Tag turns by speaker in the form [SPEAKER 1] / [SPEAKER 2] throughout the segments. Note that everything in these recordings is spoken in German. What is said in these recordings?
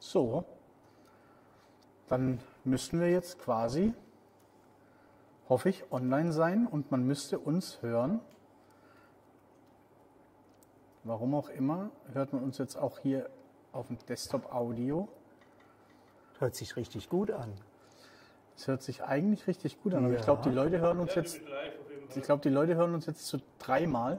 [SPEAKER 1] So, dann müssten wir jetzt quasi, hoffe ich, online sein und man müsste uns hören. Warum auch immer, hört man uns jetzt auch hier auf dem Desktop-Audio.
[SPEAKER 2] Hört sich richtig gut an.
[SPEAKER 1] Es hört sich eigentlich richtig gut an, aber ich glaube, die Leute hören uns jetzt. Ich glaube, die Leute hören uns jetzt zu dreimal.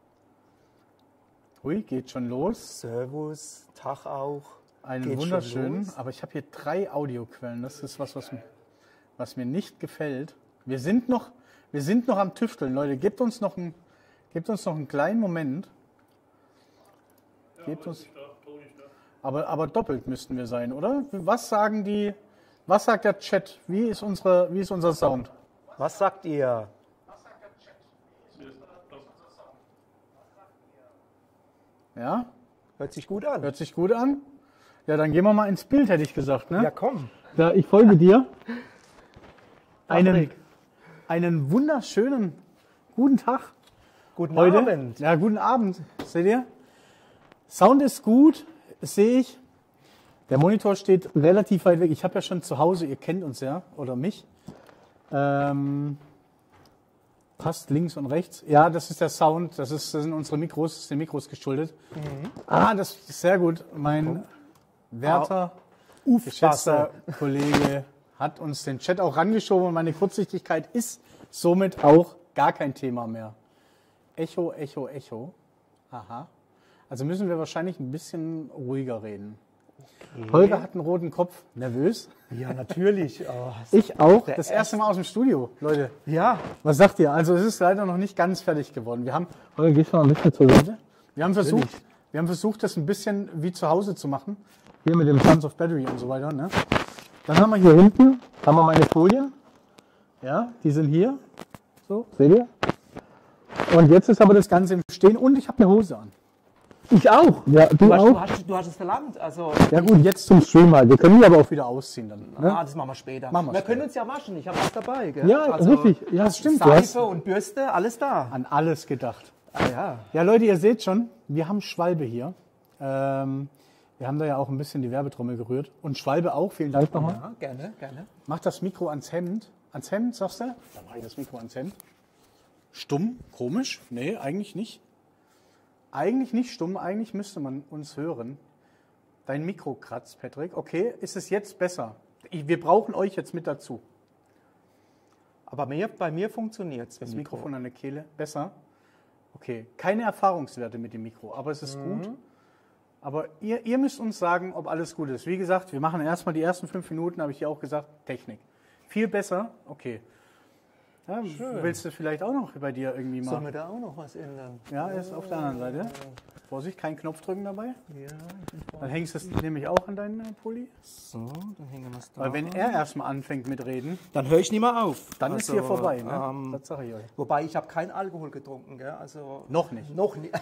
[SPEAKER 1] Hui, geht schon los.
[SPEAKER 2] Servus, Tag auch.
[SPEAKER 1] Einen wunderschönen, aber ich habe hier 3 Audioquellen. Das ist was mir nicht gefällt. Wir sind noch am Tüfteln, Leute. Gebt uns noch einen kleinen Moment. Gebt uns, aber doppelt müssten wir sein, oder? Was sagt der Chat? Wie ist unser Sound?
[SPEAKER 2] Was sagt ihr?
[SPEAKER 1] Ja?
[SPEAKER 2] Hört sich gut an.
[SPEAKER 1] Hört sich gut an? Ja, dann gehen wir mal ins Bild, hätte ich gesagt, ne?
[SPEAKER 2] Ja, komm.
[SPEAKER 1] Ja, ich folge dir. Einen wunderschönen guten Tag.
[SPEAKER 2] Guten
[SPEAKER 1] Heute.
[SPEAKER 2] Abend.
[SPEAKER 1] Ja, guten Abend. Seht ihr? Sound ist gut, sehe ich. Der Monitor steht relativ weit weg. Ich habe ja schon zu Hause, ihr kennt uns ja, oder mich. Passt links und rechts. Ja, das ist der Sound, das sind unsere Mikros, das ist den Mikros geschuldet. Das ist sehr gut. Mein werter, geschätzter Kollege hat uns den Chat auch rangeschoben und meine Kurzsichtigkeit ist somit auch gar kein Thema mehr. Echo, Echo, Echo. Aha. Also müssen wir wahrscheinlich ein bisschen ruhiger reden. Okay. Holger hat einen roten Kopf. Nervös?
[SPEAKER 2] Ja, natürlich. Oh,
[SPEAKER 1] ich auch. Das erste Mal aus dem Studio, Leute.
[SPEAKER 2] Ja.
[SPEAKER 1] Was sagt ihr? Also es ist leider noch nicht ganz fertig geworden. Holger, gehst du mal ein bisschen zur Seite? Wir haben versucht, das ein bisschen wie zu Hause zu machen. Hier mit dem Sons of Battery und so weiter. Ne? Dann haben wir hier hinten meine Folien. Ja, die sind hier. So, seht ihr? Und jetzt ist aber das Ganze im Stehen und ich habe eine Hose an. Ich auch. Ja, du auch.
[SPEAKER 2] Du hast es verlangt. Also
[SPEAKER 1] ja gut, jetzt zum Stream mal. Wir können die aber auch wieder ausziehen dann. Ne?
[SPEAKER 2] Das machen wir später. Wir können uns ja waschen. Ich habe was dabei. Gell?
[SPEAKER 1] Ja, also, richtig. Ja, das stimmt.
[SPEAKER 2] Seife und Bürste, alles da.
[SPEAKER 1] An alles gedacht.
[SPEAKER 2] Ja.
[SPEAKER 1] Ja, Leute, ihr seht schon, wir haben Schwalbe hier. Wir haben da ja auch ein bisschen die Werbetrommel gerührt. Und Schwalbe auch. Vielen Dank nochmal.
[SPEAKER 2] Ja, gerne, gerne.
[SPEAKER 1] Mach das Mikro ans Hemd. Ans Hemd, sagst du? Dann mache ich das Mikro ans Hemd. Stumm? Komisch? Nee, eigentlich nicht. Eigentlich nicht stumm, eigentlich müsste man uns hören. Dein Mikro kratzt, Patrick. Okay, ist es jetzt besser? Wir brauchen euch jetzt mit dazu.
[SPEAKER 2] Aber bei mir funktioniert es.
[SPEAKER 1] Das Mikrofon an der Kehle, besser? Okay, keine Erfahrungswerte mit dem Mikro, aber es ist gut. Aber ihr müsst uns sagen, ob alles gut ist. Wie gesagt, wir machen erstmal die ersten 5 Minuten, habe ich ja auch gesagt, Technik. Viel besser? Okay. Ja, willst du vielleicht auch noch bei dir irgendwie mal?
[SPEAKER 2] Sollen wir da auch noch was ändern?
[SPEAKER 1] Ja, er ist auf der anderen Seite. Vorsicht, kein Knopf drücken dabei.
[SPEAKER 2] Ja,
[SPEAKER 1] dann hängst du es nämlich auch an deinen Pulli.
[SPEAKER 2] So, dann hängen wir es da.
[SPEAKER 1] Weil wenn er erstmal anfängt mit Reden,
[SPEAKER 2] dann höre ich nicht mehr auf.
[SPEAKER 1] Dann ist hier vorbei. Ne? Das sage ich euch.
[SPEAKER 2] Wobei, ich habe keinen Alkohol getrunken. Gell? Also,
[SPEAKER 1] noch nicht.
[SPEAKER 2] Noch nicht.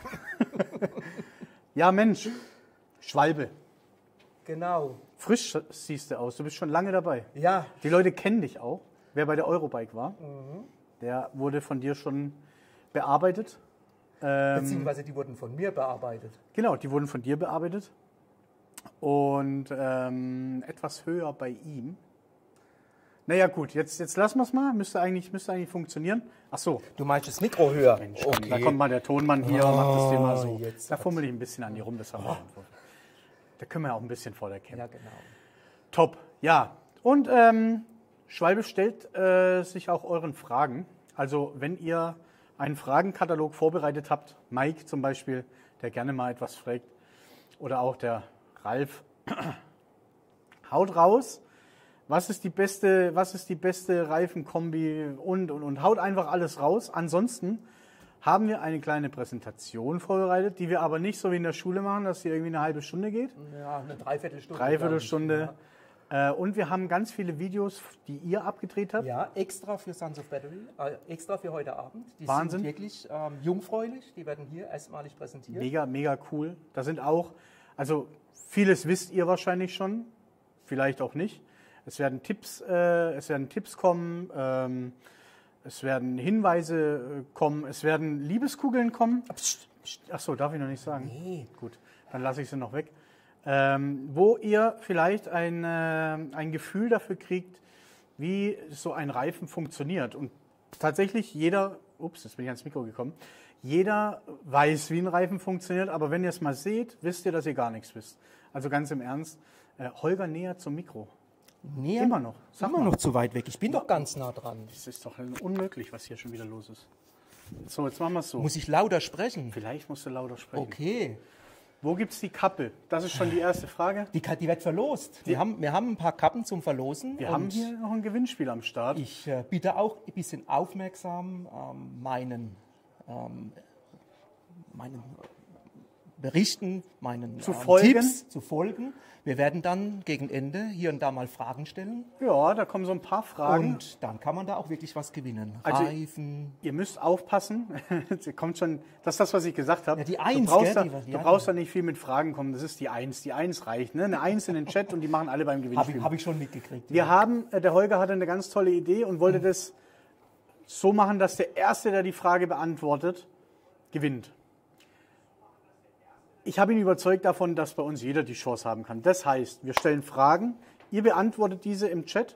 [SPEAKER 1] Ja, Mensch. Schwalbe.
[SPEAKER 2] Genau.
[SPEAKER 1] Frisch siehst du aus. Du bist schon lange dabei.
[SPEAKER 2] Ja.
[SPEAKER 1] Die Leute kennen dich auch. Wer bei der Eurobike war, der wurde von dir schon bearbeitet.
[SPEAKER 2] Beziehungsweise die wurden von mir bearbeitet.
[SPEAKER 1] Genau, die wurden von dir bearbeitet. Und etwas höher bei ihm. Naja gut, jetzt lassen wir es mal. Müsste eigentlich funktionieren. Ach so.
[SPEAKER 2] Du meinst das Mikro höher?
[SPEAKER 1] Mensch, okay. Da kommt mal der Tonmann hier, macht das Thema so. Da fummel ich ein bisschen an die rum. Das haben wir da können wir auch ein bisschen vor der Cam.
[SPEAKER 2] Ja, genau.
[SPEAKER 1] Top, ja. Und Schwalbe stellt sich auch euren Fragen. Also wenn ihr einen Fragenkatalog vorbereitet habt, Mike zum Beispiel, der gerne mal etwas fragt, oder auch der Ralf, haut raus, was ist die beste Reifenkombi und haut einfach alles raus. Ansonsten haben wir eine kleine Präsentation vorbereitet, die wir aber nicht so wie in der Schule machen, dass sie irgendwie eine halbe Stunde geht.
[SPEAKER 2] Ja, eine Dreiviertelstunde.
[SPEAKER 1] Dreiviertelstunde. Und wir haben ganz viele Videos, die ihr abgedreht habt.
[SPEAKER 2] Ja, extra für Sons of Battery, extra für heute Abend. Die
[SPEAKER 1] Wahnsinn.
[SPEAKER 2] sind wirklich jungfräulich, die werden hier erstmalig präsentiert.
[SPEAKER 1] Mega, mega cool. Da sind auch, also vieles wisst ihr wahrscheinlich schon, vielleicht auch nicht. Es werden Tipps kommen, es werden Hinweise kommen, es werden Liebeskugeln kommen. Ach so, darf ich noch nicht sagen?
[SPEAKER 2] Nee.
[SPEAKER 1] Gut, dann lasse ich sie noch weg. wo ihr vielleicht ein Gefühl dafür kriegt, wie so ein Reifen funktioniert. Und tatsächlich jeder, jetzt bin ich ans Mikro gekommen, jeder weiß, wie ein Reifen funktioniert, aber wenn ihr es mal seht, wisst ihr, dass ihr gar nichts wisst. Also ganz im Ernst, Holger, näher zum Mikro.
[SPEAKER 2] Näher?
[SPEAKER 1] Immer noch. Sag
[SPEAKER 2] Immer
[SPEAKER 1] mal.
[SPEAKER 2] noch zu weit weg. Ich bin doch ganz nah dran.
[SPEAKER 1] Das ist doch unmöglich, was hier schon wieder los ist. So, jetzt machen wir es so.
[SPEAKER 2] Muss ich lauter sprechen?
[SPEAKER 1] Vielleicht musst du lauter sprechen.
[SPEAKER 2] Okay.
[SPEAKER 1] Wo gibt es die Kappe? Das ist schon die erste Frage.
[SPEAKER 2] Die wird verlost. Wir haben ein paar Kappen zum Verlosen.
[SPEAKER 1] Wir haben hier noch ein Gewinnspiel am Start.
[SPEAKER 2] Ich bitte auch ein bisschen aufmerksam meinen Berichten, meinen
[SPEAKER 1] Zu folgen.
[SPEAKER 2] Tipps zu folgen. Wir werden dann gegen Ende hier und da mal Fragen stellen.
[SPEAKER 1] Ja, da kommen so ein paar Fragen.
[SPEAKER 2] Und dann kann man da auch wirklich was gewinnen.
[SPEAKER 1] Also,
[SPEAKER 2] Reifen.
[SPEAKER 1] Ihr müsst aufpassen. Jetzt kommt schon, das ist das, was ich gesagt habe.
[SPEAKER 2] Ja, die Eins,
[SPEAKER 1] du brauchst,
[SPEAKER 2] gell?
[SPEAKER 1] du brauchst da nicht viel mit Fragen kommen. Das ist die Eins. Die Eins reicht. Ne? Eine Eins in den Chat und die machen alle beim Gewinnspiel.
[SPEAKER 2] Habe ich schon mitgekriegt.
[SPEAKER 1] Der Holger hatte eine ganz tolle Idee und wollte das so machen, dass der Erste, der die Frage beantwortet, gewinnt. Ich habe ihn überzeugt davon, dass bei uns jeder die Chance haben kann. Das heißt, wir stellen Fragen, ihr beantwortet diese im Chat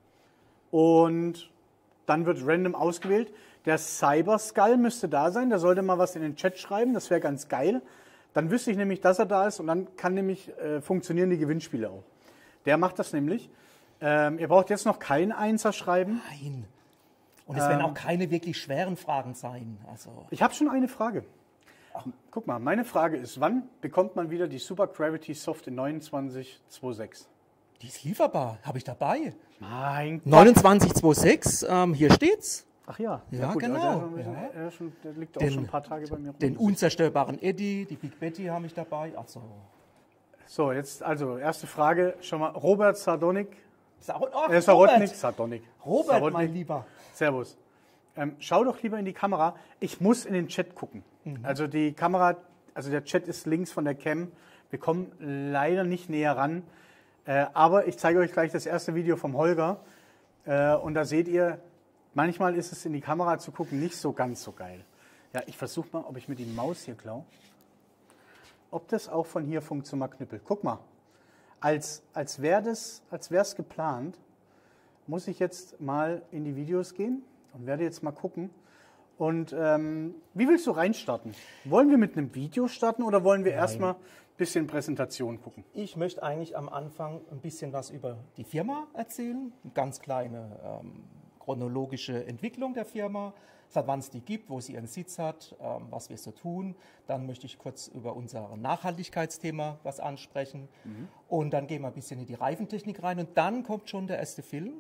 [SPEAKER 1] und dann wird random ausgewählt. Der Cyber Skull müsste da sein, der sollte mal was in den Chat schreiben, das wäre ganz geil. Dann wüsste ich nämlich, dass er da ist und dann kann nämlich funktionieren die Gewinnspiele auch. Der macht das nämlich. Ihr braucht jetzt noch kein Einser schreiben.
[SPEAKER 2] Nein. Und es werden auch keine wirklich schweren Fragen sein. Also
[SPEAKER 1] Ich habe schon eine Frage. Guck mal, meine Frage ist, wann bekommt man wieder die Super Gravity Soft in 29.26?
[SPEAKER 2] die ist lieferbar. Habe ich dabei.
[SPEAKER 1] Mein Gott.
[SPEAKER 2] 2926, hier steht's.
[SPEAKER 1] Ach ja.
[SPEAKER 2] Ja,
[SPEAKER 1] gut,
[SPEAKER 2] genau.
[SPEAKER 1] Der liegt auch schon ein paar Tage bei mir rum.
[SPEAKER 2] Den unzerstörbaren Eddie, die Big Betty habe ich dabei. Also
[SPEAKER 1] So, jetzt also erste Frage schon mal. Robert Sardonik.
[SPEAKER 2] Robert,
[SPEAKER 1] Sardonik.
[SPEAKER 2] Robert,
[SPEAKER 1] Sardonik.
[SPEAKER 2] mein Lieber.
[SPEAKER 1] Servus. Schau doch lieber in die Kamera. Ich muss in den Chat gucken. Also die Kamera, also der Chat ist links von der Cam. Wir kommen leider nicht näher ran. Aber ich zeige euch gleich das erste Video vom Holger. Und da seht ihr, manchmal ist es in die Kamera zu gucken nicht so ganz so geil. Ja, ich versuche mal, ob ich mir die Maus hier klaue. Ob das auch von hier funktioniert, mal Knüppel. Guck mal, als wäre es geplant, muss ich jetzt mal in die Videos gehen und werde jetzt mal gucken. Und wie willst du reinstarten? Wollen wir mit einem Video starten oder wollen wir erstmal ein bisschen Präsentation gucken?
[SPEAKER 2] Ich möchte eigentlich am Anfang ein bisschen was über die Firma erzählen. Eine ganz kleine chronologische Entwicklung der Firma, seit wann es die gibt, wo sie ihren Sitz hat, was wir so tun. Dann möchte ich kurz über unser Nachhaltigkeitsthema was ansprechen. Und dann gehen wir ein bisschen in die Reifentechnik rein. Und dann kommt schon der erste Film,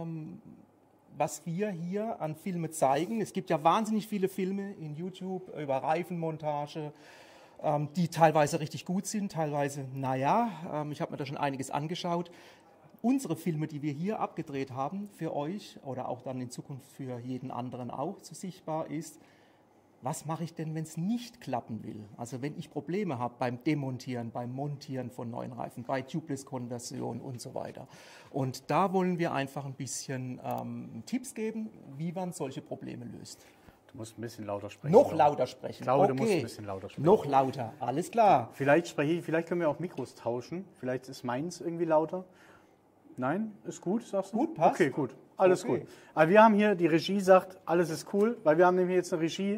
[SPEAKER 2] was wir hier an Filme zeigen. Es gibt ja wahnsinnig viele Filme in YouTube über Reifenmontage, die teilweise richtig gut sind, teilweise naja. Ich habe mir da schon einiges angeschaut. Unsere Filme, die wir hier abgedreht haben für euch oder auch dann in Zukunft für jeden anderen auch so sichtbar ist, was mache ich denn, wenn es nicht klappen will? Also wenn ich Probleme habe beim Demontieren, beim Montieren von neuen Reifen, bei Tubeless-Konversion und so weiter. Und da wollen wir einfach ein bisschen Tipps geben, wie man solche Probleme löst.
[SPEAKER 1] Du musst ein bisschen lauter sprechen.
[SPEAKER 2] Noch lauter sprechen.
[SPEAKER 1] Ich glaube,
[SPEAKER 2] okay.
[SPEAKER 1] du musst ein bisschen lauter sprechen.
[SPEAKER 2] Noch lauter, alles klar.
[SPEAKER 1] Vielleicht können wir auch Mikros tauschen. Vielleicht ist meins irgendwie lauter. Nein? Ist gut, sagst du?
[SPEAKER 2] Gut, passt.
[SPEAKER 1] Okay, gut. Alles
[SPEAKER 2] Okay.
[SPEAKER 1] gut. Aber wir haben hier, die Regie sagt, alles ist cool, weil wir haben nämlich jetzt eine Regie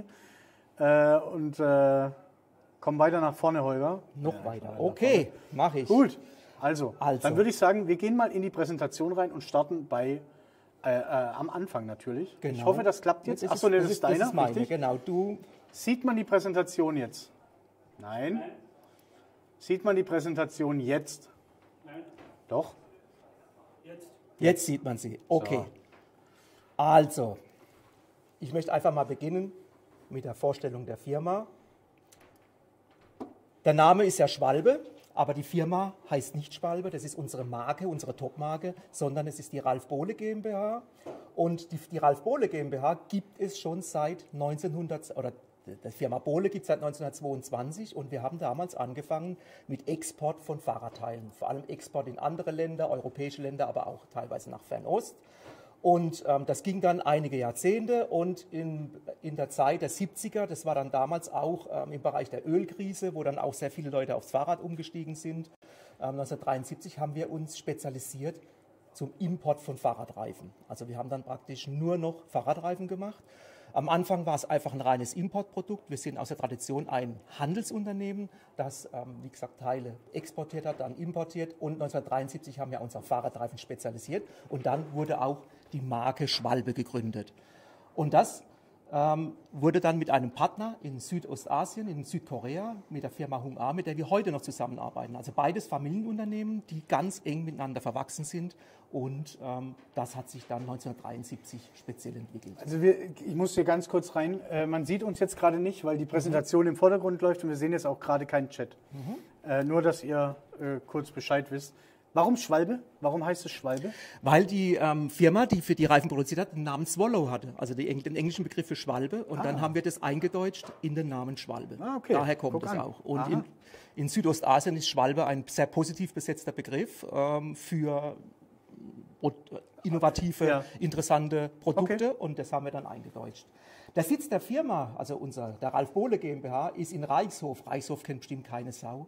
[SPEAKER 1] und kommen weiter nach vorne, Holger.
[SPEAKER 2] Noch weiter. Okay, mache ich.
[SPEAKER 1] Gut. Also,
[SPEAKER 2] Also.
[SPEAKER 1] dann würde ich sagen, wir gehen mal in die Präsentation rein und starten am Anfang natürlich.
[SPEAKER 2] Genau.
[SPEAKER 1] Ich hoffe, das klappt jetzt. Achso, das ist deiner,
[SPEAKER 2] das ist meine,
[SPEAKER 1] richtig?
[SPEAKER 2] genau. Du.
[SPEAKER 1] Sieht man die Präsentation jetzt? Nein. Sieht man die Präsentation jetzt?
[SPEAKER 3] Nein.
[SPEAKER 1] Doch.
[SPEAKER 2] Jetzt sieht man sie. Okay.
[SPEAKER 1] So.
[SPEAKER 2] Also, ich möchte einfach mal beginnen mit der Vorstellung der Firma. Der Name ist ja Schwalbe, aber die Firma heißt nicht Schwalbe. Das ist unsere Marke, unsere Top-Marke, sondern es ist die Ralf Bohle GmbH. Und die Ralf Bohle GmbH gibt es schon seit 1900, oder die Firma Bohle gibt es seit 1922 und wir haben damals angefangen mit Export von Fahrradteilen. Vor allem Export in andere Länder, europäische Länder, aber auch teilweise nach Fernost. Und das ging dann einige Jahrzehnte und in der Zeit der 70er, das war dann damals auch im Bereich der Ölkrise, wo dann auch sehr viele Leute aufs Fahrrad umgestiegen sind. 1973 haben wir uns spezialisiert zum Import von Fahrradreifen. Also wir haben dann praktisch nur noch Fahrradreifen gemacht. Am Anfang war es einfach ein reines Importprodukt. Wir sind aus der Tradition ein Handelsunternehmen, das, wie gesagt, Teile exportiert hat, dann importiert. Und 1973 haben wir uns auf Fahrradreifen spezialisiert. Und dann wurde auch die Marke Schwalbe gegründet. Und das wurde dann mit einem Partner in Südostasien, in Südkorea, mit der Firma Hung A, mit der wir heute noch zusammenarbeiten. Also beides Familienunternehmen, die ganz eng miteinander verwachsen sind. Und das hat sich dann 1973 speziell entwickelt.
[SPEAKER 1] Also ich muss hier ganz kurz rein. Man sieht uns jetzt gerade nicht, weil die Präsentation im Vordergrund läuft und wir sehen jetzt auch gerade keinen Chat. Nur, dass ihr kurz Bescheid wisst. Warum Schwalbe? Warum heißt es Schwalbe?
[SPEAKER 2] Weil die Firma, die für die Reifen produziert hat, den Namen Swallow hatte, also den englischen Begriff für Schwalbe. Und dann haben wir das eingedeutscht in den Namen Schwalbe.
[SPEAKER 1] Okay.
[SPEAKER 2] Daher kommt es auch. Und in Südostasien ist Schwalbe ein sehr positiv besetzter Begriff für innovative, interessante Produkte. Okay. Und das haben wir dann eingedeutscht. Der Sitz der Firma, also der Ralf Bohle GmbH, ist in Reichshof. Reichshof kennt bestimmt keine Sau.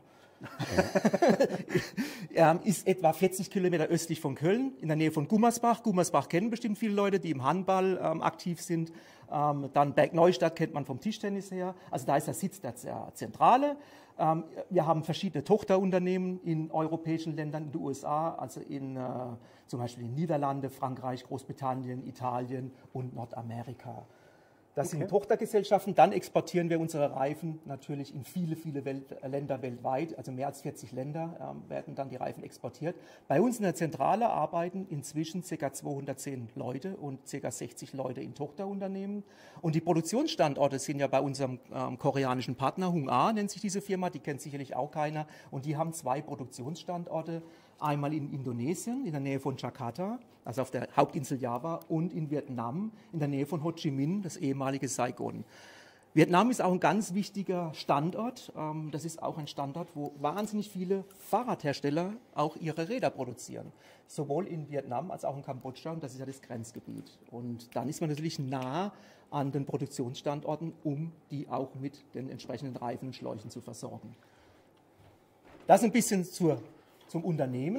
[SPEAKER 2] Ist etwa 40 Kilometer östlich von Köln, in der Nähe von Gummersbach. Gummersbach kennen bestimmt viele Leute, die im Handball aktiv sind. Dann Bergneustadt kennt man vom Tischtennis her. Also da ist der Sitz der Zentrale. Wir haben verschiedene Tochterunternehmen in europäischen Ländern, in den USA, also zum Beispiel in Niederlande, Frankreich, Großbritannien, Italien und Nordamerika. Das sind Tochtergesellschaften. Dann exportieren wir unsere Reifen natürlich in viele, viele Länder weltweit. Also mehr als 40 Länder werden dann die Reifen exportiert. Bei uns in der Zentrale arbeiten inzwischen ca. 210 Leute und ca. 60 Leute in Tochterunternehmen. Und die Produktionsstandorte sind ja bei unserem koreanischen Partner, Hung A nennt sich diese Firma, die kennt sicherlich auch keiner. Und die haben 2 Produktionsstandorte. Einmal in Indonesien, in der Nähe von Jakarta, also auf der Hauptinsel Java, und in Vietnam, in der Nähe von Ho Chi Minh, das ehemalige Saigon. Vietnam ist auch ein ganz wichtiger Standort. Das ist auch ein Standort, wo wahnsinnig viele Fahrradhersteller auch ihre Räder produzieren. Sowohl in Vietnam als auch in Kambodscha, und das ist ja das Grenzgebiet. Und dann ist man natürlich nah an den Produktionsstandorten, um die auch mit den entsprechenden Reifen und Schläuchen zu versorgen. Das ein bisschen zum Unternehmen.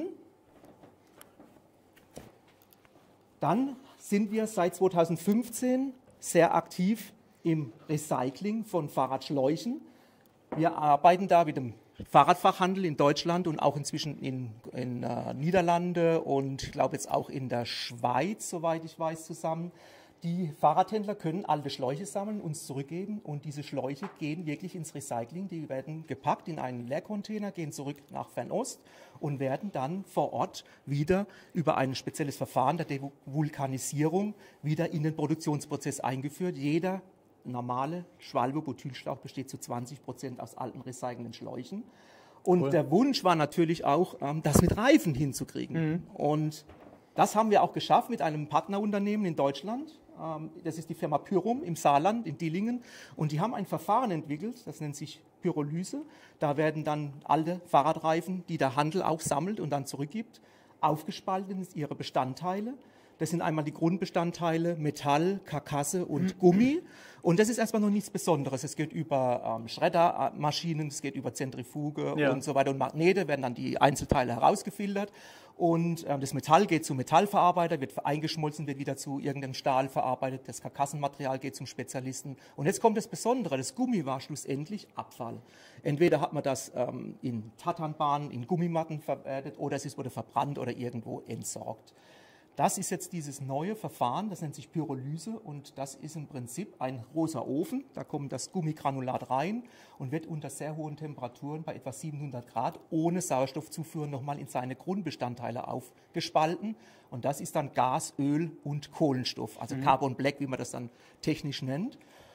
[SPEAKER 2] Dann sind wir seit 2015 sehr aktiv im Recycling von Fahrradschläuchen. Wir arbeiten da mit dem Fahrradfachhandel in Deutschland und auch inzwischen in Niederlande und ich glaube jetzt auch in der Schweiz, soweit ich weiß, zusammen. Die Fahrradhändler können alte Schläuche sammeln, uns zurückgeben und diese Schläuche gehen wirklich ins Recycling. Die werden gepackt in einen Leercontainer, gehen zurück nach Fernost und werden dann vor Ort wieder über ein spezielles Verfahren der Devulkanisierung wieder in den Produktionsprozess eingeführt. Jeder normale Schwalbe-Butylschlauch besteht zu 20% aus alten recycelnden Schläuchen. Und der Wunsch war natürlich auch, das mit Reifen hinzukriegen. Und das haben wir auch geschafft mit einem Partnerunternehmen in Deutschland. Das ist die Firma Pyrum im Saarland, in Dillingen. Und die haben ein Verfahren entwickelt, das nennt sich Pyrolyse. Da werden dann alte Fahrradreifen, die der Handel auch sammelt und dann zurückgibt, aufgespalten in ihre Bestandteile. Das sind einmal die Grundbestandteile Metall, Karkasse und Gummi. Und das ist erstmal noch nichts Besonderes. Es geht über Schreddermaschinen, es geht über Zentrifuge und so weiter. Und Magnete werden dann die Einzelteile herausgefiltert. Und das Metall geht zum Metallverarbeiter, wird eingeschmolzen, wird wieder zu irgendeinem Stahl verarbeitet. Das Karkassenmaterial geht zum Spezialisten. Und jetzt kommt das Besondere. Das Gummi war schlussendlich Abfall. Entweder hat man das in Tatanbahnen, in Gummimatten verwertet oder es wurde verbrannt oder irgendwo entsorgt. Das ist jetzt dieses neue Verfahren, das nennt sich Pyrolyse und das ist im Prinzip ein großer Ofen. Da kommt das Gummigranulat rein und wird unter sehr hohen Temperaturen bei etwa 700 Grad ohne Sauerstoffzufuhr nochmal in seine Grundbestandteile aufgespalten. Und das ist dann Gas, Öl und Kohlenstoff, also Carbon Black, wie man das dann technisch nennt.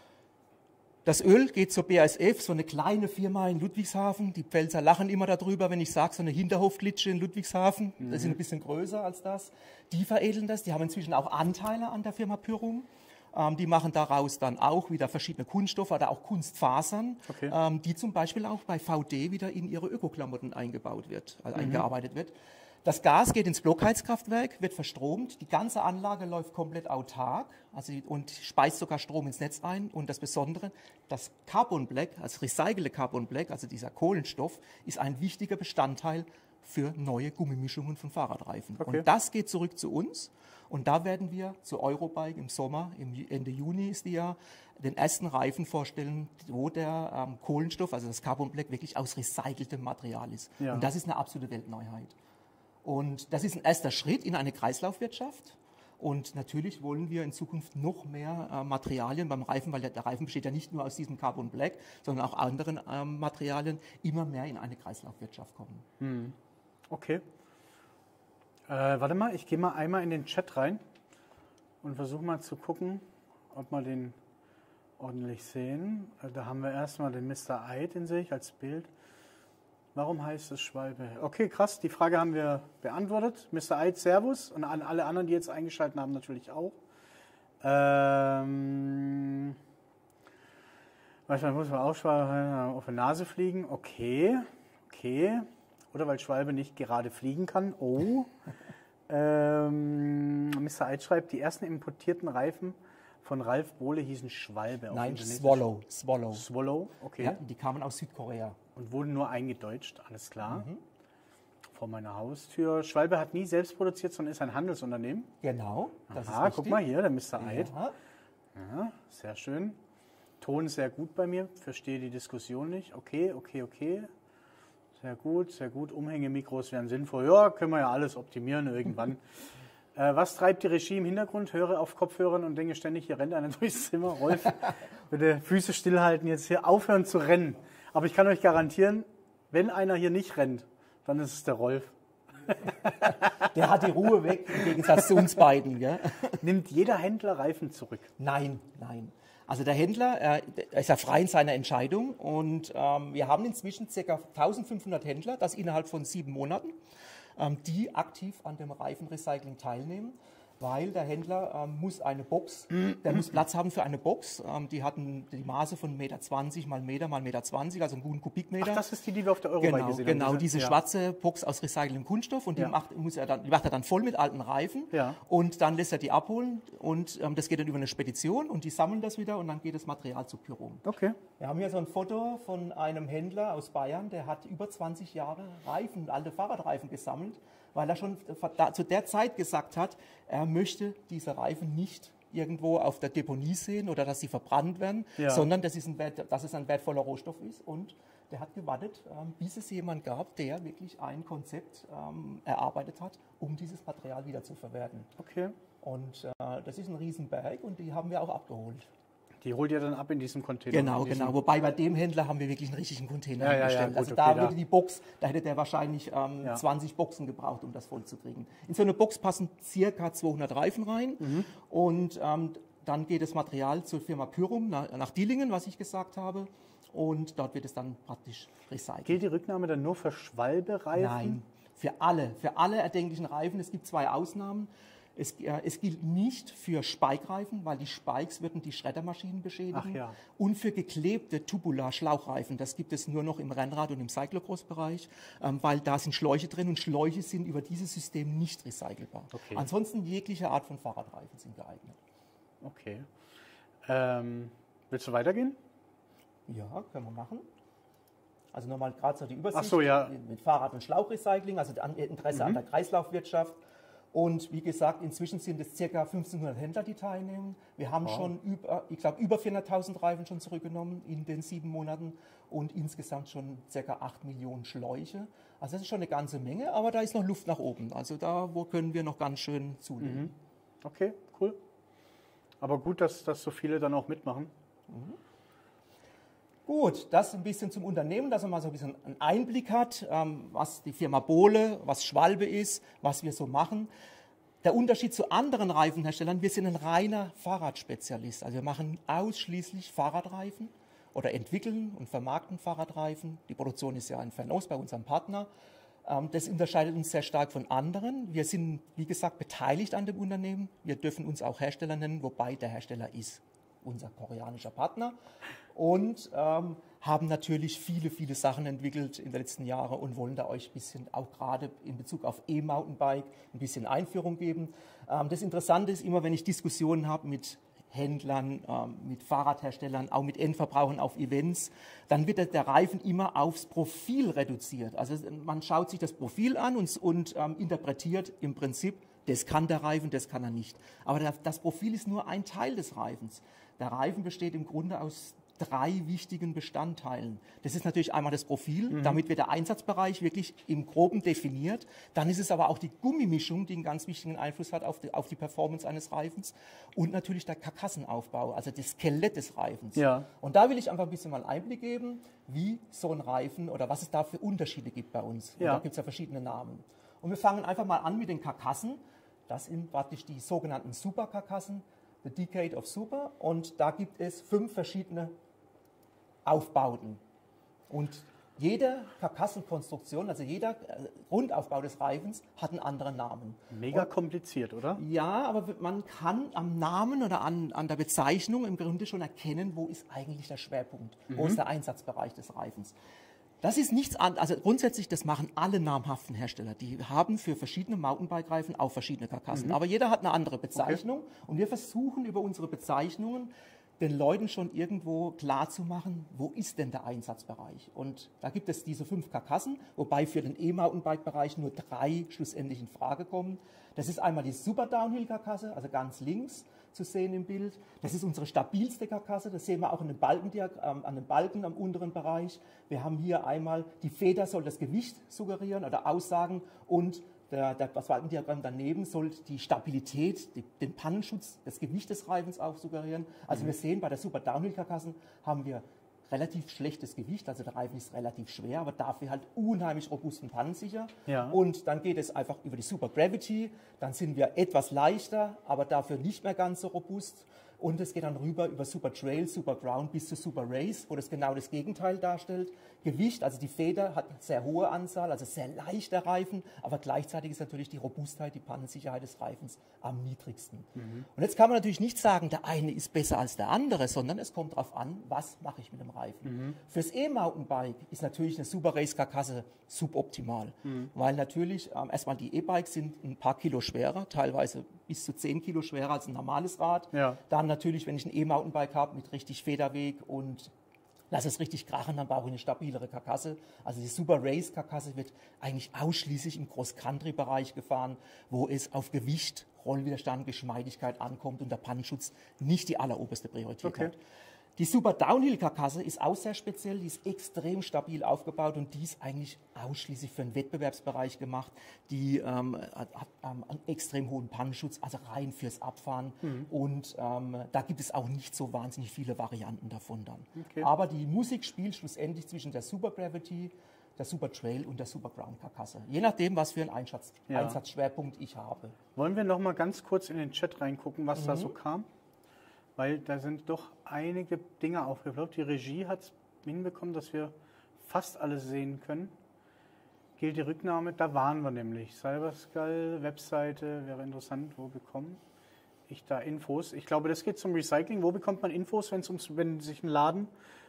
[SPEAKER 2] Das Öl geht zur BASF, so eine kleine Firma in Ludwigshafen. Die Pfälzer lachen immer darüber, wenn ich sage, so eine Hinterhofklitsche in Ludwigshafen. Das sind ein bisschen größer als das. Die veredeln das. Die haben inzwischen auch Anteile an der Firma Pyrum. Die machen daraus dann auch wieder verschiedene Kunststoffe oder auch Kunstfasern, die zum Beispiel auch bei VD wieder in ihre Ökoklamotten eingearbeitet wird. Das Gas geht ins Blockheizkraftwerk, wird verstromt. Die ganze Anlage läuft komplett autark und speist sogar Strom ins Netz ein. Und das Besondere, das Carbon Black, also recycelte Carbon Black, also dieser Kohlenstoff, ist ein wichtiger Bestandteil für neue Gummimischungen von Fahrradreifen.
[SPEAKER 1] Okay.
[SPEAKER 2] Und das geht zurück zu uns. Und da werden wir zu Eurobike im Sommer, Ende Juni ist die ja, den ersten Reifen vorstellen, wo der Kohlenstoff, also das Carbon Black, wirklich aus recyceltem Material ist.
[SPEAKER 1] Ja.
[SPEAKER 2] Und das ist eine absolute Weltneuheit. Und das ist ein erster Schritt in eine Kreislaufwirtschaft. Und natürlich wollen wir in Zukunft noch mehr Materialien beim Reifen, weil der Reifen besteht ja nicht nur aus diesem Carbon Black, sondern auch anderen Materialien, immer mehr in eine Kreislaufwirtschaft kommen.
[SPEAKER 1] Okay. Warte mal, ich gehe mal einmal in den Chat rein und versuche mal zu gucken, ob wir den ordentlich sehen. Da haben wir erstmal den Mr. Eid, den sehe ich als Bild. Warum heißt es Schwalbe? Okay, krass, die Frage haben wir beantwortet. Mr. Eid, Servus. Und an alle anderen, die jetzt eingeschaltet haben, natürlich auch. Manchmal muss man auch Schwalbe auf die Nase fliegen. Okay. Oder weil Schwalbe nicht gerade fliegen kann. Oh. Mr. Eid schreibt, die ersten importierten Reifen von Ralf Bohle hießen Schwalbe.
[SPEAKER 2] Nein, Swallow.
[SPEAKER 1] Swallow, okay.
[SPEAKER 2] Ja, die kamen aus Südkorea.
[SPEAKER 1] Und wurden nur eingedeutscht, alles klar. Vor meiner Haustür. Schwalbe hat nie selbst produziert, sondern ist ein Handelsunternehmen.
[SPEAKER 2] Genau,
[SPEAKER 1] das ist richtig. Guck mal hier, der Mr. Eid.
[SPEAKER 2] Ja.
[SPEAKER 1] Ja, sehr schön. Ton sehr gut bei mir, verstehe die Diskussion nicht. Okay. Sehr gut. Umhängemikros wären sinnvoll. Ja, können wir ja alles optimieren irgendwann. Was treibt die Regie im Hintergrund? Höre auf Kopfhörern und denke ständig, hier rennt einer durchs Zimmer. Rolf, bitte Füße stillhalten, jetzt hier aufhören zu rennen. Aber ich kann euch garantieren, wenn einer hier nicht rennt, dann ist es der Rolf.
[SPEAKER 2] Der hat die Ruhe weg, im Gegensatz zu uns beiden. Gell?
[SPEAKER 1] Nimmt jeder Händler Reifen zurück?
[SPEAKER 2] Nein. Also der Händler er ist ja frei in seiner Entscheidung und wir haben inzwischen ca. 1500 Händler, das innerhalb von 7 Monaten, die aktiv an dem Reifenrecycling teilnehmen. Weil der Händler muss eine Box, der muss Platz haben für eine Box. Die hatten die Maße von 1,20 Meter mal Meter mal 1,20 Meter, also einen guten Kubikmeter.
[SPEAKER 1] Ach, das ist die wir auf der Eurobike gesehen haben.
[SPEAKER 2] Genau, diese schwarze Box aus recyceltem Kunststoff und die macht er dann voll mit alten Reifen und dann lässt er die abholen und das geht dann über eine Spedition und die sammeln das wieder und dann geht das Material zu Pyrom.
[SPEAKER 1] Okay.
[SPEAKER 2] Wir haben hier so ein Foto von einem Händler aus Bayern, der hat über 20 Jahre Reifen, alte Fahrradreifen gesammelt, weil er schon zu der Zeit gesagt hat, er möchte diese Reifen nicht irgendwo auf der Deponie sehen oder dass sie verbrannt werden, sondern dass es ein wertvoller Rohstoff ist. Und der hat gewartet, bis es jemand gab, der wirklich ein Konzept erarbeitet hat, um dieses Material wieder zu verwerten.
[SPEAKER 1] Okay.
[SPEAKER 2] Und das ist ein Riesenberg und die haben wir auch abgeholt.
[SPEAKER 1] Die holt ihr dann ab in diesem Container?
[SPEAKER 2] Genau. Wobei bei dem Händler haben wir wirklich einen richtigen Container
[SPEAKER 1] Ja,
[SPEAKER 2] hingestellt.
[SPEAKER 1] gut,
[SPEAKER 2] also
[SPEAKER 1] okay,
[SPEAKER 2] würde die Box, da hätte der wahrscheinlich 20 Boxen gebraucht, um das voll zu kriegen. In so eine Box passen circa 200 Reifen rein und dann geht das Material zur Firma Pyrum nach Dillingen, was ich gesagt habe. Und dort wird es dann praktisch recycelt.
[SPEAKER 1] Gilt die Rücknahme dann nur für Schwalbe-Reifen?
[SPEAKER 2] Nein, für alle erdenklichen Reifen. Es gibt 2 Ausnahmen. Es gilt nicht für Spike-Reifen, weil die Spikes würden die Schreddermaschinen beschädigen.
[SPEAKER 1] Ach ja. Und
[SPEAKER 2] für geklebte Tubular-Schlauchreifen, das gibt es nur noch im Rennrad- und im Cyclocross-Bereich, weil da sind Schläuche drin und Schläuche sind über dieses System nicht recycelbar.
[SPEAKER 1] Okay.
[SPEAKER 2] Ansonsten jegliche Art von Fahrradreifen sind geeignet.
[SPEAKER 1] Okay. Willst du weitergehen?
[SPEAKER 2] Ja, können wir machen. Also nochmal gerade so die Übersicht
[SPEAKER 1] Ach so, ja.
[SPEAKER 2] mit Fahrrad- und Schlauchrecycling, also Interesse an der Kreislaufwirtschaft. Und wie gesagt, inzwischen sind es ca. 1500 Händler, die teilnehmen. Wir haben schon über 400.000 Reifen schon zurückgenommen in den 7 Monaten und insgesamt schon ca. 8 Millionen Schläuche. Also das ist schon eine ganze Menge, aber da ist noch Luft nach oben. Also wo können wir noch ganz schön zulegen.
[SPEAKER 1] Okay, cool. Aber gut, dass so viele dann auch mitmachen.
[SPEAKER 2] Gut, das ein bisschen zum Unternehmen, dass man mal so ein bisschen einen Einblick hat, was die Firma Bohle, was Schwalbe ist, was wir so machen. Der Unterschied zu anderen Reifenherstellern, wir sind ein reiner Fahrradspezialist. Also wir machen ausschließlich Fahrradreifen oder entwickeln und vermarkten Fahrradreifen. Die Produktion ist ja in Fernost bei unserem Partner. Das unterscheidet uns sehr stark von anderen. Wir sind, wie gesagt, beteiligt an dem Unternehmen. Wir dürfen uns auch Hersteller nennen, wobei der Hersteller ist. unser koreanischer Partner. Und haben natürlich viele Sachen entwickelt in den letzten Jahren und wollen da euch ein bisschen, auch gerade in Bezug auf E-Mountainbike, ein bisschen Einführung geben. Das Interessante ist immer, wenn ich Diskussionen habe mit Händlern, mit Fahrradherstellern, auch mit Endverbrauchern auf Events, dann wird der Reifen immer aufs Profil reduziert. Also man schaut sich das Profil an und interpretiert im Prinzip, das kann der Reifen, das kann er nicht. Aber das Profil ist nur ein Teil des Reifens. Der Reifen besteht im Grunde aus 3 wichtigen Bestandteilen. Das ist natürlich einmal das Profil, damit wird der Einsatzbereich wirklich im Groben definiert. Dann ist es aber auch die Gummimischung, die einen ganz wichtigen Einfluss hat auf die Performance eines Reifens. Und natürlich der Karkassenaufbau, also das Skelett des Reifens.
[SPEAKER 1] Ja.
[SPEAKER 2] Und da will ich einfach ein bisschen mal Einblick geben, wie so ein Reifen oder was es da für Unterschiede gibt bei uns. Und
[SPEAKER 1] Ja.
[SPEAKER 2] da gibt es ja verschiedene Namen. Und wir fangen einfach mal an mit den Karkassen. Das sind praktisch die sogenannten Superkarkassen, The Decade of Super. Und da gibt es 5 verschiedene Aufbauten. Und jede Karkassenkonstruktion, also jeder Grundaufbau des Reifens, hat einen anderen Namen.
[SPEAKER 1] Mega kompliziert, oder?
[SPEAKER 2] Ja, aber man kann am Namen oder an der Bezeichnung im Grunde schon erkennen, wo ist eigentlich der Schwerpunkt, wo ist der Einsatzbereich des Reifens. Das ist nichts anderes, also grundsätzlich, das machen alle namhaften Hersteller. Die haben für verschiedene Mountainbike-Reifen auch verschiedene Karkassen. Aber jeder hat eine andere Bezeichnung. Und wir versuchen über unsere Bezeichnungen den Leuten schon irgendwo klar zu machen, wo ist denn der Einsatzbereich? Und da gibt es diese 5 Karkassen, wobei für den E-Mountainbike-Bereich nur 3 schlussendlich in Frage kommen. Das ist einmal die Super Downhill-Karkasse, also ganz links zu sehen im Bild. Das ist unsere stabilste Karkasse, das sehen wir auch in den an den Balken am unteren Bereich. Wir haben hier einmal, die Feder soll das Gewicht suggerieren oder aussagen und das Balkendiagramm daneben soll die Stabilität, den Pannenschutz, das Gewicht des Reifens auch suggerieren. Also wir sehen, bei der Super Downhill-Karkassen haben wir relativ schlechtes Gewicht, also der Reifen ist relativ schwer, aber dafür halt unheimlich robust und pannensicher.
[SPEAKER 1] Ja.
[SPEAKER 2] Und dann geht es einfach über die Super Gravity, dann sind wir etwas leichter, aber dafür nicht mehr ganz so robust. Und es geht dann rüber über Super Trail, Super Ground bis zu Super Race, wo das genau das Gegenteil darstellt. Gewicht, also die Feder hat eine sehr hohe Anzahl, also sehr leichter Reifen, aber gleichzeitig ist natürlich die Robustheit, die Pannensicherheit des Reifens am niedrigsten. Und jetzt kann man natürlich nicht sagen, der eine ist besser als der andere, sondern es kommt darauf an, was mache ich mit dem Reifen. Fürs E-Mountainbike ist natürlich eine Super Race Karkasse suboptimal, weil natürlich erstmal die E-Bikes sind ein paar Kilo schwerer, teilweise bis zu 10 Kilo schwerer als ein normales Rad.
[SPEAKER 1] Ja.
[SPEAKER 2] Dann natürlich, wenn ich ein E-Mountainbike habe mit richtig Federweg und lass es richtig krachen, dann brauche ich eine stabilere Karkasse. Also die Super Race Karkasse wird eigentlich ausschließlich im Cross-Country-Bereich gefahren, wo es auf Gewicht, Rollwiderstand, Geschmeidigkeit ankommt und der Pannenschutz nicht die alleroberste Priorität hat. Die Super Downhill-Karkasse ist auch sehr speziell, die ist extrem stabil aufgebaut und die ist eigentlich ausschließlich für den Wettbewerbsbereich gemacht. Die hat einen extrem hohen Pannenschutz, also rein fürs Abfahren. Und da gibt es auch nicht so wahnsinnig viele Varianten davon dann.
[SPEAKER 1] Okay.
[SPEAKER 2] Aber die Musik spielt schlussendlich zwischen der Super Gravity, der Super Trail und der Super Ground Karkasse. Je nachdem, was für einen Einsatzschwerpunkt ich habe.
[SPEAKER 1] Wollen wir noch mal ganz kurz in den Chat reingucken, was da so kam? Weil da sind doch einige Dinge aufgeploppt. Die Regie hat es hinbekommen, dass wir fast alles sehen können. Gilt die Rücknahme? Da waren wir nämlich. Cyberskull, Webseite, wäre interessant. Wo bekomme ich da Infos? Ich glaube, das geht zum Recycling. Wo bekommt man Infos, wenn sich ein Laden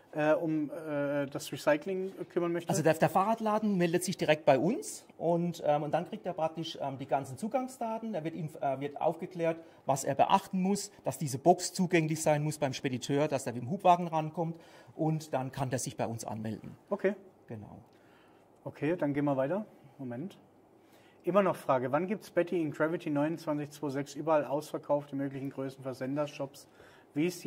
[SPEAKER 1] um das Recycling kümmern möchte?
[SPEAKER 2] Also der Fahrradladen meldet sich direkt bei uns und dann kriegt er praktisch die ganzen Zugangsdaten. Er wird aufgeklärt, was er beachten muss, dass diese Box zugänglich sein muss beim Spediteur, dass er mit dem Hubwagen rankommt und dann kann der sich bei uns anmelden.
[SPEAKER 1] Okay.
[SPEAKER 2] Genau.
[SPEAKER 1] Okay, dann gehen wir weiter. Moment. Immer noch Frage, wann gibt es Betty in Gravity 2926 überall ausverkauft, die möglichen Größen Versendershops? Wie ist die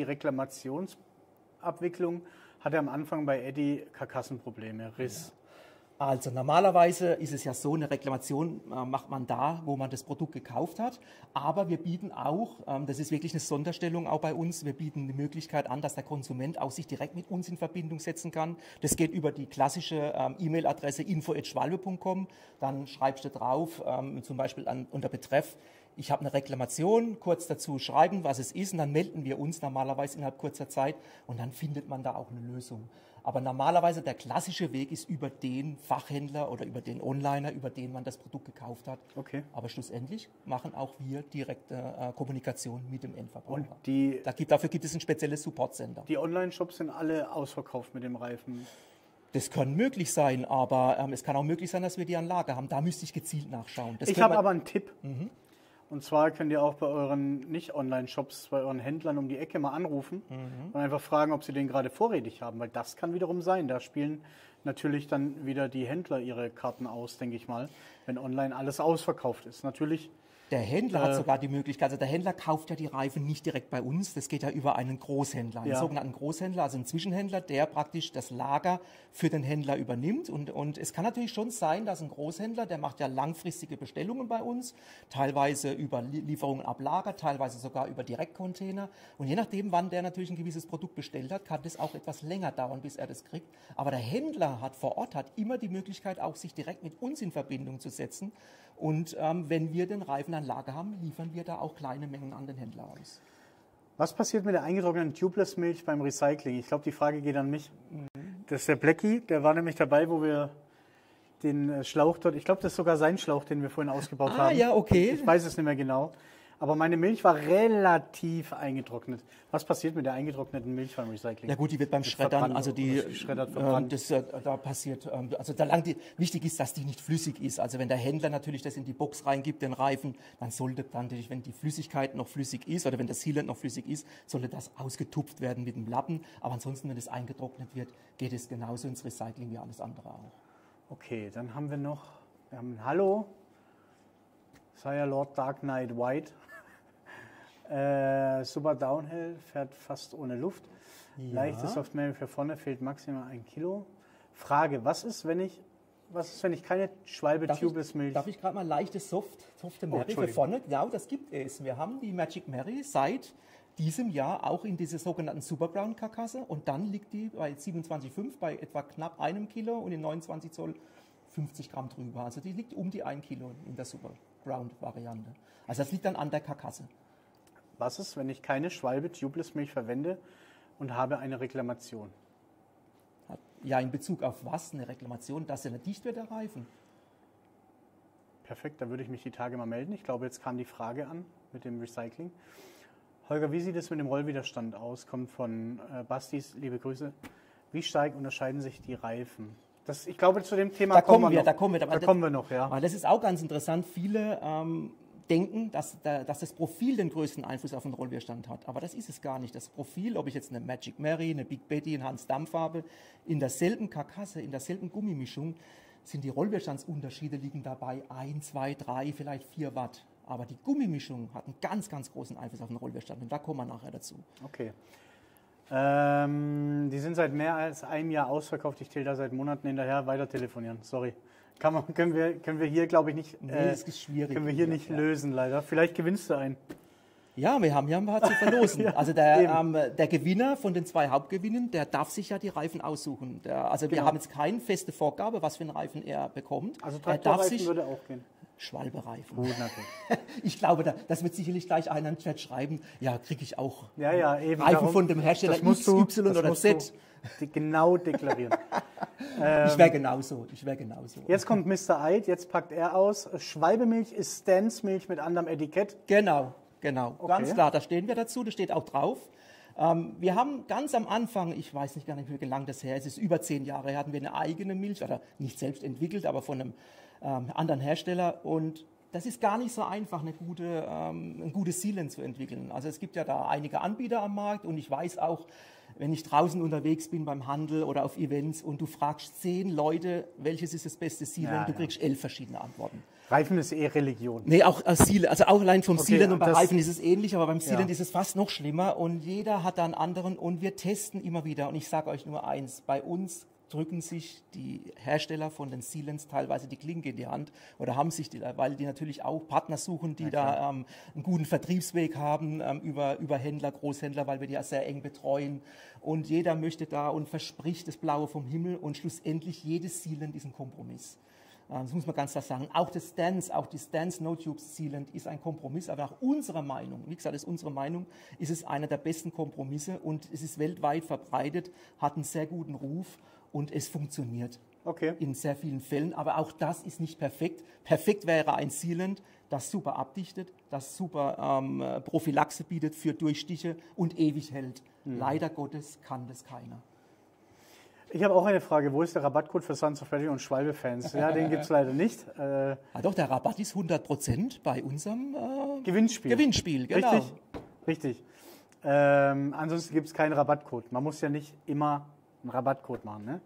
[SPEAKER 1] Reklamationsabwicklung? Hatte am Anfang bei Eddie Karkassenprobleme, Riss.
[SPEAKER 2] Also normalerweise ist es ja so, eine Reklamation macht man da, wo man das Produkt gekauft hat. Aber wir bieten auch, das ist wirklich eine Sonderstellung auch bei uns, wir bieten die Möglichkeit an, dass der Konsument auch sich direkt mit uns in Verbindung setzen kann. Das geht über die klassische E-Mail-Adresse info@schwalbe.com. Dann schreibst du drauf, zum Beispiel unter Betreff, ich habe eine Reklamation, kurz dazu schreiben, was es ist, und dann melden wir uns normalerweise innerhalb kurzer Zeit und dann findet man da auch eine Lösung. Aber normalerweise der klassische Weg ist über den Fachhändler oder über den Onliner, über den man das Produkt gekauft hat.
[SPEAKER 1] Okay.
[SPEAKER 2] Aber schlussendlich machen auch wir direkte Kommunikation mit dem Endverbraucher.
[SPEAKER 1] Und
[SPEAKER 2] dafür gibt es ein spezielles Support-Center.
[SPEAKER 1] Die Online-Shops sind alle ausverkauft mit dem Reifen.
[SPEAKER 2] Das kann möglich sein, aber es kann auch möglich sein, dass wir die an Lager haben. Da müsste ich gezielt nachschauen.
[SPEAKER 1] Ich habe aber einen Tipp. Und zwar könnt ihr auch bei euren Nicht-Online-Shops, bei euren Händlern um die Ecke mal anrufen und einfach fragen, ob sie den gerade vorrätig haben. Weil das kann wiederum sein. Da spielen natürlich dann wieder die Händler ihre Karten aus, denke ich mal, wenn online alles ausverkauft ist. Natürlich.
[SPEAKER 2] Der Händler hat sogar die Möglichkeit, also der Händler kauft ja die Reifen nicht direkt bei uns, das geht ja über einen Großhändler, einen sogenannten Großhändler, also einen Zwischenhändler, der praktisch das Lager für den Händler übernimmt. Und es kann natürlich schon sein, dass ein Großhändler, der macht ja langfristige Bestellungen bei uns, teilweise über Lieferungen ab Lager, teilweise sogar über Direktcontainer. Und je nachdem, wann der natürlich ein gewisses Produkt bestellt hat, kann das auch etwas länger dauern, bis er das kriegt. Aber der Händler hat vor Ort immer die Möglichkeit, auch sich direkt mit uns in Verbindung zu setzen. Und wenn wir den Reifen an Lager haben, liefern wir da auch kleine Mengen an den Händler aus.
[SPEAKER 1] Was passiert mit der eingetrockneten Tubeless-Milch beim Recycling? Ich glaube, die Frage geht an mich. Das ist der Blackie, der war nämlich dabei, wo wir den Schlauch dort, ich glaube, das ist sogar sein Schlauch, den wir vorhin ausgebaut haben.
[SPEAKER 2] Ja, okay.
[SPEAKER 1] Ich weiß es nicht mehr genau. Aber meine Milch war relativ eingetrocknet. Was passiert mit der eingetrockneten Milch beim Recycling?
[SPEAKER 2] Ja gut, die wird beim Schreddern, also
[SPEAKER 1] verbrannt.
[SPEAKER 2] Da passiert, also wichtig ist, dass die nicht flüssig ist. Also wenn der Händler natürlich das in die Box reingibt, den Reifen, dann sollte dann natürlich, wenn die Flüssigkeit noch flüssig ist oder wenn das Sealant noch flüssig ist, sollte das ausgetupft werden mit dem Lappen. Aber ansonsten, wenn es eingetrocknet wird, geht es genauso ins Recycling wie alles andere auch.
[SPEAKER 1] Okay, dann haben wir haben Hallo, Sire Lord Dark Knight White. Super Downhill, fährt fast ohne Luft. Ja. Leichte Softmail für vorne, fehlt maximal 1 Kilo. Frage, was ist, wenn ich keine Schwalbe Tubeless Milch...
[SPEAKER 2] Darf ich gerade mal leichte softe Mary für vorne? Genau, das gibt es. Wir haben die Magic Mary seit diesem Jahr auch in dieser sogenannten Superground-Karkasse und dann liegt die bei 27,5 bei etwa knapp 1 Kilo und in 29 Zoll 50 Gramm drüber. Also die liegt um die 1 Kilo in der Superground-Variante. Also das liegt dann an der Karkasse.
[SPEAKER 1] Was ist, wenn ich keine Schwalbe Tubeless Milch verwende und habe eine Reklamation?
[SPEAKER 2] Ja, in Bezug auf was? Eine Reklamation, dass er nicht dicht wird, der Reifen.
[SPEAKER 1] Perfekt, da würde ich mich die Tage mal melden. Ich glaube, jetzt kam die Frage an mit dem Recycling. Holger, wie sieht es mit dem Rollwiderstand aus? Kommt von Bastis, liebe Grüße. Wie stark unterscheiden sich die Reifen? Ich glaube, zu dem Thema kommen wir noch. Ja.
[SPEAKER 2] Aber das ist auch ganz interessant. Viele denken, dass das Profil den größten Einfluss auf den Rollwiderstand hat. Aber das ist es gar nicht. Das Profil, ob ich jetzt eine Magic Mary, eine Big Betty, einen Hans Dampf habe, in derselben Karkasse, in derselben Gummimischung, sind die Rollwiderstandsunterschiede liegen dabei 1, 2, 3, vielleicht 4 Watt. Aber die Gummimischung hat einen ganz, ganz großen Einfluss auf den Rollwiderstand. Und da kommen wir nachher dazu.
[SPEAKER 1] Okay. Die sind seit mehr als einem Jahr ausverkauft. Ich zähle da seit Monaten hinterher. Weiter telefonieren. Sorry. Können wir hier, glaube ich, nicht,
[SPEAKER 2] das ist schwierig.
[SPEAKER 1] Können wir hier nicht lösen, leider. Vielleicht gewinnst du einen.
[SPEAKER 2] Ja, wir haben ein paar zu verlosen. Ja, also der Gewinner von den 2 Hauptgewinnen, der darf sich ja die Reifen aussuchen. Wir haben jetzt keine feste Vorgabe, was für einen Reifen er bekommt.
[SPEAKER 1] Also Traktorreifen würde auch gehen.
[SPEAKER 2] Schwalbe-Reifen.
[SPEAKER 1] Gut, natürlich.
[SPEAKER 2] Ich glaube, das wird sicherlich gleich einer im Chat schreiben, ja, kriege ich auch
[SPEAKER 1] eben
[SPEAKER 2] Reifen
[SPEAKER 1] darum,
[SPEAKER 2] von dem Hersteller X, Y oder Z.
[SPEAKER 1] Genau deklarieren.
[SPEAKER 2] Ich wäre genauso.
[SPEAKER 1] Jetzt kommt Mr. Eid, jetzt packt er aus. Schwalbemilch ist Stance-Milch mit anderem Etikett.
[SPEAKER 2] Genau.
[SPEAKER 1] Okay.
[SPEAKER 2] Ganz klar, da stehen wir dazu, das steht auch drauf. Wir haben ganz am Anfang, ich weiß nicht gar nicht, wie lange das her ist, es ist über 10 Jahre her, hatten wir eine eigene Milch, oder nicht selbst entwickelt, aber von einem anderen Hersteller. Und das ist gar nicht so einfach, ein gutes Sealant zu entwickeln. Also es gibt ja da einige Anbieter am Markt und ich weiß auch, wenn ich draußen unterwegs bin beim Handel oder auf Events und du fragst 10 Leute, welches ist das beste Sealant, du kriegst 11 verschiedene Antworten.
[SPEAKER 1] Reifen ist Religion.
[SPEAKER 2] Nee, auch Sealant, also auch allein vom Sealant und bei Reifen ist es ähnlich, aber beim Sealant ist es fast noch schlimmer und jeder hat da einen anderen und wir testen immer wieder und ich sage euch nur eins, bei uns drücken sich die Hersteller von den Sealants teilweise die Klinke in die Hand oder haben sich, weil die natürlich auch Partner suchen, die da einen guten Vertriebsweg haben über Händler, Großhändler, weil wir die ja sehr eng betreuen und jeder möchte da und verspricht das Blaue vom Himmel und schlussendlich jedes Sealant ist ein Kompromiss. Das muss man ganz klar sagen. Auch die Stance No Tube Sealant ist ein Kompromiss, aber nach unserer Meinung, wie gesagt, ist unsere Meinung, ist es einer der besten Kompromisse und es ist weltweit verbreitet, hat einen sehr guten Ruf und es funktioniert.
[SPEAKER 1] Okay.
[SPEAKER 2] In sehr vielen Fällen, aber auch das ist nicht perfekt. Perfekt wäre ein Sealant, das super abdichtet, das super Prophylaxe bietet für Durchstiche und ewig hält. Leider Gottes kann das keiner.
[SPEAKER 1] Ich habe auch eine Frage. Wo ist der Rabattcode für Sons of Battery und Schwalbe-Fans? Ja, den gibt es leider nicht.
[SPEAKER 2] Ja, doch, der Rabatt ist 100% bei unserem
[SPEAKER 1] Gewinnspiel.
[SPEAKER 2] Genau.
[SPEAKER 1] Richtig. Ansonsten gibt es keinen Rabattcode. Man muss ja nicht immer einen Rabattcode machen. Ne?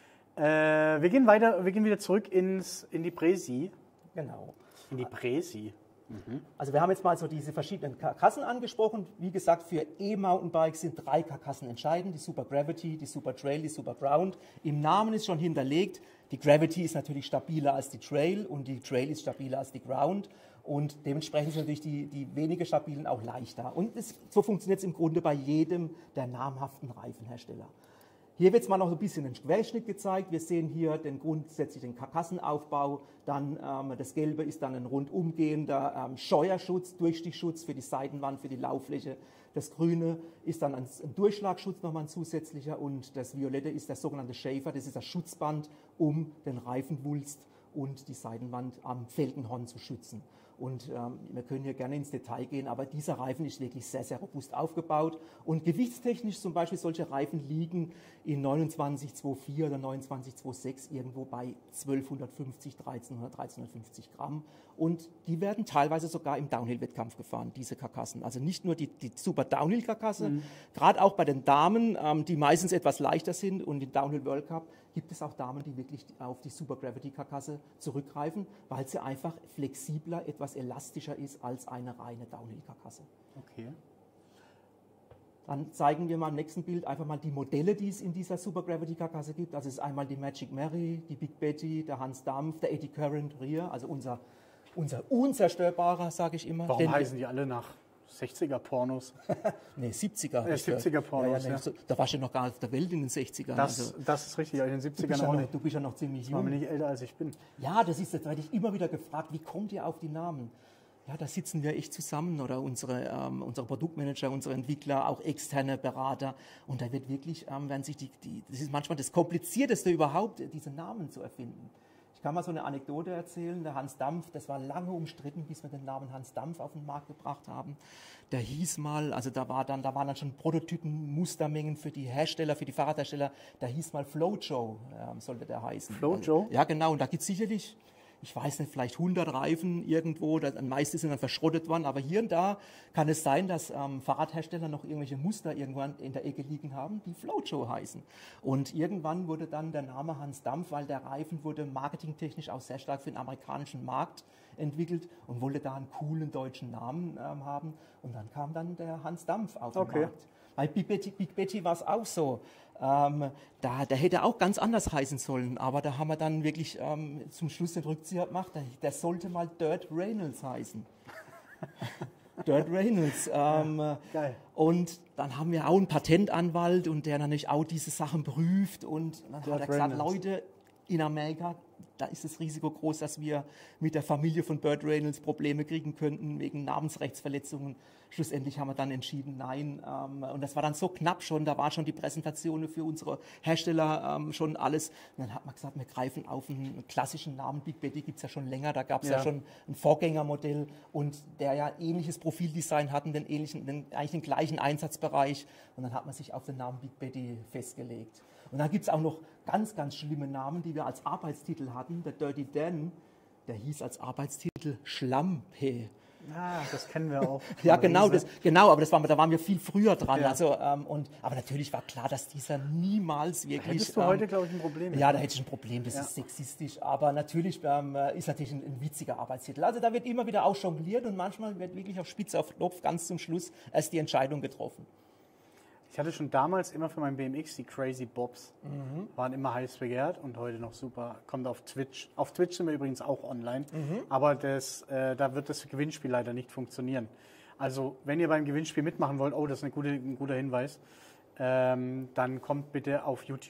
[SPEAKER 1] Wir gehen wieder zurück in die Präsi.
[SPEAKER 2] Genau.
[SPEAKER 1] In die Präsi.
[SPEAKER 2] Also wir haben jetzt mal so diese verschiedenen Karkassen angesprochen. Wie gesagt, für E-Mountainbikes sind 3 Karkassen entscheidend. Die Super Gravity, die Super Trail, die Super Ground. Im Namen ist schon hinterlegt, die Gravity ist natürlich stabiler als die Trail und die Trail ist stabiler als die Ground. Und dementsprechend sind natürlich die weniger stabilen auch leichter. Und so funktioniert es im Grunde bei jedem der namhaften Reifenhersteller. Hier wird es mal noch ein bisschen ein Querschnitt gezeigt. Wir sehen hier grundsätzlich den Karkassenaufbau. Dann das Gelbe ist dann ein rundumgehender Scheuerschutz, Durchstichschutz für die Seitenwand, für die Lauffläche. Das Grüne ist dann ein Durchschlagschutz, nochmal ein zusätzlicher. Und das Violette ist der sogenannte Shafer. Das ist das Schutzband, um den Reifenwulst und die Seitenwand am Felgenhorn zu schützen. Und wir können hier gerne ins Detail gehen, aber dieser Reifen ist wirklich sehr, sehr robust aufgebaut. Und gewichtstechnisch zum Beispiel solche Reifen liegen in 29,24 oder 29,26 irgendwo bei 1250, 1300, 1350 Gramm. Und die werden teilweise sogar im Downhill-Wettkampf gefahren, diese Karkassen. Also nicht nur die super Downhill-Karkasse, gerade auch bei den Damen, die meistens etwas leichter sind und im Downhill World Cup gibt es auch Damen, die wirklich auf die Super Gravity Karkasse zurückgreifen, weil sie einfach flexibler, etwas elastischer ist als eine reine Downhill Karkasse.
[SPEAKER 1] Okay.
[SPEAKER 2] Dann zeigen wir mal im nächsten Bild einfach mal die Modelle, die es in dieser Super Gravity Karkasse gibt. Also es ist einmal die Magic Mary, die Big Betty, der Hans Dampf, der Eddy Current Rear, also unser unzerstörbarer, sage ich immer.
[SPEAKER 1] Warum heißen die alle nach 60er-Pornos?
[SPEAKER 2] Nee, 70er.
[SPEAKER 1] 70er-Pornos,
[SPEAKER 2] ja. So, da warst du noch gar nicht auf der Welt in den 60ern.
[SPEAKER 1] Das ist richtig, in den 70ern auch nicht.
[SPEAKER 2] Du bist ja noch ziemlich
[SPEAKER 1] Ich war
[SPEAKER 2] jung.
[SPEAKER 1] mir nicht älter, als ich bin.
[SPEAKER 2] Ja, das werde ich immer wieder gefragt, wie kommt ihr auf die Namen? Ja, da sitzen wir echt zusammen oder unsere Produktmanager, unsere Entwickler, auch externe Berater. Und da wird wirklich, werden sich das ist manchmal das Komplizierteste überhaupt, diese Namen zu erfinden. Ich kann mal so eine Anekdote erzählen. Der Hans Dampf, das war lange umstritten, bis wir den Namen Hans Dampf auf den Markt gebracht haben. Der hieß mal, also da waren dann schon Prototypen, Mustermengen für die Hersteller, für die Fahrradhersteller. Der hieß mal Flojo, sollte der heißen.
[SPEAKER 1] Flojo?
[SPEAKER 2] Ja, genau. Und da gibt es sicherlich, ich weiß nicht, vielleicht 100 Reifen irgendwo, meiste sind dann verschrottet worden, aber hier und da kann es sein, dass Fahrradhersteller noch irgendwelche Muster irgendwann in der Ecke liegen haben, die Flojo heißen. Und irgendwann wurde dann der Name Hans Dampf, weil der Reifen wurde marketingtechnisch auch sehr stark für den amerikanischen Markt entwickelt und wollte da einen coolen deutschen Namen haben. Und dann kam dann der Hans Dampf auf den Markt. Bei Big Betty war es auch so. Der hätte auch ganz anders heißen sollen, aber da haben wir dann wirklich zum Schluss den Rückzieher gemacht. Der sollte mal Dirt Reynolds heißen. Dirt Reynolds.
[SPEAKER 1] Geil.
[SPEAKER 2] Und dann haben wir auch einen Patentanwalt und der natürlich auch diese Sachen prüft. Und dann hat er gesagt, Leute, in Amerika, da ist das Risiko groß, dass wir mit der Familie von Burt Reynolds Probleme kriegen könnten wegen Namensrechtsverletzungen. Schlussendlich haben wir dann entschieden, nein. Und das war dann so knapp schon, da war schon die Präsentation für unsere Hersteller schon alles. Und dann hat man gesagt, wir greifen auf einen klassischen Namen. Big Betty gibt es ja schon länger, da gab es ja schon ein Vorgängermodell und der ja ähnliches Profildesign hatten, eigentlich den gleichen Einsatzbereich. Und dann hat man sich auf den Namen Big Betty festgelegt. Und dann gibt es auch noch ganz, ganz schlimme Namen, die wir als Arbeitstitel hatten. Der Dirty Dan, der hieß als Arbeitstitel Schlampe.
[SPEAKER 1] Ah, das kennen wir auch.
[SPEAKER 2] Ja, genau, aber da waren wir viel früher dran. Ja. Also, aber natürlich war klar, dass dieser niemals wirklich...
[SPEAKER 1] Hättest du heute, glaube ich, ein Problem mit.
[SPEAKER 2] Ja, da hätte ich ein Problem, das ist sexistisch. Aber natürlich ist natürlich ein witziger Arbeitstitel. Also da wird immer wieder auch jongliert und manchmal wird wirklich auf Spitze auf Knopf ganz zum Schluss erst die Entscheidung getroffen.
[SPEAKER 1] Ich hatte schon damals immer für meinen BMX die Crazy Bobs. Waren immer heiß begehrt und heute noch super. Kommt auf Twitch. Auf Twitch sind wir übrigens auch online. Aber da wird das Gewinnspiel leider nicht funktionieren. Also, wenn ihr beim Gewinnspiel mitmachen wollt, das ist ein guter Hinweis, dann kommt bitte auf YouTube.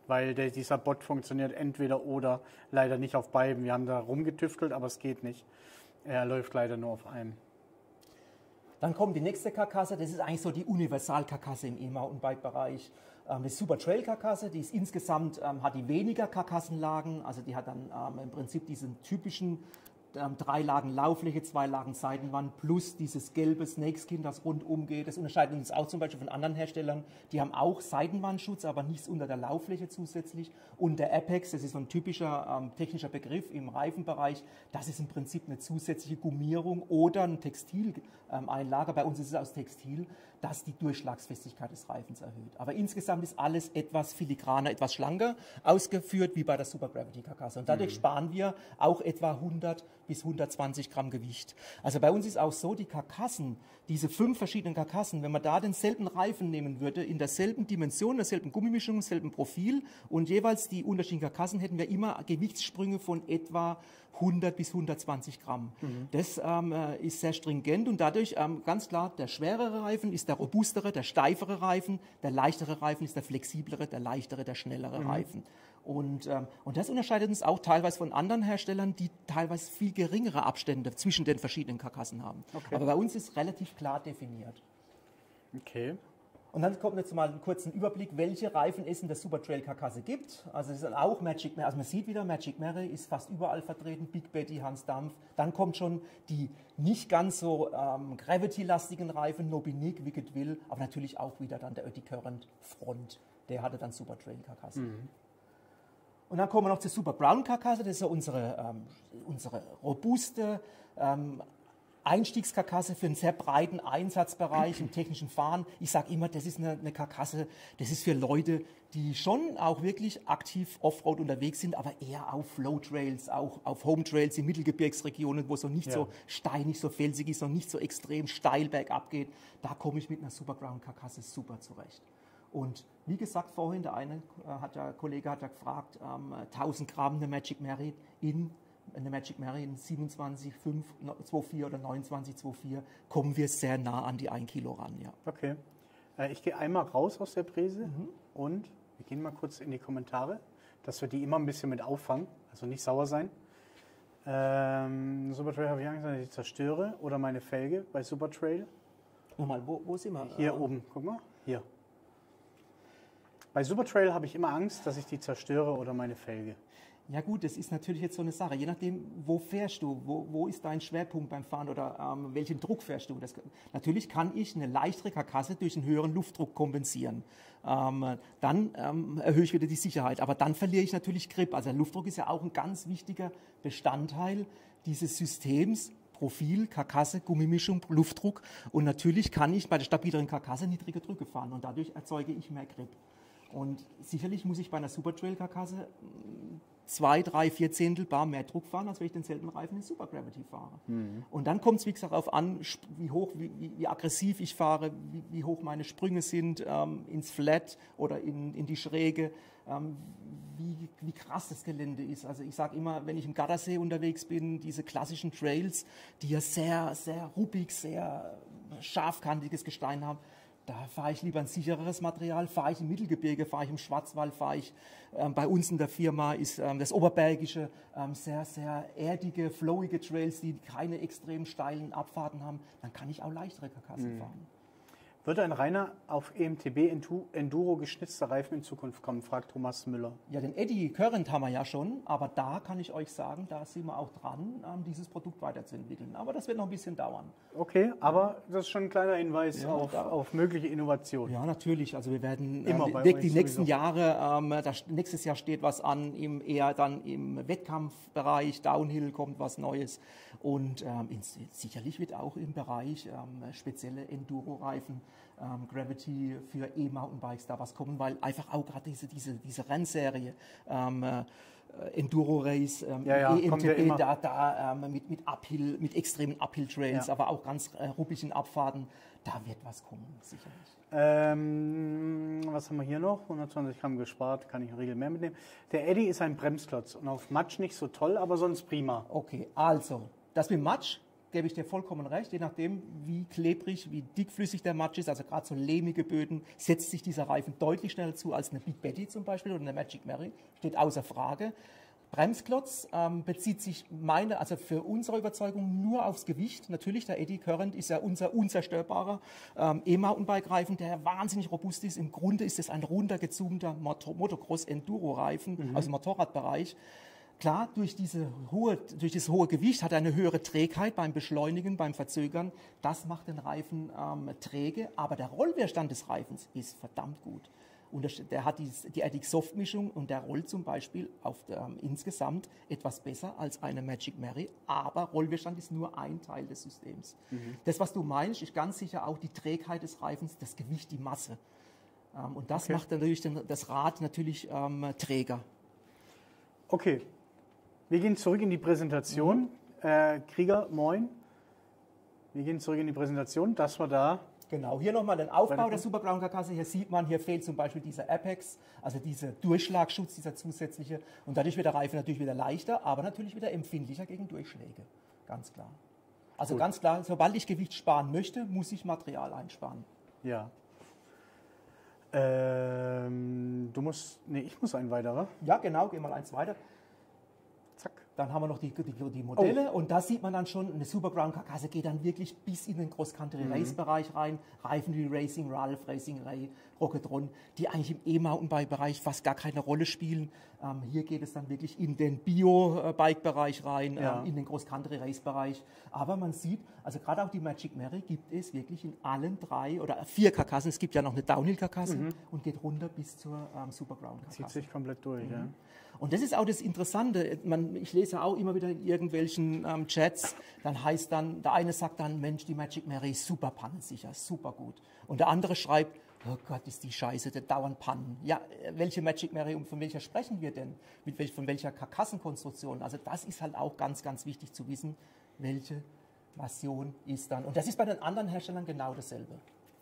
[SPEAKER 1] weil dieser Bot funktioniert entweder oder, leider nicht auf beiden. Wir haben da rumgetüftelt, aber es geht nicht. Er läuft leider nur auf einem.
[SPEAKER 2] Dann kommt die nächste Karkasse, das ist eigentlich so die Universalkarkasse im E-Mountainbike-Bereich. Das ist Super Trail Karkasse, die ist insgesamt, hat die weniger Karkassenlagen, also die hat dann im Prinzip diesen typischen 3 Lagen Lauffläche, 2 Lagen Seitenwand plus dieses gelbe Snakeskin, das rundum geht. Das unterscheidet uns auch zum Beispiel von anderen Herstellern. Die haben auch Seitenwandschutz, aber nichts unter der Lauffläche zusätzlich. Und der Apex, das ist so ein typischer technischer Begriff im Reifenbereich, das ist im Prinzip eine zusätzliche Gummierung oder ein Textileinlager. Bei uns ist es aus Textil, das die Durchschlagsfestigkeit des Reifens erhöht. Aber insgesamt ist alles etwas filigraner, etwas schlanker ausgeführt wie bei der Super Gravity Karkasse. Und dadurch sparen wir auch etwa 100 bis 120 Gramm Gewicht. Also bei uns ist auch so, die Karkassen, diese 5 verschiedenen Karkassen, wenn man da denselben Reifen nehmen würde, in derselben Dimension, derselben Gummimischung, derselben Profil und jeweils die unterschiedlichen Karkassen, hätten wir immer Gewichtssprünge von etwa 100 bis 120 Gramm. Das ist sehr stringent und dadurch ganz klar, der schwerere Reifen ist der robustere, der steifere Reifen, der leichtere Reifen ist der flexiblere, der leichtere, der schnellere Reifen. Und das unterscheidet uns auch teilweise von anderen Herstellern, die teilweise viel geringere Abstände zwischen den verschiedenen Karkassen haben. Okay. Aber bei uns ist relativ klar definiert.
[SPEAKER 1] Okay.
[SPEAKER 2] Und dann kommt jetzt mal einen kurzen Überblick, welche Reifen es in der Super Trail Karkasse gibt. Also es ist auch Magic Mary, also man sieht wieder, Magic Mary ist fast überall vertreten, Big Betty, Hans Dampf. Dann kommt schon die nicht ganz so Gravity-lastigen Reifen, Nobinique, Wicked Will, aber natürlich auch wieder dann der Ötti Current Front, der hatte dann Super Trail Karkasse. Und dann kommen wir noch zur Super Brown Karkasse, das ist ja unsere robuste Einstiegskarkasse für einen sehr breiten Einsatzbereich im technischen Fahren. Ich sage immer, das ist eine Karkasse, das ist für Leute, die schon auch wirklich aktiv Offroad unterwegs sind, aber eher auf Flow-Trails, auch auf Home-Trails in Mittelgebirgsregionen, wo es so nicht so steinig, so felsig ist und nicht so extrem steil bergab geht. Da komme ich mit einer Super Brown Karkasse super zurecht. Und wie gesagt vorhin, der Kollege hat ja gefragt, 1000 Gramm eine Magic Mary in 27,5, 2,4 oder 29,2,4 kommen wir sehr nah an die 1 Kilo ran. Ja.
[SPEAKER 1] Okay. Ich gehe einmal raus aus der Präse und wir gehen mal kurz in die Kommentare, dass wir die immer ein bisschen mit auffangen, also nicht sauer sein. Supertrail habe ich Angst, dass ich zerstöre oder meine Felge bei Supertrail.
[SPEAKER 2] Nochmal, wo sind wir?
[SPEAKER 1] Hier oben, guck mal, hier. Bei Supertrail habe ich immer Angst, dass ich die zerstöre oder meine Felge.
[SPEAKER 2] Ja gut, das ist natürlich jetzt so eine Sache. Je nachdem, wo fährst du, wo ist dein Schwerpunkt beim Fahren oder welchen Druck fährst du. Natürlich kann ich eine leichtere Karkasse durch einen höheren Luftdruck kompensieren. Dann erhöhe ich wieder die Sicherheit, aber dann verliere ich natürlich Grip. Also der Luftdruck ist ja auch ein ganz wichtiger Bestandteil dieses Systems. Profil, Karkasse, Gummimischung, Luftdruck. Und natürlich kann ich bei der stabileren Karkasse niedrige Drücke fahren und dadurch erzeuge ich mehr Grip. Und sicherlich muss ich bei einer Supertrail-Karkasse 2, 3, 4 Zehntel Bar mehr Druck fahren, als wenn ich denselben Reifen in Super Gravity fahre. Und dann kommt es, wie gesagt, darauf an, wie aggressiv ich fahre, wie hoch meine Sprünge sind, ins Flat oder in die Schräge, wie krass das Gelände ist. Also ich sage immer, wenn ich im Gardasee unterwegs bin, diese klassischen Trails, die ja sehr, sehr ruppig, sehr scharfkantiges Gestein haben, da fahre ich lieber ein sichereres Material, fahre ich im Mittelgebirge, fahre ich im Schwarzwald, fahre ich bei uns in der Firma ist das Oberbergische, sehr, sehr erdige, flowige Trails, die keine extrem steilen Abfahrten haben, dann kann ich auch leichtere Karkassen fahren.
[SPEAKER 1] Wird ein reiner auf EMTB Enduro geschnitzter Reifen in Zukunft kommen, fragt Thomas Müller.
[SPEAKER 2] Ja, den Eddy Current haben wir ja schon, aber da kann ich euch sagen, da sind wir auch dran, dieses Produkt weiterzuentwickeln. Aber das wird noch ein bisschen dauern.
[SPEAKER 1] Okay, aber das ist schon ein kleiner Hinweis auf mögliche Innovationen.
[SPEAKER 2] Ja, natürlich. Also wir werden
[SPEAKER 1] die
[SPEAKER 2] nächsten Jahre, nächstes Jahr steht was an, eher dann im Wettkampfbereich, Downhill kommt was Neues. Und sicherlich wird auch im Bereich spezielle Enduro-Reifen, Gravity für E-Mountainbikes da was kommen, weil einfach auch gerade diese Rennserie Enduro Race, EMTB, mit Uphill, mit extremen Uphill-Trails, aber auch ganz ruppigen Abfahrten, da wird was kommen, sicherlich.
[SPEAKER 1] Was haben wir hier noch? 120 Gramm gespart, kann ich in der Regel mehr mitnehmen. Der Eddy ist ein Bremsklotz und auf Matsch nicht so toll, aber sonst prima.
[SPEAKER 2] Okay, also, das mit Matsch, gebe ich dir vollkommen recht, je nachdem, wie klebrig, wie dickflüssig der Matsch ist, also gerade so lehmige Böden, setzt sich dieser Reifen deutlich schneller zu als eine Big Betty zum Beispiel oder eine Magic Mary, steht außer Frage. Bremsklotz bezieht sich also für unsere Überzeugung nur aufs Gewicht. Natürlich, der Eddy Current ist ja unser unzerstörbarer E-Mountainbike-Reifen, der wahnsinnig robust ist. Im Grunde ist es ein runtergezoomter Motocross-Enduro-Reifen aus dem Motorradbereich. Klar, durch das hohe Gewicht hat er eine höhere Trägheit beim Beschleunigen, beim Verzögern. Das macht den Reifen träge, aber der Rollwiderstand des Reifens ist verdammt gut. Und der hat die Addict Soft Mischung und der rollt zum Beispiel insgesamt etwas besser als eine Magic Mary, aber Rollwiderstand ist nur ein Teil des Systems. Das, was du meinst, ist ganz sicher auch die Trägheit des Reifens, das Gewicht, die Masse. Und das macht natürlich das Rad natürlich träger.
[SPEAKER 1] Okay, wir gehen zurück in die Präsentation. Krieger, moin. Wir gehen zurück in die Präsentation, das war da.
[SPEAKER 2] Genau, hier nochmal den Aufbau der Superground-Karkasse. Hier sieht man, hier fehlt zum Beispiel dieser Apex, also dieser Durchschlagschutz, dieser zusätzliche. Und dadurch wird der Reifen natürlich wieder leichter, aber natürlich wieder empfindlicher gegen Durchschläge. Ganz klar. Also gut. Ganz klar, sobald ich Gewicht sparen möchte, muss ich Material einsparen.
[SPEAKER 1] Ja. Ich muss einen weiterer.
[SPEAKER 2] Ja, genau, geh mal eins weiter. Zack. Dann haben wir noch die Modelle und da sieht man dann schon, eine Superground-Karkasse geht dann wirklich bis in den Cross-Country-Race-Bereich rein. Reifen wie Racing, Ralph, Racing Ray, Rocketron, die eigentlich im E-Mountainbike-Bereich fast gar keine Rolle spielen. Hier geht es dann wirklich in den Bio-Bike-Bereich rein, in den Cross-Country-Race-Bereich. Aber man sieht, also gerade auch die Magic Mary gibt es wirklich in allen 3 oder 4 Karkassen. Es gibt ja noch eine Downhill-Karkasse und geht runter bis zur Superground-Karkasse.
[SPEAKER 1] Zieht sich komplett durch, ja.
[SPEAKER 2] Und das ist auch das Interessante. Ich lese auch immer wieder in irgendwelchen Chats, der eine sagt dann, Mensch, die Magic Mary ist super pannensicher, super gut. Und der andere schreibt, oh Gott, ist die Scheiße, der dauernd Pannen. Ja, welche Magic Mary und von welcher sprechen wir denn? Von welcher Karkassenkonstruktion? Also das ist halt auch ganz, ganz wichtig zu wissen, welche Version ist dann. Und das ist bei den anderen Herstellern genau dasselbe.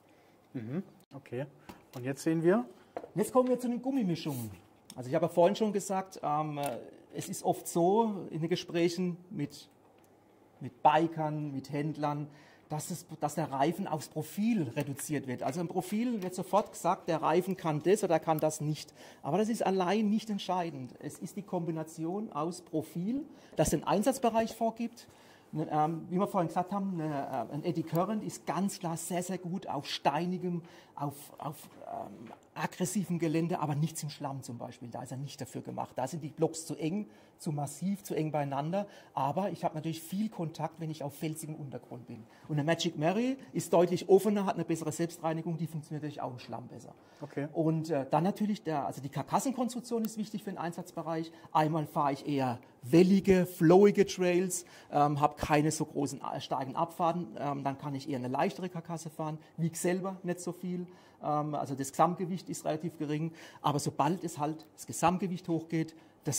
[SPEAKER 1] Okay, und jetzt sehen wir?
[SPEAKER 2] Jetzt kommen wir zu den Gummimischungen. Also ich habe ja vorhin schon gesagt, es ist oft so in den Gesprächen mit Bikern, mit Händlern, dass der Reifen aufs Profil reduziert wird. Also im Profil wird sofort gesagt, der Reifen kann das oder kann das nicht. Aber das ist allein nicht entscheidend. Es ist die Kombination aus Profil, das den Einsatzbereich vorgibt. Wie wir vorhin gesagt haben, ein Eddy Current ist ganz klar sehr, sehr gut auf steinigem, auf aggressivem Gelände, aber nichts im Schlamm zum Beispiel. Da ist er nicht dafür gemacht. Da sind die Blocks zu eng, zu massiv, zu eng beieinander. Aber ich habe natürlich viel Kontakt, wenn ich auf felsigem Untergrund bin. Und der Magic Mary ist deutlich offener, hat eine bessere Selbstreinigung, die funktioniert natürlich auch im Schlamm besser.
[SPEAKER 1] Okay.
[SPEAKER 2] Und dann natürlich, die Karkassenkonstruktion ist wichtig für den Einsatzbereich. Einmal fahre ich eher wellige, flowige Trails, habe keine so großen, starken Abfahrten, dann kann ich eher eine leichtere Karkasse fahren, wiege selber nicht so viel, also das Gesamtgewicht ist relativ gering, aber sobald es halt das Gesamtgewicht hochgeht,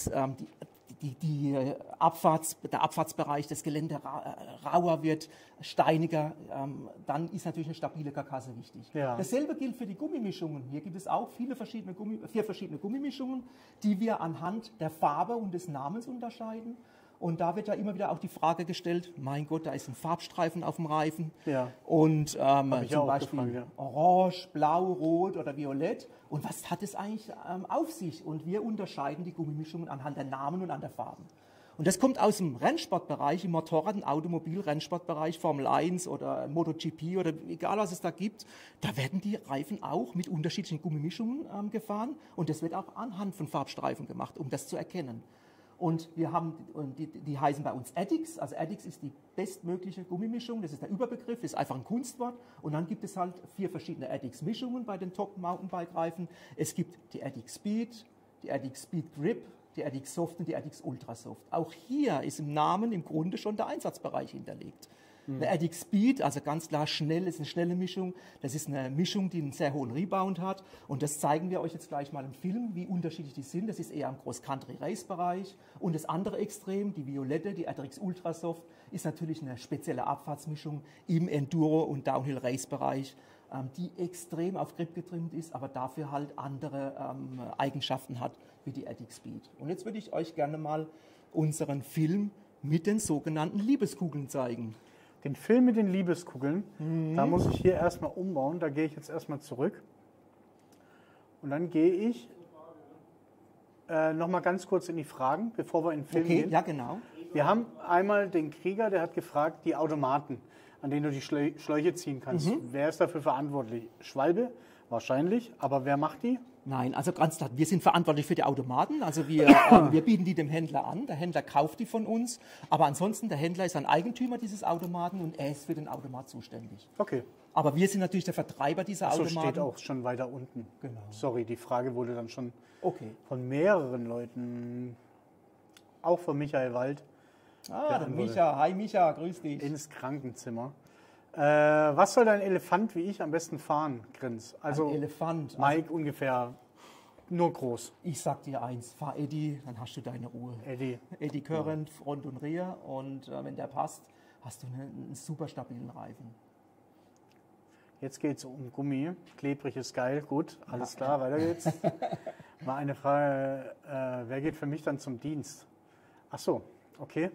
[SPEAKER 2] der Abfahrtsbereich, das Gelände rauer wird, steiniger, dann ist natürlich eine stabile Karkasse wichtig.
[SPEAKER 1] Ja.
[SPEAKER 2] Dasselbe gilt für die Gummimischungen. Hier gibt es auch 4 verschiedene Gummimischungen, die wir anhand der Farbe und des Namens unterscheiden. Und da wird ja immer wieder auch die Frage gestellt, mein Gott, da ist ein Farbstreifen auf dem Reifen.
[SPEAKER 1] Ja.
[SPEAKER 2] Und zum Beispiel
[SPEAKER 1] gefragt, ja.
[SPEAKER 2] Orange, Blau, Rot oder Violett. Und was hat es eigentlich auf sich? Und wir unterscheiden die Gummimischungen anhand der Namen und an der Farben. Und das kommt aus dem Rennsportbereich, im Motorrad- und Automobil-Rennsportbereich, Formel 1 oder MotoGP oder egal was es da gibt. Da werden die Reifen auch mit unterschiedlichen Gummimischungen gefahren. Und das wird auch anhand von Farbstreifen gemacht, um das zu erkennen. Und die heißen bei uns Addicts. Also Addicts ist die bestmögliche Gummimischung. Das ist der Überbegriff, das ist einfach ein Kunstwort. Und dann gibt es halt 4 verschiedene Addicts-Mischungen bei den Top-Mountainbike-Reifen. Es gibt die Addict Speed, die Addict Speed Grip, die Addict Soft und die Addict Ultra Soft. Auch hier ist im Namen im Grunde schon der Einsatzbereich hinterlegt. Eine Addict Speed, also ganz klar schnell, ist eine schnelle Mischung. Das ist eine Mischung, die einen sehr hohen Rebound hat. Und das zeigen wir euch jetzt gleich mal im Film, wie unterschiedlich die sind. Das ist eher im Cross-Country-Race-Bereich. Und das andere Extrem, die Violette, die Adrix Ultra Soft, ist natürlich eine spezielle Abfahrtsmischung im Enduro- und Downhill-Race-Bereich, die extrem auf Grip getrimmt ist, aber dafür halt andere Eigenschaften hat wie die Addict Speed. Und jetzt würde ich euch gerne mal unseren Film mit den sogenannten Liebeskugeln zeigen.
[SPEAKER 1] Den Film mit den Liebeskugeln, da muss ich hier erstmal umbauen. Da gehe ich jetzt erstmal zurück. Und dann gehe ich nochmal ganz kurz in die Fragen, bevor wir in den Film gehen.
[SPEAKER 2] Ja, genau.
[SPEAKER 1] Wir haben einmal den Krieger, der hat gefragt, die Automaten, an denen du die Schläuche ziehen kannst. Wer ist dafür verantwortlich? Schwalbe? Wahrscheinlich. Aber wer macht die?
[SPEAKER 2] Nein, also ganz klar, wir sind verantwortlich für die Automaten. Also wir bieten die dem Händler an. Der Händler kauft die von uns. Aber ansonsten, der Händler ist ein Eigentümer dieses Automaten und er ist für den Automat zuständig.
[SPEAKER 1] Okay.
[SPEAKER 2] Aber wir sind natürlich der Vertreiber dieser
[SPEAKER 1] So
[SPEAKER 2] Automaten.
[SPEAKER 1] steht auch schon weiter unten.
[SPEAKER 2] Genau.
[SPEAKER 1] Sorry, die Frage wurde dann schon
[SPEAKER 2] Okay.
[SPEAKER 1] von mehreren Leuten, auch von Michael Wald,
[SPEAKER 2] Der Micha. Hi Micha, grüß dich.
[SPEAKER 1] ins Krankenzimmer. Was soll dein Elefant wie ich am besten fahren, Grins? Also
[SPEAKER 2] Ein Elefant.
[SPEAKER 1] Mike ungefähr nur groß.
[SPEAKER 2] Ich sag dir eins, fahr Eddie, dann hast du deine Ruhe.
[SPEAKER 1] Eddie.
[SPEAKER 2] Eddie Current, Front und Rear und wenn der passt, hast du einen super stabilen Reifen.
[SPEAKER 1] Jetzt geht es um Gummi. Klebrig ist geil. Gut, alles klar, weiter geht's. Mal eine Frage, wer geht für mich dann zum Dienst? Ach so, okay.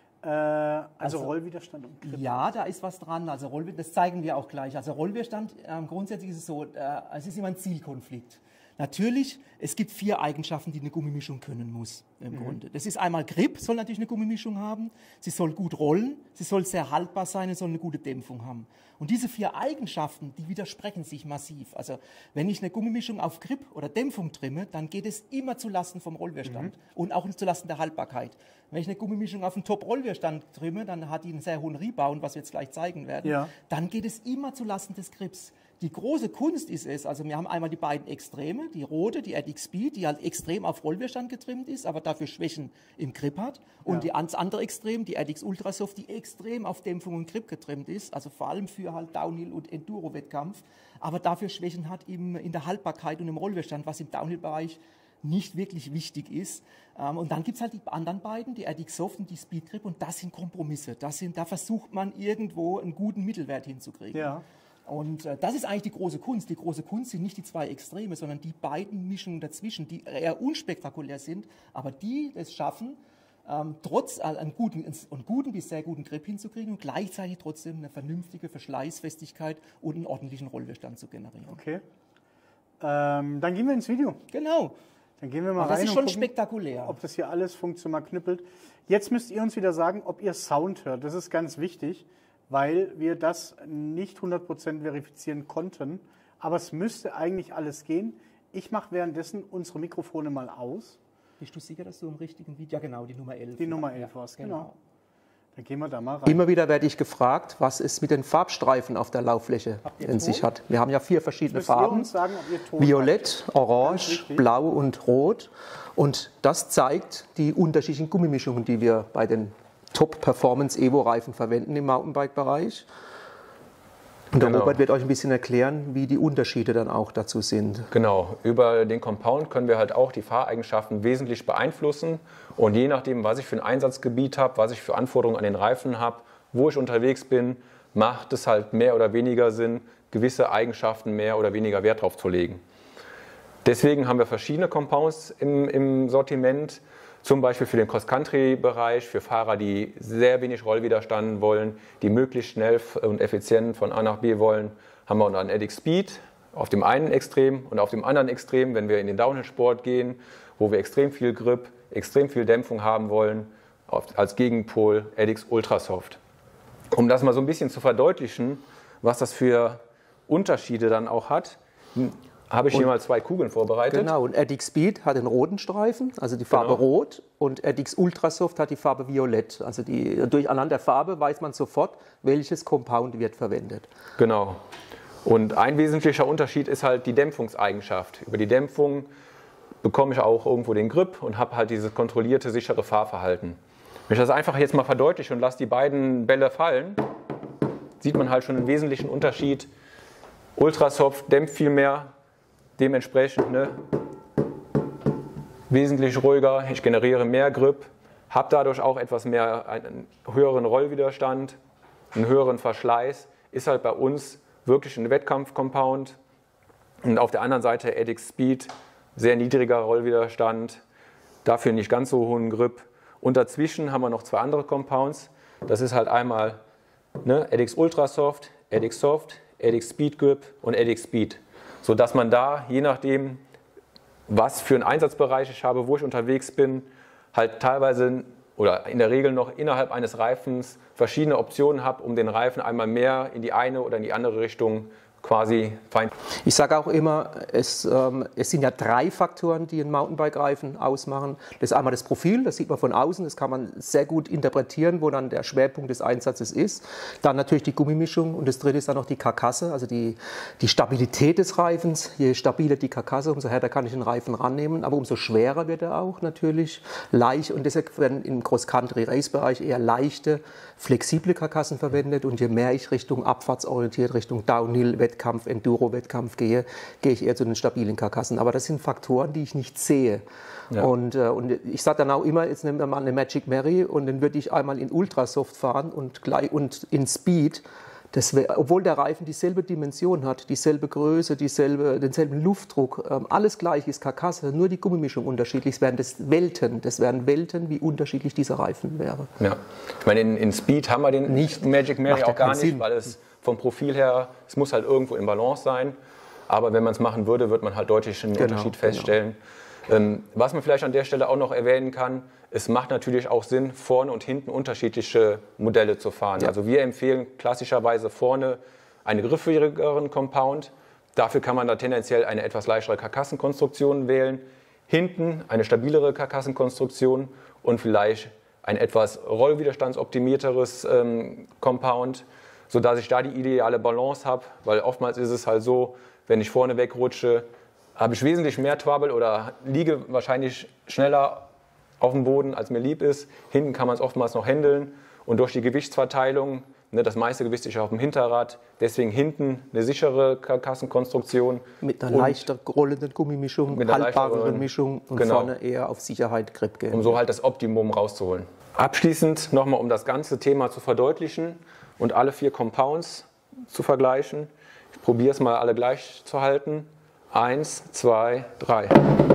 [SPEAKER 1] Also Rollwiderstand und Grip.
[SPEAKER 2] Ja, da ist was dran. Also das zeigen wir auch gleich. Also Rollwiderstand, grundsätzlich ist es so, es ist immer ein Zielkonflikt. Natürlich, es gibt 4 Eigenschaften, die eine Gummimischung können muss im Grunde. Das ist einmal Grip, soll natürlich eine Gummimischung haben. Sie soll gut rollen, sie soll sehr haltbar sein, es soll eine gute Dämpfung haben. Und diese 4 Eigenschaften, die widersprechen sich massiv. Also wenn ich eine Gummimischung auf Grip oder Dämpfung trimme, dann geht es immer zulasten vom Rollwiderstand und auch zulasten der Haltbarkeit. Wenn ich eine Gummimischung auf einen Top-Rollwiderstand trimme, dann hat die einen sehr hohen Rebound, was wir jetzt gleich zeigen werden.
[SPEAKER 1] Ja.
[SPEAKER 2] Dann geht es immer zulasten des Grips. Die große Kunst ist es, also wir haben einmal die beiden Extreme, die rote, die Addict Speed, die halt extrem auf Rollwiderstand getrimmt ist, aber dafür Schwächen im Grip hat. Und das andere Extrem, die Addix Ultrasoft, die extrem auf Dämpfung und Grip getrimmt ist, also vor allem für halt Downhill- und Enduro-Wettkampf, aber dafür Schwächen hat in der Haltbarkeit und im Rollwiderstand, was im Downhill-Bereich nicht wirklich wichtig ist. Und dann gibt es halt die anderen beiden, die Addix Soft und die Speed Grip, und das sind Kompromisse. Da versucht man irgendwo einen guten Mittelwert hinzukriegen.
[SPEAKER 1] Ja.
[SPEAKER 2] Und das ist eigentlich die große Kunst. Die große Kunst sind nicht die 2 Extreme, sondern die beiden Mischungen dazwischen, die eher unspektakulär sind, aber die es schaffen, trotz einen guten bis sehr guten Grip hinzukriegen und gleichzeitig trotzdem eine vernünftige Verschleißfestigkeit und einen ordentlichen Rollwiderstand zu generieren.
[SPEAKER 1] Okay. Dann gehen wir ins Video.
[SPEAKER 2] Genau.
[SPEAKER 1] Dann gehen wir mal
[SPEAKER 2] Aber das
[SPEAKER 1] rein
[SPEAKER 2] ist
[SPEAKER 1] und
[SPEAKER 2] schon
[SPEAKER 1] gucken,
[SPEAKER 2] spektakulär.
[SPEAKER 1] ob das hier alles funktional knüppelt. Jetzt müsst ihr uns wieder sagen, ob ihr Sound hört. Das ist ganz wichtig, weil wir das nicht 100% verifizieren konnten. Aber es müsste eigentlich alles gehen. Ich mache währenddessen unsere Mikrofone mal aus.
[SPEAKER 2] Bist du sicher, dass du im richtigen Video... Ja genau, die Nummer 11.
[SPEAKER 1] Die Nummer 11 war es, genau. Dann gehen wir da mal rein.
[SPEAKER 3] Immer wieder werde ich gefragt, was es mit den Farbstreifen auf der Lauffläche in sich hat. Wir haben ja 4 verschiedene
[SPEAKER 1] Müsst ihr
[SPEAKER 3] Farben.
[SPEAKER 1] uns sagen, ob ihr Ton
[SPEAKER 3] Violett,
[SPEAKER 1] habt.
[SPEAKER 3] Orange,
[SPEAKER 1] wichtig.
[SPEAKER 3] Blau und Rot. Und das zeigt die unterschiedlichen Gummimischungen, die wir bei den Top-Performance-Evo-Reifen verwenden im Mountainbike-Bereich. Und der Robert wird euch ein bisschen erklären, wie die Unterschiede dann auch dazu sind.
[SPEAKER 4] Genau, über den Compound können wir halt auch die Fahreigenschaften wesentlich beeinflussen. Und je nachdem, was ich für ein Einsatzgebiet habe, was ich für Anforderungen an den Reifen habe, wo ich unterwegs bin, macht es halt mehr oder weniger Sinn, gewisse Eigenschaften mehr oder weniger Wert drauf zu legen. Deswegen haben wir verschiedene Compounds im Sortiment. Zum Beispiel für den Cross-Country-Bereich, für Fahrer, die sehr wenig Rollwiderstand wollen, die möglichst schnell und effizient von A nach B wollen, haben wir einen Addix Speed auf dem einen Extrem und auf dem anderen Extrem, wenn wir in den Downhill-Sport gehen, wo wir extrem viel Grip, extrem viel Dämpfung haben wollen, als Gegenpol Addix Ultrasoft. Um das mal so ein bisschen zu verdeutlichen, was das für Unterschiede dann auch hat, habe ich hier mal 2 Kugeln vorbereitet.
[SPEAKER 3] Genau, und Addix Speed hat den roten Streifen, also die Farbe Rot, und Addix Ultrasoft hat die Farbe Violett. Also anhand der Farbe weiß man sofort, welches Compound wird verwendet.
[SPEAKER 4] Genau. Und ein wesentlicher Unterschied ist halt die Dämpfungseigenschaft. Über die Dämpfung bekomme ich auch irgendwo den Grip und habe halt dieses kontrollierte, sichere Fahrverhalten. Wenn ich das einfach jetzt mal verdeutliche und lasse die beiden Bälle fallen, sieht man halt schon einen wesentlichen Unterschied. Ultrasoft dämpft viel mehr, dementsprechend wesentlich ruhiger, ich generiere mehr Grip, habe dadurch auch etwas mehr, einen höheren Rollwiderstand, einen höheren Verschleiß, ist halt bei uns wirklich ein Wettkampf-Compound. Und auf der anderen Seite Addix Speed, sehr niedriger Rollwiderstand, dafür nicht ganz so hohen Grip. Und dazwischen haben wir noch 2 andere Compounds. Das ist halt einmal ne, LX Ultra Soft, LX Soft, LX Speed Grip und LX Speed. Sodass man da, je nachdem, was für einen Einsatzbereich ich habe, wo ich unterwegs bin, halt teilweise oder in der Regel noch innerhalb eines Reifens verschiedene Optionen habe, um den Reifen einmal mehr in die eine oder in die andere Richtung quasi fein.
[SPEAKER 3] Ich sage auch immer, es sind ja 3 Faktoren, die einen Mountainbike-Reifen ausmachen. Das ist einmal das Profil, das sieht man von außen, das kann man sehr gut interpretieren, wo dann der Schwerpunkt des Einsatzes ist. Dann natürlich die Gummimischung und das dritte ist dann noch die Karkasse, also die Stabilität des Reifens. Je stabiler die Karkasse, umso härter kann ich den Reifen rannehmen, aber umso schwerer wird er auch natürlich. Leicht, und deshalb werden im Cross-Country-Race-Bereich eher leichte, flexible Karkassen verwendet und je mehr ich Richtung abfahrtsorientiert, Richtung Downhill, Wettkampf, Enduro-Wettkampf gehe ich eher zu den stabilen Karkassen. Aber das sind Faktoren, die ich nicht sehe. Ja. Und ich sage dann auch immer, jetzt nehmen wir mal eine Magic Mary und dann würde ich einmal in Ultrasoft fahren und in Speed. Obwohl der Reifen dieselbe Dimension hat, dieselbe Größe, denselben Luftdruck, alles gleich ist, Karkasse, nur die Gummimischung unterschiedlich. Das wären Welten, wie unterschiedlich dieser Reifen wäre.
[SPEAKER 4] Ja. Ich meine, in Speed haben wir den Magic Mary auch gar nicht,
[SPEAKER 3] Sinn.
[SPEAKER 4] weil es vom Profil her, es muss halt irgendwo in Balance sein. Aber wenn man es machen würde, wird man halt deutlich einen Unterschied feststellen. Was man vielleicht an der Stelle auch noch erwähnen kann, es macht natürlich auch Sinn, vorne und hinten unterschiedliche Modelle zu fahren. Ja. Also wir empfehlen klassischerweise vorne einen griffigeren Compound. Dafür kann man da tendenziell eine etwas leichtere Karkassenkonstruktion wählen. Hinten eine stabilere Karkassenkonstruktion und vielleicht ein etwas rollwiderstandsoptimierteres Compound, sodass ich da die ideale Balance habe. Weil oftmals ist es halt so, wenn ich vorne wegrutsche, habe ich wesentlich mehr Trouble oder liege wahrscheinlich schneller auf dem Boden, als mir lieb ist. Hinten kann man es oftmals noch handeln und durch die Gewichtsverteilung, das meiste Gewicht ist auf dem Hinterrad, deswegen hinten eine sichere Karkassenkonstruktion.
[SPEAKER 3] Mit einer leichter rollenden Gummimischung, mit einer haltbareren Mischung und vorne eher auf Sicherheit, Grip gehen.
[SPEAKER 4] Um so halt das Optimum rauszuholen. Abschließend nochmal, um das ganze Thema zu verdeutlichen und alle 4 Compounds zu vergleichen. Ich probiere es mal alle gleich zu halten. 1, 2, 3.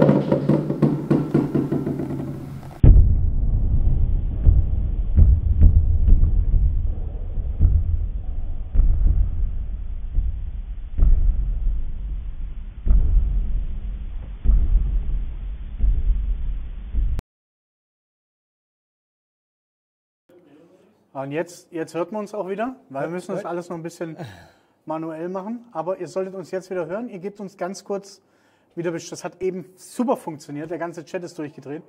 [SPEAKER 1] Und jetzt hört man uns auch wieder, weil wir müssen das alles noch ein bisschen manuell machen. Aber ihr solltet uns jetzt wieder hören. Ihr gebt uns ganz kurz wieder Bescheid. Das hat eben super funktioniert. Der ganze Chat ist durchgedreht.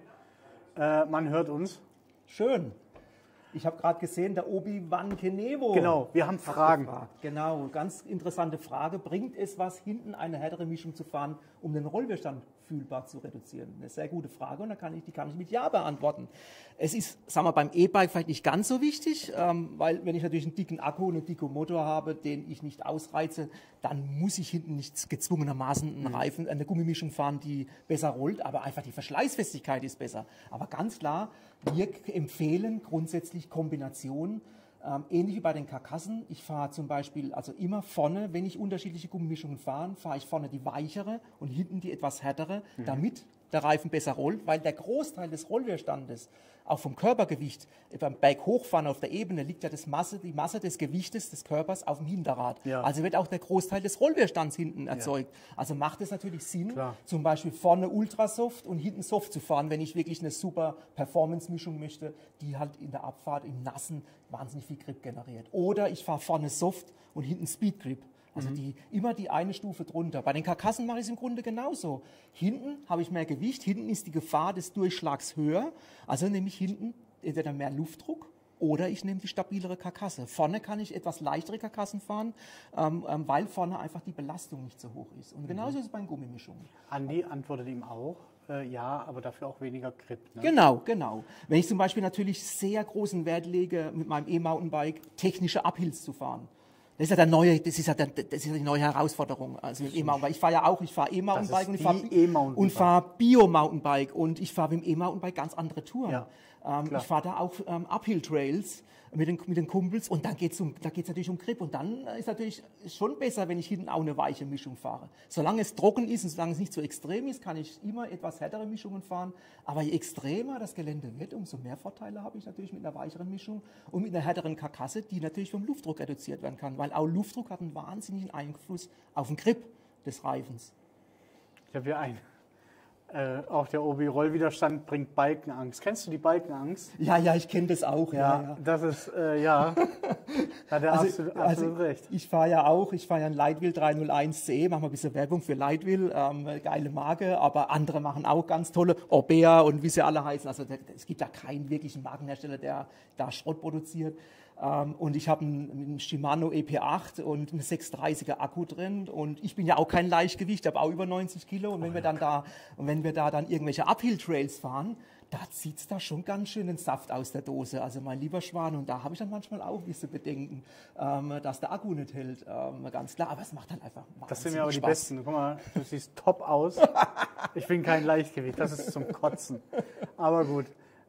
[SPEAKER 1] Man hört uns.
[SPEAKER 2] Schön. Ich habe gerade gesehen, der Obi-Wan Kenevo.
[SPEAKER 1] Genau, wir haben Fragen.
[SPEAKER 2] Genau, ganz interessante Frage. Bringt es was, hinten eine härtere Mischung zu fahren, um den Rollwiderstand fühlbar zu reduzieren? Eine sehr gute Frage und die kann ich mit Ja beantworten. Es ist, sagen wir, beim E-Bike vielleicht nicht ganz so wichtig, weil wenn ich natürlich einen dicken Akku und einen dicken Motor habe, den ich nicht ausreize, dann muss ich hinten nicht gezwungenermaßen einen Reifen, eine Gummimischung fahren, die besser rollt, aber einfach die Verschleißfestigkeit ist besser. Aber ganz klar, wir empfehlen grundsätzlich Kombinationen, ähnlich wie bei den Karkassen. Ich fahre zum Beispiel also immer vorne, wenn ich unterschiedliche Gummimischungen fahre, fahre ich vorne die weichere und hinten die etwas härtere, damit der Reifen besser rollt, weil der Großteil des Rollwiderstandes, auch vom Körpergewicht, beim Berghochfahren auf der Ebene liegt ja die Masse des Gewichtes des Körpers auf dem Hinterrad. Ja. Also wird auch der Großteil des Rollwiderstands hinten erzeugt. Ja. Also macht es natürlich Sinn, zum Beispiel vorne Ultrasoft und hinten Soft zu fahren, wenn ich wirklich eine super Performance-Mischung möchte, die halt in der Abfahrt im Nassen wahnsinnig viel Grip generiert. Oder ich fahre vorne Soft und hinten Speed Grip. Also immer die eine Stufe drunter. Bei den Karkassen mache ich es im Grunde genauso. Hinten habe ich mehr Gewicht, hinten ist die Gefahr des Durchschlags höher. Also nehme ich hinten entweder mehr Luftdruck oder ich nehme die stabilere Karkasse. Vorne kann ich etwas leichtere Karkassen fahren, weil vorne einfach die Belastung nicht so hoch ist. Und genauso ist es bei den Gummimischungen.
[SPEAKER 1] Andi antwortet ihm auch. Ja, aber dafür auch weniger Grip. Ne?
[SPEAKER 2] Genau. Wenn ich zum Beispiel natürlich sehr großen Wert lege, mit meinem E-Mountainbike technische Uphills zu fahren. Das ist ja die neue Herausforderung. Also mit E-Mountainbike. Ich fahre E-Mountainbike und fahre Bio-Mountainbike und ich fahre mit dem E-Mountainbike ganz andere Touren. Ja. Ich fahre da auch Uphill-Trails mit den Kumpels und dann geht's natürlich um Grip. Und dann ist natürlich schon besser, wenn ich hinten auch eine weiche Mischung fahre. Solange es trocken ist und solange es nicht so extrem ist, kann ich immer etwas härtere Mischungen fahren. Aber je extremer das Gelände wird, umso mehr Vorteile habe ich natürlich mit einer weicheren Mischung und mit einer härteren Karkasse, die natürlich vom Luftdruck reduziert werden kann. Weil auch Luftdruck hat einen wahnsinnigen Einfluss auf den Grip des Reifens.
[SPEAKER 1] Ich habe hier einen. Auch der Obi-Rollwiderstand bringt Balkenangst. Kennst du die Balkenangst?
[SPEAKER 2] Ja, ich kenne das auch. Ja.
[SPEAKER 1] Das ist, hat er absolut recht.
[SPEAKER 2] Ich fahre ja ein Leitwheel 301C, machen wir ein bisschen Werbung für Leitwheel, geile Marke, aber andere machen auch ganz tolle, Orbea und wie sie alle heißen. Also es gibt da keinen wirklichen Markenhersteller, der da Schrott produziert. Und ich habe einen Shimano EP8 und einen 630er Akku drin und ich bin ja auch kein Leichtgewicht, habe auch über 90 Kilo und wenn wir da dann irgendwelche Uphill-Trails fahren, da zieht es da schon ganz schön den Saft aus der Dose, also mein lieber Schwan, und da habe ich dann manchmal auch gewisse Bedenken, dass der Akku nicht hält, ganz klar, aber es macht dann einfach wahnsinnig Spaß.
[SPEAKER 1] Das sind ja aber die Besten, guck mal, du siehst top aus, ich bin kein Leichtgewicht, das ist zum Kotzen, aber gut.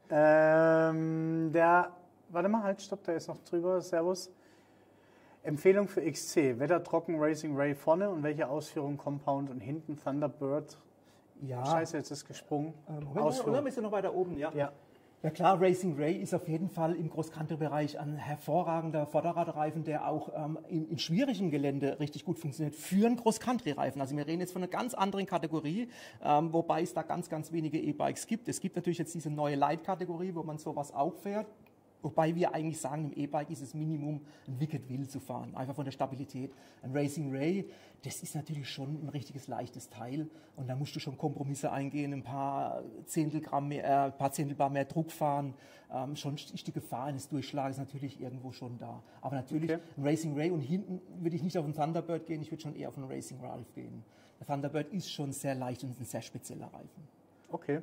[SPEAKER 1] Warte mal, halt, stopp, der ist noch drüber. Servus. Empfehlung für XC. Wetter trocken, Racing Ray vorne und welche Ausführung Compound und hinten Thunderbird.
[SPEAKER 2] Ja.
[SPEAKER 1] Scheiße, jetzt ist gesprungen.
[SPEAKER 2] Oder bist du noch weiter oben? Ja. Ja klar, Racing Ray ist auf jeden Fall im Groß-Country-Bereich ein hervorragender Vorderradreifen, der auch in schwierigem Gelände richtig gut funktioniert für einen Groß-Country-Reifen. Also wir reden jetzt von einer ganz anderen Kategorie, wobei es da ganz, ganz wenige E-Bikes gibt. Es gibt natürlich jetzt diese neue Light-Kategorie, wo man sowas auch fährt. Wobei wir eigentlich sagen, im E-Bike ist es Minimum, ein Wicked Wheel zu fahren, einfach von der Stabilität. Ein Racing Ray, das ist natürlich schon ein richtiges leichtes Teil und da musst du schon Kompromisse eingehen, ein paar Zehntelbar mehr Druck fahren. Schon ist die Gefahr eines Durchschlages natürlich irgendwo schon da. Aber natürlich ein Racing Ray und hinten würde ich nicht auf einen Thunderbird gehen, ich würde schon eher auf einen Racing Ralph gehen. Der Thunderbird ist schon sehr leicht und ein sehr spezieller Reifen.
[SPEAKER 1] Okay.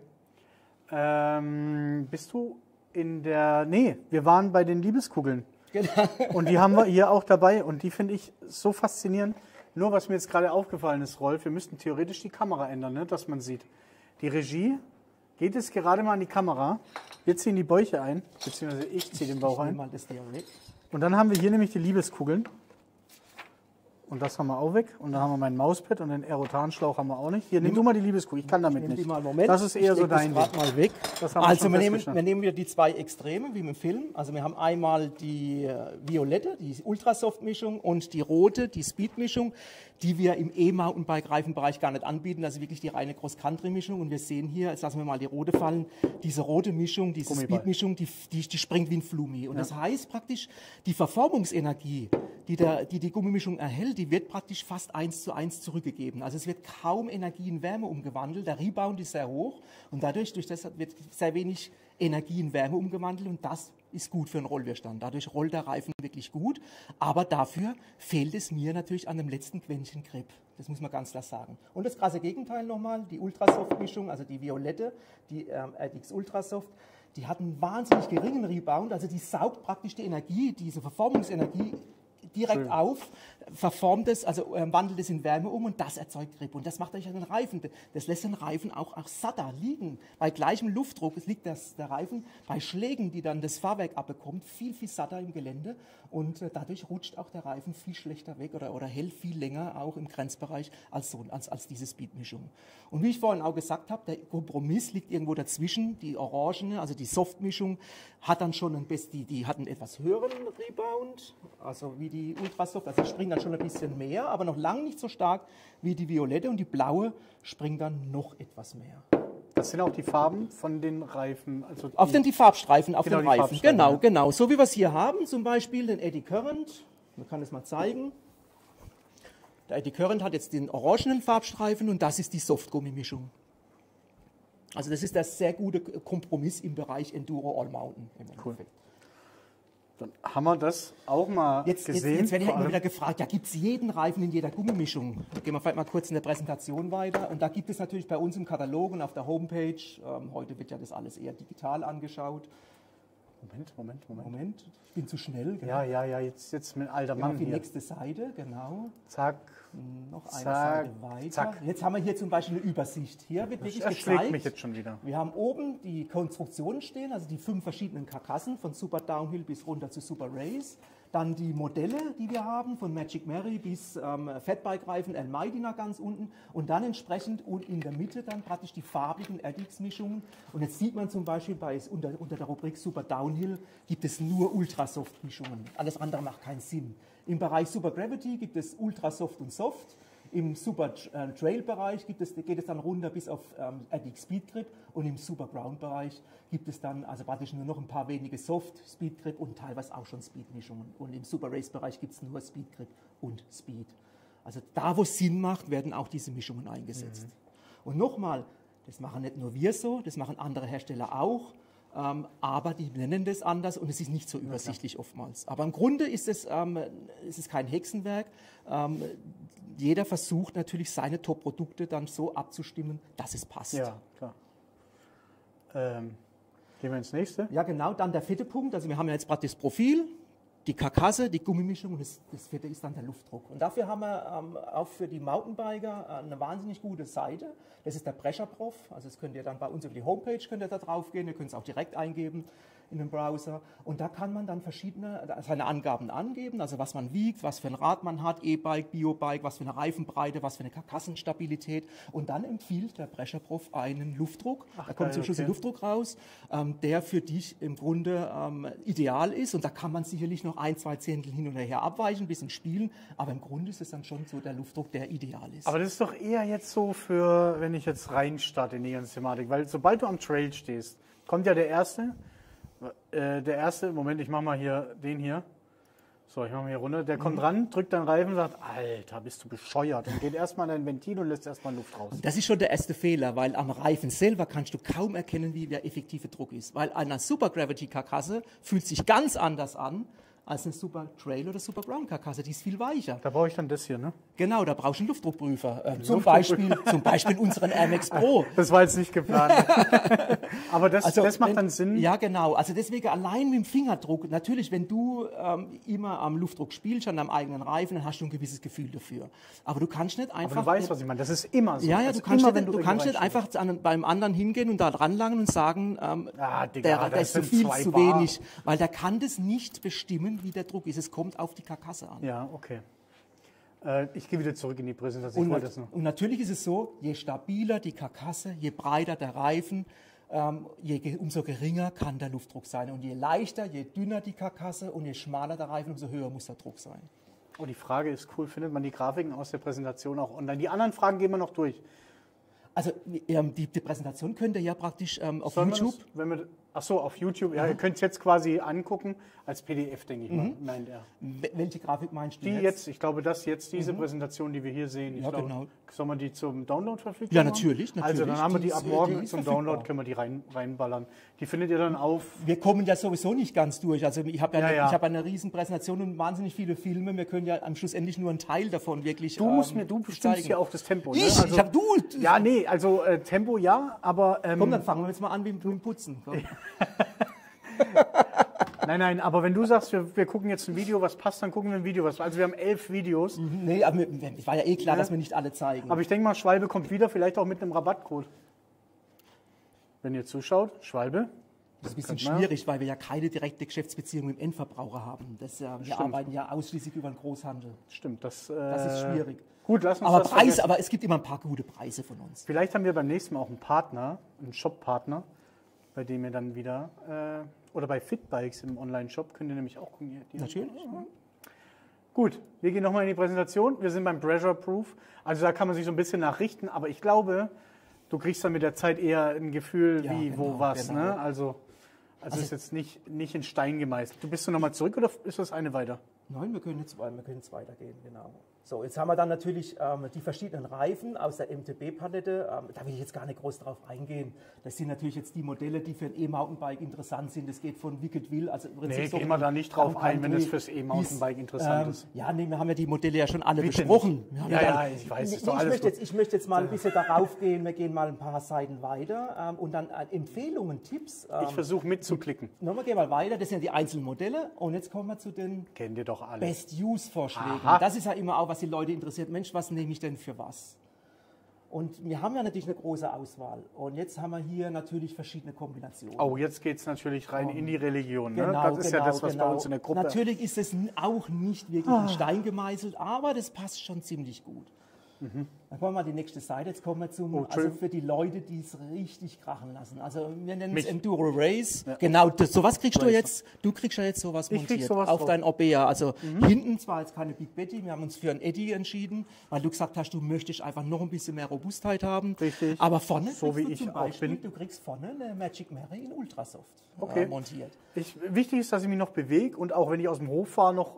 [SPEAKER 1] Bist du wir waren bei den Liebeskugeln.
[SPEAKER 2] Genau.
[SPEAKER 1] Und die haben wir hier auch dabei und die finde ich so faszinierend. Nur was mir jetzt gerade aufgefallen ist, Rolf, wir müssten theoretisch die Kamera ändern, ne, dass man sieht. Die Regie geht jetzt gerade mal an die Kamera. Wir ziehen die Bäuche ein, beziehungsweise ich ziehe den Bauch ein. Und dann haben wir hier nämlich die Liebeskugeln. Und das haben wir auch weg. Und dann haben wir mein Mauspad und den Aerotanschlauch haben wir auch nicht. Hier, nimm du mal die Liebeskugel. Ich kann damit nicht. Das ist eher so dein Ding.
[SPEAKER 2] Mal weg. Also wir nehmen wieder die zwei Extreme, wie im Film. Also wir haben einmal die violette, die Ultrasoft-Mischung und die rote, die Speed-Mischung, die wir im E-Mountainbike-Reifenbereich gar nicht anbieten. Also wirklich die reine Cross-Country-Mischung. Und wir sehen hier, jetzt lassen wir mal die rote fallen, diese rote Mischung, diese Speed-Mischung, die springt wie ein Flumi. Und das heißt praktisch, die Verformungsenergie, die Gummimischung erhält, die wird praktisch fast 1:1 zurückgegeben. Also es wird kaum Energie in Wärme umgewandelt. Der Rebound ist sehr hoch und durch das wird sehr wenig Energie in Wärme umgewandelt und das ist gut für einen Rollwiderstand. Dadurch rollt der Reifen wirklich gut, aber dafür fehlt es mir natürlich an dem letzten Quäntchen Grip. Das muss man ganz klar sagen. Und das krasse Gegenteil nochmal, die Ultrasoft-Mischung, also die violette, die RDX Ultrasoft, die hat einen wahnsinnig geringen Rebound, also die saugt praktisch die Energie, diese Verformungsenergie direkt auf, verformt es, also wandelt es in Wärme um und das erzeugt Grip. Und das macht euch einen Reifen. Das lässt den Reifen auch satter liegen. Bei gleichem Luftdruck liegt der Reifen bei Schlägen, die dann das Fahrwerk abbekommt, viel, viel satter im Gelände. Und dadurch rutscht auch der Reifen viel schlechter weg oder hält viel länger auch im Grenzbereich als diese Speedmischung. Und wie ich vorhin auch gesagt habe, der Kompromiss liegt irgendwo dazwischen. Die orangene, also die Softmischung, hat dann schon die hat einen etwas höheren Rebound, also wie die Ultrasoft, also die springt dann schon ein bisschen mehr, aber noch lange nicht so stark wie die violette und die blaue springt dann noch etwas mehr.
[SPEAKER 1] Das sind auch die Farben von den Reifen. Also
[SPEAKER 2] die Farbstreifen auf den Reifen.
[SPEAKER 1] Genau.
[SPEAKER 2] Genau. So wie wir es hier haben, zum Beispiel den Eddy Current. Man kann es mal zeigen. Der Eddy Current hat jetzt den orangenen Farbstreifen und das ist die Softgummimischung. Also das ist der sehr gute Kompromiss im Bereich Enduro All Mountain.
[SPEAKER 1] Cool. Dann haben wir das auch mal gesehen.
[SPEAKER 2] Jetzt werde ich immer wieder gefragt, ja, gibt es jeden Reifen in jeder Gummimischung? Da gehen wir vielleicht mal kurz in der Präsentation weiter. Und da gibt es natürlich bei uns im Katalog und auf der Homepage, heute wird ja das alles eher digital angeschaut, Moment, ich bin zu schnell. Genau.
[SPEAKER 1] Ja, jetzt mit alter
[SPEAKER 2] Genau,
[SPEAKER 1] Mann
[SPEAKER 2] auf die
[SPEAKER 1] hier.
[SPEAKER 2] nächste Seite, genau.
[SPEAKER 1] Zack.
[SPEAKER 2] Noch eine
[SPEAKER 1] Zack,
[SPEAKER 2] Seite weiter.
[SPEAKER 1] zack.
[SPEAKER 2] Jetzt haben wir hier zum Beispiel eine Übersicht. Hier wird
[SPEAKER 1] Das
[SPEAKER 2] wirklich
[SPEAKER 1] erschlägt
[SPEAKER 2] gezeigt.
[SPEAKER 1] mich jetzt schon wieder.
[SPEAKER 2] Wir haben oben die Konstruktionen stehen, also die 5 verschiedenen Karkassen, von Super Downhill bis runter zu Super Race. Dann die Modelle, die wir haben, von Magic Mary bis Fatbike-Reifen, Almighty nach ganz unten. Und dann entsprechend und in der Mitte dann praktisch die farbigen RDX-Mischungen. Und jetzt sieht man zum Beispiel unter der Rubrik Super Downhill gibt es nur Ultrasoft-Mischungen. Alles andere macht keinen Sinn. Im Bereich Super Gravity gibt es Ultrasoft und Soft. Im Super Trail-Bereich geht es dann runter bis auf RDX Speed Grip und im Super Ground-Bereich gibt es dann also praktisch nur noch ein paar wenige Soft, Speed Grip und teilweise auch schon Speed-Mischungen. Und im Super Race-Bereich gibt es nur Speed Grip und Speed. Also da, wo es Sinn macht, werden auch diese Mischungen eingesetzt. Und nochmal, das machen nicht nur wir so, das machen andere Hersteller auch. Aber die nennen das anders und es ist nicht so übersichtlich oftmals. Aber im Grunde ist es kein Hexenwerk. Jeder versucht natürlich seine Top-Produkte dann so abzustimmen, dass es passt.
[SPEAKER 1] Ja, klar. Gehen wir ins nächste.
[SPEAKER 2] Ja, genau, dann der vierte Punkt. Also wir haben ja jetzt praktisch das Profil, die Karkasse, die Gummimischung und das vierte ist dann der Luftdruck. Und dafür haben wir auch für die Mountainbiker eine wahnsinnig gute Seite. Das ist der Pressure Prof. Also das könnt ihr dann bei uns auf die Homepage könnt ihr da drauf gehen. Ihr könnt es auch direkt eingeben in den Browser. Und da kann man dann seine Angaben angeben, also was man wiegt, was für ein Rad man hat, E-Bike, Biobike, was für eine Reifenbreite, was für eine Karkassenstabilität. Und dann empfiehlt der Pressure Prof einen Luftdruck. Da kommt zum Schluss ein Luftdruck raus, der für dich im Grunde ideal ist. Und da kann man sicherlich noch 1, 2 Zehntel hin und her abweichen, ein bisschen spielen. Aber im Grunde ist es dann schon so der Luftdruck, der ideal ist.
[SPEAKER 1] Aber das ist doch eher jetzt so für, wenn ich jetzt reinstarte in die ganze Thematik. Weil sobald du am Trail stehst, kommt ja der erste, Moment, ich mache mal hier den hier. So, ich mache mal hier runter. Der kommt ran, drückt deinen Reifen und sagt, Alter, bist du bescheuert. Und geht erstmal in dein Ventil und lässt erstmal Luft raus.
[SPEAKER 2] Das ist schon der erste Fehler, weil am Reifen selber kannst du kaum erkennen, wie der effektive Druck ist. Weil eine Super Gravity Karkasse fühlt sich ganz anders an als eine Super Trail oder Super Ground Karkasse. Die ist viel weicher.
[SPEAKER 1] Da brauche ich dann das hier, ne?
[SPEAKER 2] Genau, da brauchst du einen Luftdruckprüfer. Zum Beispiel unseren Air Max Pro.
[SPEAKER 1] Das war jetzt nicht geplant. Aber das macht dann Sinn.
[SPEAKER 2] Ja, genau. Also deswegen allein mit dem Fingerdruck. Natürlich, wenn du immer am Luftdruck spielst, an deinem eigenen Reifen, dann hast du ein gewisses Gefühl dafür. Aber du kannst nicht einfach...
[SPEAKER 1] Aber du weißt, was ich meine. Das ist immer so.
[SPEAKER 2] Ja,
[SPEAKER 1] also
[SPEAKER 2] du kannst,
[SPEAKER 1] immer,
[SPEAKER 2] nicht, du kannst nicht einfach beim anderen hingehen und da dranlangen und sagen,
[SPEAKER 1] Digga,
[SPEAKER 2] der ist zu viel, zu wenig. Weil der kann das nicht bestimmen, wie der Druck ist. Es kommt auf die Karkasse an.
[SPEAKER 1] Ja, okay. Ich gehe wieder zurück in die Präsentation.
[SPEAKER 2] Und natürlich ist es so, je stabiler die Karkasse, je breiter der Reifen, umso geringer kann der Luftdruck sein. Und je leichter, je dünner die Karkasse und je schmaler der Reifen, umso höher muss der Druck sein.
[SPEAKER 1] Oh, die Frage ist cool. Findet man die Grafiken aus der Präsentation auch online? Die anderen Fragen gehen wir noch durch.
[SPEAKER 2] Also die Präsentation könnt ihr ja praktisch auf YouTube...
[SPEAKER 1] Auf YouTube. Ja, ihr könnt es jetzt quasi angucken als PDF, denke ich mal. Meint er.
[SPEAKER 2] Welche Grafik meinst du
[SPEAKER 1] die jetzt? Ich glaube, diese Präsentation, die wir hier sehen.
[SPEAKER 2] Ja, genau.
[SPEAKER 1] Sollen wir die zum Download verfügbar
[SPEAKER 2] Ja,
[SPEAKER 1] machen?
[SPEAKER 2] natürlich.
[SPEAKER 1] Also dann haben wir die ab morgen zum Download, können wir die reinballern. Die findet ihr dann auf...
[SPEAKER 2] Wir kommen ja sowieso nicht ganz durch. Also ich habe ich hab eine riesen Präsentation und wahnsinnig viele Filme. Wir können ja am Schluss endlich nur einen Teil davon wirklich
[SPEAKER 1] Du bestimmst ja auch das Tempo.
[SPEAKER 2] Ich?
[SPEAKER 1] Ne? Also,
[SPEAKER 2] Ja, nee,
[SPEAKER 1] also Tempo ja, aber...
[SPEAKER 2] Komm, dann fangen wir jetzt mal an mit dem Putzen.
[SPEAKER 1] Nein, aber wenn du sagst, wir gucken jetzt ein Video, was passt, dann gucken wir ein Video, was. Also wir haben 11 Videos.
[SPEAKER 2] Nee, aber es war ja eh klar, dass wir nicht alle zeigen.
[SPEAKER 1] Aber ich denke mal, Schwalbe kommt wieder, vielleicht auch mit einem Rabattcode. Wenn ihr zuschaut, Schwalbe.
[SPEAKER 2] Das ist ein bisschen schwierig, weil wir ja keine direkte Geschäftsbeziehung mit dem Endverbraucher haben. Wir arbeiten ja ausschließlich über den Großhandel.
[SPEAKER 1] Stimmt, das
[SPEAKER 2] ist schwierig.
[SPEAKER 1] Gut, lass uns
[SPEAKER 2] aber es gibt immer ein paar gute Preise von uns.
[SPEAKER 1] Vielleicht haben wir beim nächsten Mal auch einen Partner, einen Shop-Partner, bei dem ihr dann wieder, oder bei Fitbikes im Online-Shop, könnt ihr nämlich auch gucken.
[SPEAKER 2] Natürlich.
[SPEAKER 1] Gut, wir gehen nochmal in die Präsentation. Wir sind beim Pressure Proof. Also da kann man sich so ein bisschen nachrichten, aber ich glaube, du kriegst dann mit der Zeit eher ein Gefühl, wo was.
[SPEAKER 2] Genau.
[SPEAKER 1] Ne? Also ist jetzt nicht in Stein gemeißelt. Du bist du nochmal zurück oder ist das eine weiter?
[SPEAKER 2] Nein, wir können jetzt weitergehen, genau. So, jetzt haben wir dann natürlich die verschiedenen Reifen aus der MTB-Palette. Da will ich jetzt gar nicht groß drauf eingehen. Das sind natürlich jetzt die Modelle, die für ein E-Mountainbike interessant sind. Das geht von Wicked Will. Also im Prinzip
[SPEAKER 1] gehen wir da nicht drauf ein, wenn es fürs E-Mountainbike interessant ist.
[SPEAKER 2] Ja, nee, wir haben ja die Modelle ja schon alle besprochen.
[SPEAKER 1] Ja, ich weiß, ist doch alles
[SPEAKER 2] ich möchte jetzt mal ein bisschen darauf gehen. Wir gehen mal ein paar Seiten weiter und dann Empfehlungen, Tipps.
[SPEAKER 1] Ich versuche mitzuklicken.
[SPEAKER 2] Wir gehen mal weiter. Das sind ja die einzelnen Modelle. Und jetzt kommen wir zu den
[SPEAKER 1] Kennt ihr doch alle.
[SPEAKER 2] Best-Use-Vorschlägen. Das ist ja immer auch, was die Leute interessiert. Mensch, was nehme ich denn für was? Und wir haben ja natürlich eine große Auswahl. Und jetzt haben wir hier natürlich verschiedene Kombinationen.
[SPEAKER 1] Oh, jetzt geht es natürlich rein in die Religion. Ne?
[SPEAKER 2] Genau,
[SPEAKER 1] Das ist ja das, was bei uns in der Gruppe...
[SPEAKER 2] Natürlich ist es auch nicht wirklich in Stein gemeißelt, aber das passt schon ziemlich gut. Dann kommen wir mal die nächste Seite. Jetzt kommen wir zum, also für die Leute, die es richtig krachen lassen. Also wir nennen es Enduro Race. Ja. Genau, sowas kriegst du jetzt. Du kriegst ja jetzt sowas montiert auf dein Orbea. Also hinten zwar jetzt keine Big Betty, wir haben uns für ein Eddy entschieden, weil du gesagt hast, du möchtest einfach noch ein bisschen mehr Robustheit haben.
[SPEAKER 1] Richtig.
[SPEAKER 2] Aber vorne
[SPEAKER 1] so wie
[SPEAKER 2] du
[SPEAKER 1] ich
[SPEAKER 2] zum Beispiel,
[SPEAKER 1] bin.
[SPEAKER 2] du kriegst vorne eine Magic Mary in Ultrasoft montiert.
[SPEAKER 1] Wichtig ist, dass ich mich noch bewege und auch wenn ich aus dem Hof fahre, noch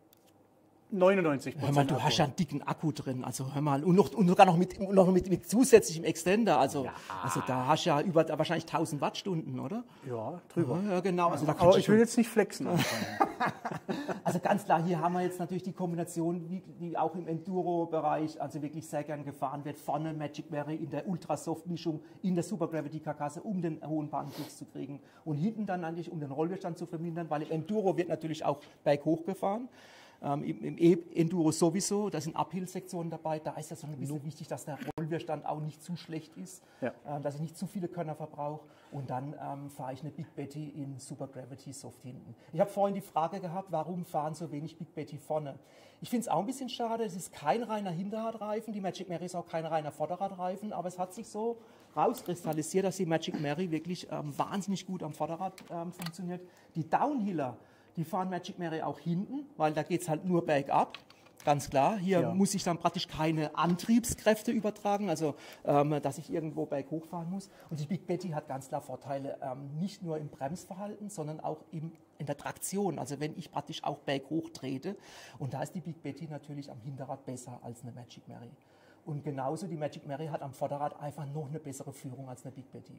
[SPEAKER 1] 99%.
[SPEAKER 2] Hör mal, du hast ja einen dicken Akku drin, also hör mal, und sogar noch mit zusätzlichem Extender, also da hast du ja wahrscheinlich 1000 Wattstunden, oder?
[SPEAKER 1] Ja, drüber.
[SPEAKER 2] Ja, genau. Also da
[SPEAKER 1] aber ich will jetzt nicht flexen anfangen.
[SPEAKER 2] Also ganz klar, hier haben wir jetzt natürlich die Kombination, die auch im Enduro-Bereich also wirklich sehr gern gefahren wird. Vorne Magic Mary in der Ultrasoft-Mischung, in der Super Gravity-Karkasse, um den hohen Bahnflux zu kriegen. Und hinten dann eigentlich, um den Rollwiderstand zu vermindern, weil im Enduro wird natürlich auch berghoch gefahren. Im E-Enduro sowieso, da sind Uphill-Sektionen dabei, da ist das so ein bisschen wichtig, dass der Rollwiderstand auch nicht zu schlecht ist, dass ich nicht zu viele Körner verbrauche und dann fahre ich eine Big Betty in Super Gravity Soft hinten. Ich habe vorhin die Frage gehabt, warum fahren so wenig Big Betty vorne? Ich finde es auch ein bisschen schade, es ist kein reiner Hinterradreifen, die Magic Mary ist auch kein reiner Vorderradreifen, aber es hat sich so rauskristallisiert, dass die Magic Mary wirklich wahnsinnig gut am Vorderrad funktioniert. Die Downhiller, die fahren Magic Mary auch hinten, weil da geht es halt nur bergab, ganz klar. Hier muss ich dann praktisch keine Antriebskräfte übertragen, also dass ich irgendwo berghoch fahren muss. Und die Big Betty hat ganz klar Vorteile, nicht nur im Bremsverhalten, sondern auch in der Traktion. Also wenn ich praktisch auch berghoch trete. Und da ist die Big Betty natürlich am Hinterrad besser als eine Magic Mary. Und genauso die Magic Mary hat am Vorderrad einfach noch eine bessere Führung als eine Big Betty.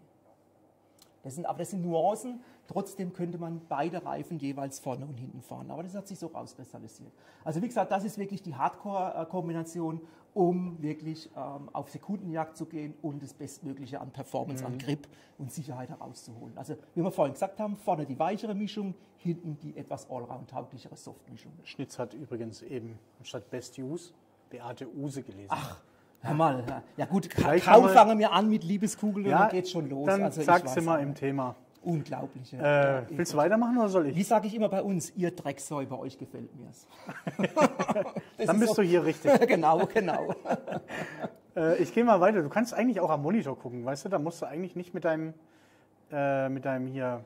[SPEAKER 2] Das sind Nuancen, trotzdem könnte man beide Reifen jeweils vorne und hinten fahren. Aber das hat sich so rauskristallisiert. Also wie gesagt, das ist wirklich die Hardcore-Kombination, um wirklich auf Sekundenjagd zu gehen und das Bestmögliche an Performance, an Grip und Sicherheit herauszuholen. Also wie wir vorhin gesagt haben, vorne die weichere Mischung, hinten die etwas allround-tauglichere Soft-Mischung.
[SPEAKER 1] Schnitz hat übrigens eben anstatt Best Use Beate Use gelesen.
[SPEAKER 2] Ach. Hör mal, ja gut, kaum fangen wir an mit Liebeskugeln und dann geht's schon los.
[SPEAKER 1] Dann
[SPEAKER 2] also
[SPEAKER 1] sag's dir mal im Thema.
[SPEAKER 2] Unglaublich.
[SPEAKER 1] Willst du weitermachen oder soll ich?
[SPEAKER 2] Wie sage ich immer bei uns, ihr Drecksäu, bei euch gefällt mir's.
[SPEAKER 1] Dann bist du hier richtig.
[SPEAKER 2] Genau.
[SPEAKER 1] Ich gehe mal weiter. Du kannst eigentlich auch am Monitor gucken, weißt du? Da musst du eigentlich nicht mit deinem hier...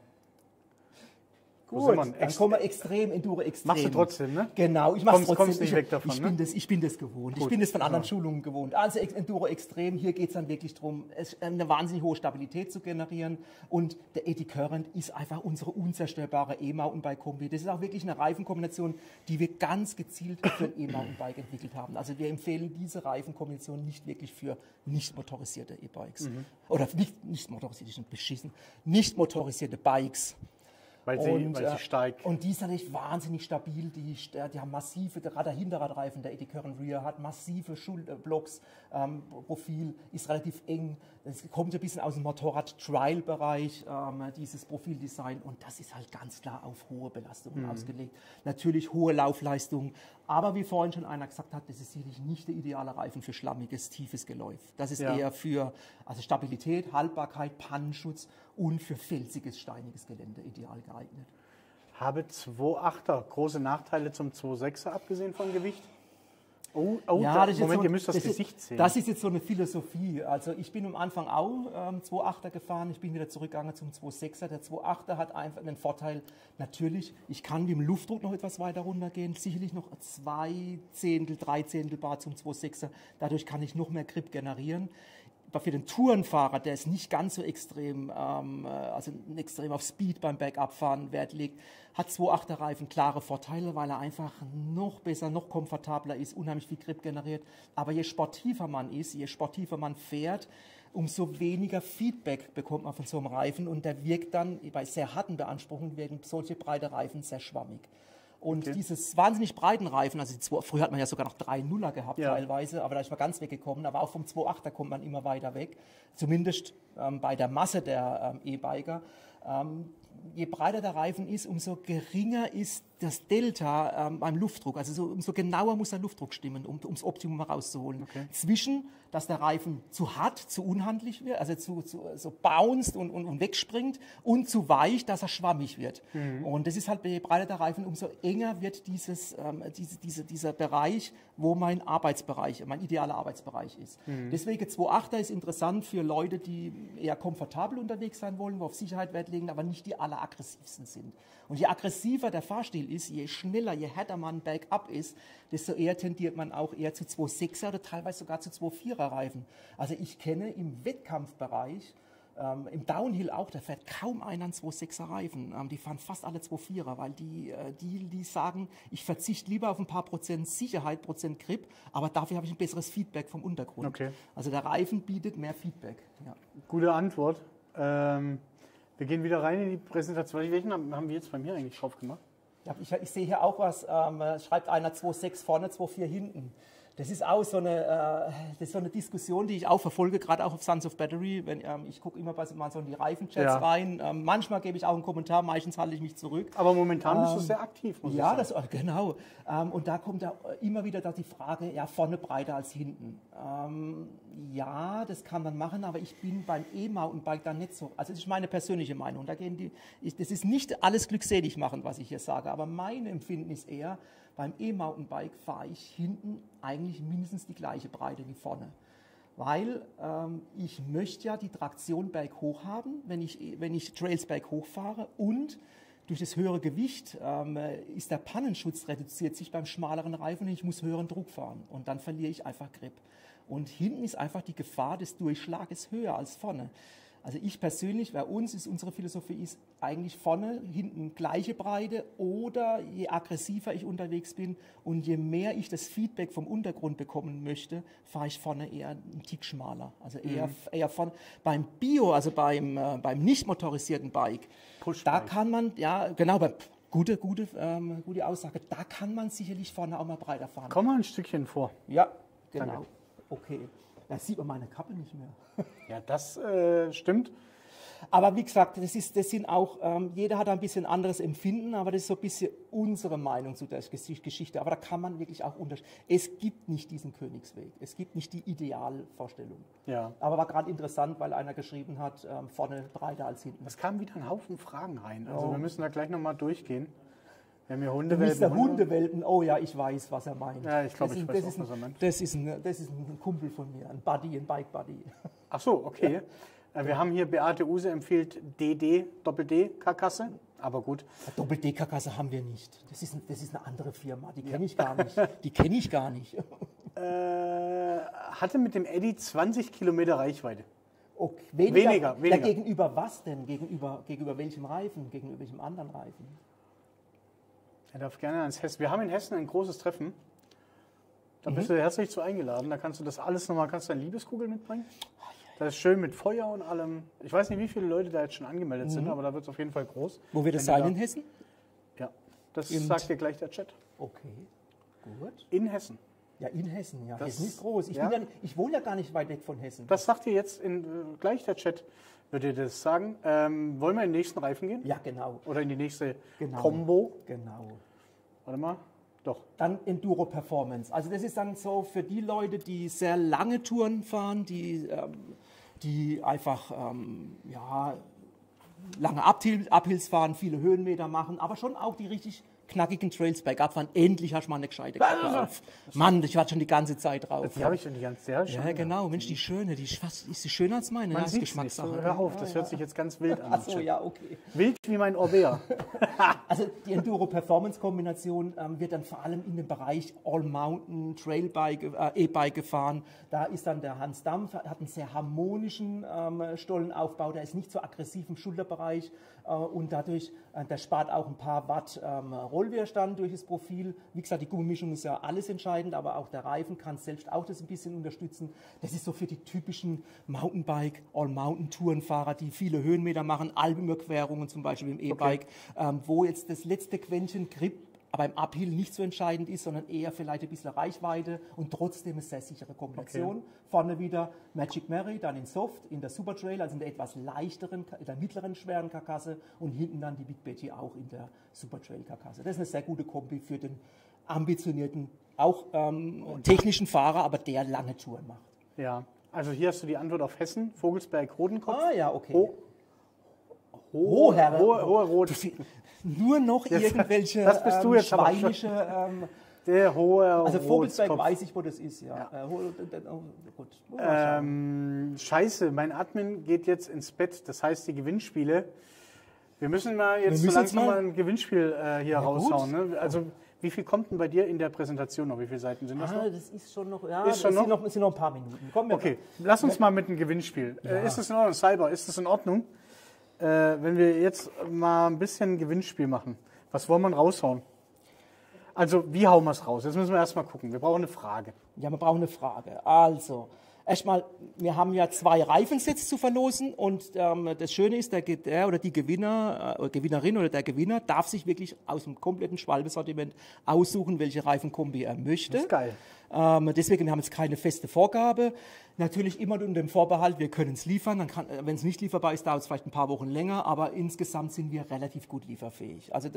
[SPEAKER 2] Gut, dann kommen wir Enduro Extrem.
[SPEAKER 1] Machst du trotzdem, ne?
[SPEAKER 2] Genau, ich mach's trotzdem.
[SPEAKER 1] Kommst nicht weg davon,
[SPEAKER 2] ich bin das gewohnt. Gut. Ich bin das von anderen Schulungen gewohnt. Also Enduro Extrem, hier geht es dann wirklich darum, eine wahnsinnig hohe Stabilität zu generieren. Und der Eddy Current ist einfach unsere unzerstörbare E-Mountainbike-Kombi. Das ist auch wirklich eine Reifenkombination, die wir ganz gezielt für ein E-Mountainbike entwickelt haben. Also wir empfehlen diese Reifenkombination nicht wirklich für nicht motorisierte E-Bikes. Oder nicht motorisierte, schon beschissen, nicht motorisierte Bikes.
[SPEAKER 1] Weil sie steigt.
[SPEAKER 2] Und die ist natürlich wahnsinnig stabil. Die haben massive, gerade der Hinterradreifen, der Eddy Current Rear, hat massive Schulterblocks. Profil ist relativ eng. Es kommt ein bisschen aus dem Motorrad-Trial-Bereich, dieses Profildesign. Und das ist halt ganz klar auf hohe Belastungen ausgelegt. Natürlich hohe Laufleistung. Aber wie vorhin schon einer gesagt hat, das ist sicherlich nicht der ideale Reifen für schlammiges, tiefes Geläuf. Das ist eher für Stabilität, Haltbarkeit, Pannenschutz und für felsiges, steiniges Gelände ideal geeignet.
[SPEAKER 1] Habe 2.8er große Nachteile zum 2.6er, abgesehen vom Gewicht?
[SPEAKER 2] Ja,
[SPEAKER 1] ihr müsst das Gesicht sehen.
[SPEAKER 2] Das ist jetzt so eine Philosophie. Also ich bin am Anfang auch 2.8er gefahren, ich bin wieder zurückgegangen zum 2.6er. Der 2.8er hat einfach einen Vorteil, natürlich, ich kann mit dem Luftdruck noch etwas weiter runtergehen, sicherlich noch 2 Zehntel, 3 Zehntel Bar zum 2.6er. Dadurch kann ich noch mehr Grip generieren. für den Tourenfahrer, der ist nicht ganz so extrem, also extrem auf Speed beim Bergabfahren Wert legt, hat 2.8er Reifen klare Vorteile, weil er einfach noch besser, noch komfortabler ist, unheimlich viel Grip generiert. Aber je sportiver man ist, je sportiver man fährt, umso weniger Feedback bekommt man von so einem Reifen und der wirkt dann, bei sehr harten Beanspruchungen wirken solche breite Reifen sehr schwammig. Und dieses wahnsinnig breiten Reifen, also früher hat man ja sogar noch 3.0er gehabt teilweise, aber da ist man ganz weggekommen, aber auch vom 2.8er kommt man immer weiter weg, zumindest bei der Masse der E-Biker. Je breiter der Reifen ist, umso geringer ist das Delta beim Luftdruck. Also umso genauer muss der Luftdruck stimmen, um das Optimum herauszuholen. Okay. Zwischen, dass der Reifen zu hart, zu unhandlich wird, also so bounced und wegspringt, und zu weich, dass er schwammig wird. Mhm. Und das ist halt, je breiter der Reifen, umso enger wird dieser Bereich, wo mein Arbeitsbereich, mein idealer Arbeitsbereich ist. Mhm. Deswegen 2.8er ist interessant für Leute, die eher komfortabel unterwegs sein wollen, wo auf Sicherheit Wert legen, aber nicht die alleraggressivsten sind. Und je aggressiver der Fahrstil ist, je schneller, je härter man bergab ist, desto eher tendiert man auch eher zu 2.6er oder teilweise sogar zu 2.4er Reifen. Also ich kenne im Wettkampfbereich, im Downhill auch, da fährt kaum einer an 2.6er Reifen. Die fahren fast alle 2.4er, weil die sagen, ich verzichte lieber auf ein paar Prozent Sicherheit, Prozent Grip, aber dafür habe ich ein besseres Feedback vom Untergrund. Okay. Also der Reifen bietet mehr Feedback. Ja.
[SPEAKER 1] Gute Antwort. Wir gehen wieder rein in die Präsentation. Welchen haben wir jetzt bei mir eigentlich drauf gemacht?
[SPEAKER 2] Ja, ich sehe hier auch was, schreibt einer 2.6 vorne, 2.4 hinten. Das ist auch so eine Diskussion, die ich auch verfolge, gerade auch auf Sons of Battery. Ich gucke immer mal so in die Reifenchats rein. Manchmal gebe ich auch einen Kommentar, meistens halte ich mich zurück.
[SPEAKER 1] Aber momentan bist du sehr aktiv, muss ich sagen.
[SPEAKER 2] Ja, genau. Und da kommt ja immer wieder die Frage, ja, vorne breiter als hinten. Ja, das kann man machen, aber ich bin beim E-Mountainbike da nicht so. Also das ist meine persönliche Meinung. Das ist nicht alles glückselig machen, was ich hier sage, aber mein Empfinden ist eher, beim E-Mountainbike fahre ich hinten eigentlich mindestens die gleiche Breite wie vorne. Weil ich möchte ja die Traktion berghoch haben, wenn ich Trails berghoch fahre, und durch das höhere Gewicht ist der Pannenschutz reduziert sich beim schmaleren Reifen und ich muss höheren Druck fahren und dann verliere ich einfach Grip. Und hinten ist einfach die Gefahr des Durchschlages höher als vorne. Also ich persönlich, unsere Philosophie ist eigentlich vorne, hinten gleiche Breite, oder je aggressiver ich unterwegs bin und je mehr ich das Feedback vom Untergrund bekommen möchte, fahre ich vorne eher einen Tick schmaler. Also eher vorne. Beim Bio, also beim nicht motorisierten Bike, da kann man, ja genau, gute Aussage, da kann man sicherlich vorne auch mal breiter fahren.
[SPEAKER 1] Komm mal ein Stückchen vor.
[SPEAKER 2] Ja, genau.
[SPEAKER 1] Danke.
[SPEAKER 2] Okay. Da sieht man meine Kappe nicht mehr.
[SPEAKER 1] Ja, das stimmt.
[SPEAKER 2] Aber wie gesagt, das sind auch, jeder hat ein bisschen anderes Empfinden, aber das ist so ein bisschen unsere Meinung zu der Geschichte. Aber da kann man wirklich auch unterscheiden. Es gibt nicht diesen Königsweg. Es gibt nicht die Idealvorstellung.
[SPEAKER 1] Ja.
[SPEAKER 2] Aber war gerade interessant, weil einer geschrieben hat, vorne breiter als hinten.
[SPEAKER 1] Es kamen wieder ein Haufen Fragen rein. Also wir müssen da gleich nochmal durchgehen. Wir haben hier Hundewelpen.
[SPEAKER 2] Mr. Hundewelpen, oh ja, ich weiß, was er meint.
[SPEAKER 1] Ja, ich glaube, ich weiß auch, was er meint.
[SPEAKER 2] Das ist ein Kumpel von mir, ein Bike-Buddy.
[SPEAKER 1] Ach so, okay. Ja. Wir haben hier, Beate Use empfiehlt Doppel-D-Karkasse, aber gut.
[SPEAKER 2] Doppel-D-Karkasse haben wir nicht. Das ist eine andere Firma, die kenne ich gar nicht.
[SPEAKER 1] Hatte mit dem Eddy 20 Kilometer Reichweite.
[SPEAKER 2] Okay. Weniger. Ja, gegenüber was denn? Gegenüber welchem Reifen? Gegenüber welchem anderen Reifen?
[SPEAKER 1] Er darf gerne ans Hessen. Wir haben in Hessen ein großes Treffen. Da bist du herzlich zu eingeladen. Da kannst du das alles nochmal, kannst du eine Liebeskugel mitbringen. Das ist schön mit Feuer und allem. Ich weiß nicht, wie viele Leute da jetzt schon angemeldet sind, aber da wird es auf jeden Fall groß.
[SPEAKER 2] Wo wird es sein, in Hessen?
[SPEAKER 1] Ja, das sagt dir gleich der Chat.
[SPEAKER 2] Okay, gut.
[SPEAKER 1] In Hessen.
[SPEAKER 2] Ja, in Hessen, ja. Hessen ist groß. Ich wohne ja gar nicht weit weg von Hessen.
[SPEAKER 1] Das sagt dir jetzt gleich der Chat. Würde dir das sagen? Wollen wir in den nächsten Reifen gehen?
[SPEAKER 2] Ja, genau.
[SPEAKER 1] Oder in die nächste Combo?
[SPEAKER 2] Genau.
[SPEAKER 1] Warte mal. Doch.
[SPEAKER 2] Dann Enduro Performance. Also das ist dann so für die Leute, die sehr lange Touren fahren, die einfach lange Uphills fahren, viele Höhenmeter machen, aber schon auch die richtig knackigen Trails bergab fahren, endlich hast du mal eine gescheite Kacke auf. Mann, ich warte schon die ganze Zeit drauf.
[SPEAKER 1] Die habe ich schon die ganze Zeit.
[SPEAKER 2] Ja, genau. Mensch, die schöne, ist die schöner als meine?
[SPEAKER 1] Man
[SPEAKER 2] Ja, ist
[SPEAKER 1] sieht's nicht.
[SPEAKER 2] Geschmackssache.
[SPEAKER 1] So, hör auf, das hört sich jetzt ganz wild an.
[SPEAKER 2] Achso, ja, okay.
[SPEAKER 1] Wild wie mein Orbea.
[SPEAKER 2] Also die Enduro-Performance-Kombination wird dann vor allem in dem Bereich All-Mountain, Trailbike, E-Bike gefahren. Da ist dann der Hans Dampf, hat einen sehr harmonischen Stollenaufbau, der ist nicht so aggressiv im Schulterbereich und dadurch, der spart auch ein paar Watt Rollwiderstand durch das Profil. Wie gesagt, die Gummimischung ist ja alles entscheidend, aber auch der Reifen kann selbst auch das ein bisschen unterstützen. Das ist so für die typischen Mountainbike, All-Mountain-Tourenfahrer, die viele Höhenmeter machen, Alpenüberquerungen zum Beispiel im E-Bike, wo jetzt das letzte Quäntchen Grip aber im Uphill nicht so entscheidend ist, sondern eher vielleicht ein bisschen Reichweite und trotzdem eine sehr sichere Kombination. Okay. Vorne wieder Magic Mary, dann in Soft, in der Super Trail, also in der etwas leichteren, in der mittleren schweren Karkasse und hinten dann die Big Betty auch in der Super Trail Karkasse. Das ist eine sehr gute Kombi für den ambitionierten, auch technischen Fahrer, aber der lange Touren macht.
[SPEAKER 1] Ja, also hier hast du die Antwort auf Hessen, Vogelsberg-Rodenkopf.
[SPEAKER 2] Ah ja, okay. Hohe nur noch irgendwelche
[SPEAKER 1] das bist du jetzt
[SPEAKER 2] schweinische...
[SPEAKER 1] der hohe
[SPEAKER 2] also Vogelsberg weiß ich, wo das ist, ja. Gut.
[SPEAKER 1] Scheiße, mein Admin geht jetzt ins Bett, das heißt die Gewinnspiele. Wir müssen mal jetzt so langsam mal ein Gewinnspiel hier raushauen. Ne? Also wie viel kommt denn bei dir in der Präsentation noch? Wie viele Seiten sind das noch?
[SPEAKER 2] Das ist schon noch, ja, es sind noch ein paar Minuten. Komm,
[SPEAKER 1] okay, lass uns mal mit einem Gewinnspiel. Ja. Ist das in Ordnung, Cyber? Ist das in Ordnung? Wenn wir jetzt mal ein bisschen Gewinnspiel machen, was wollen wir raushauen? Also, wie hauen wir es raus? Jetzt müssen wir erstmal gucken. Wir brauchen eine Frage.
[SPEAKER 2] Ja, wir brauchen eine Frage. Also, erstmal, wir haben ja 2 Reifensets zu verlosen und das Schöne ist, der oder die Gewinnerin oder der Gewinner darf sich wirklich aus dem kompletten Schwalbe-Sortiment aussuchen, welche Reifenkombi er möchte.
[SPEAKER 1] Das ist geil.
[SPEAKER 2] Deswegen wir haben jetzt keine feste Vorgabe. Natürlich immer unter dem Vorbehalt, wir können es liefern. Wenn es nicht lieferbar ist, dauert es vielleicht ein paar Wochen länger, aber insgesamt sind wir relativ gut lieferfähig. Also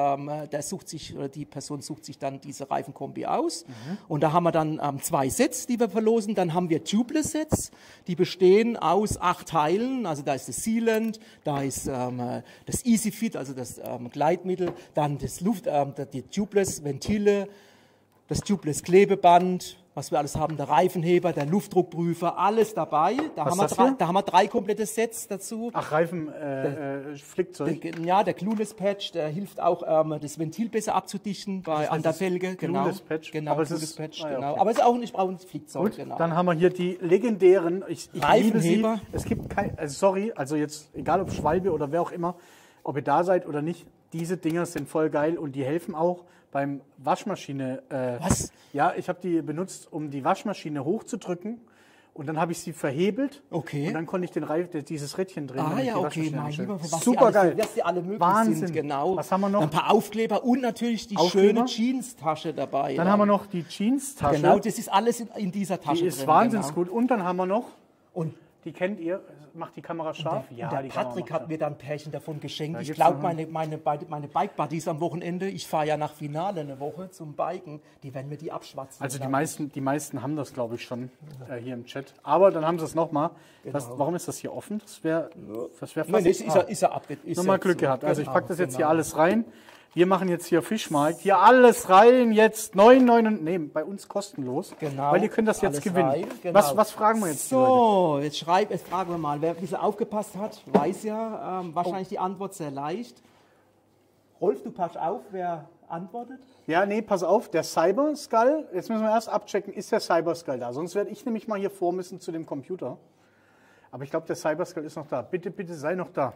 [SPEAKER 2] die Person sucht sich dann diese Reifenkombi aus. Und da haben wir dann 2 Sets, die wir verlosen. Dann haben wir Tubeless-Sets, die bestehen aus 8 Teilen. Also da ist das Sealant, da ist das Easy Fit, also das Gleitmittel, dann das die Tubeless-Ventile, das Tubeless-Klebeband, was wir alles haben, der Reifenheber, der Luftdruckprüfer, alles dabei. Da haben wir 3 komplette Sets dazu.
[SPEAKER 1] Ach, Reifenflickzeug?
[SPEAKER 2] Ja, der Clueless-Patch, der hilft auch, das Ventil besser abzudichten an der Felge. Genau.
[SPEAKER 1] Clueless-Patch?
[SPEAKER 2] Genau, Clueless-Patch, genau. Okay. Aber es ist auch nicht ein Flickzeug.
[SPEAKER 1] Gut,
[SPEAKER 2] genau.
[SPEAKER 1] Dann haben wir hier die legendären, ich liebe sie. Es gibt also jetzt, egal ob Schwalbe oder wer auch immer, ob ihr da seid oder nicht, diese Dinger sind voll geil und die helfen auch beim Waschmaschine.
[SPEAKER 2] Was?
[SPEAKER 1] Ja, ich habe die benutzt, um die Waschmaschine hochzudrücken und dann habe ich sie verhebelt.
[SPEAKER 2] Okay.
[SPEAKER 1] Und dann konnte ich dieses Rädchen drehen.
[SPEAKER 2] Ah ja, okay, mein Lieber,
[SPEAKER 1] super geil.
[SPEAKER 2] Dass die alle möglich
[SPEAKER 1] Wahnsinn.
[SPEAKER 2] sind, genau.
[SPEAKER 1] Was haben wir noch?
[SPEAKER 2] Ein paar Aufkleber und natürlich die schöne Jeans-Tasche dabei.
[SPEAKER 1] Dann haben wir noch die Jeans-Tasche.
[SPEAKER 2] Genau, das ist alles in dieser Tasche
[SPEAKER 1] Die ist wahnsinnig gut. Und dann haben wir noch,
[SPEAKER 2] und
[SPEAKER 1] die kennt ihr, macht die Kamera scharf?
[SPEAKER 2] Ja, der Patrick hat mir dann ein Pärchen davon geschenkt. Ich
[SPEAKER 1] gibt's
[SPEAKER 2] glaube, meine Bike-Buddies am Wochenende, ich fahre ja nach Finale eine Woche zum Biken, die werden mir die abschwatzen.
[SPEAKER 1] Also die meisten haben das, glaube ich, schon hier im Chat. Aber dann haben sie es nochmal. Genau. Warum ist das hier offen? Das wäre fast...
[SPEAKER 2] Nein, ist er
[SPEAKER 1] nochmal Glück gehabt. Also ich packe das jetzt hier alles rein. Wir machen jetzt hier Fischmarkt. Hier alles rein, jetzt 9,99. Nee, bei uns kostenlos.
[SPEAKER 2] Genau.
[SPEAKER 1] Weil ihr könnt das jetzt gewinnen.
[SPEAKER 2] Genau.
[SPEAKER 1] Was fragen wir jetzt?
[SPEAKER 2] So, jetzt fragen wir mal. Wer ein bisschen aufgepasst hat, weiß ja wahrscheinlich die Antwort sehr leicht. Rolf, du passt auf, wer antwortet?
[SPEAKER 1] Ja, nee, pass auf, der Cyber Skull. Jetzt müssen wir erst abchecken, ist der Cyber Skull da? Sonst werde ich nämlich mal hier vor müssen zu dem Computer. Aber ich glaube, der Cyber Skull ist noch da. Bitte, bitte sei noch da.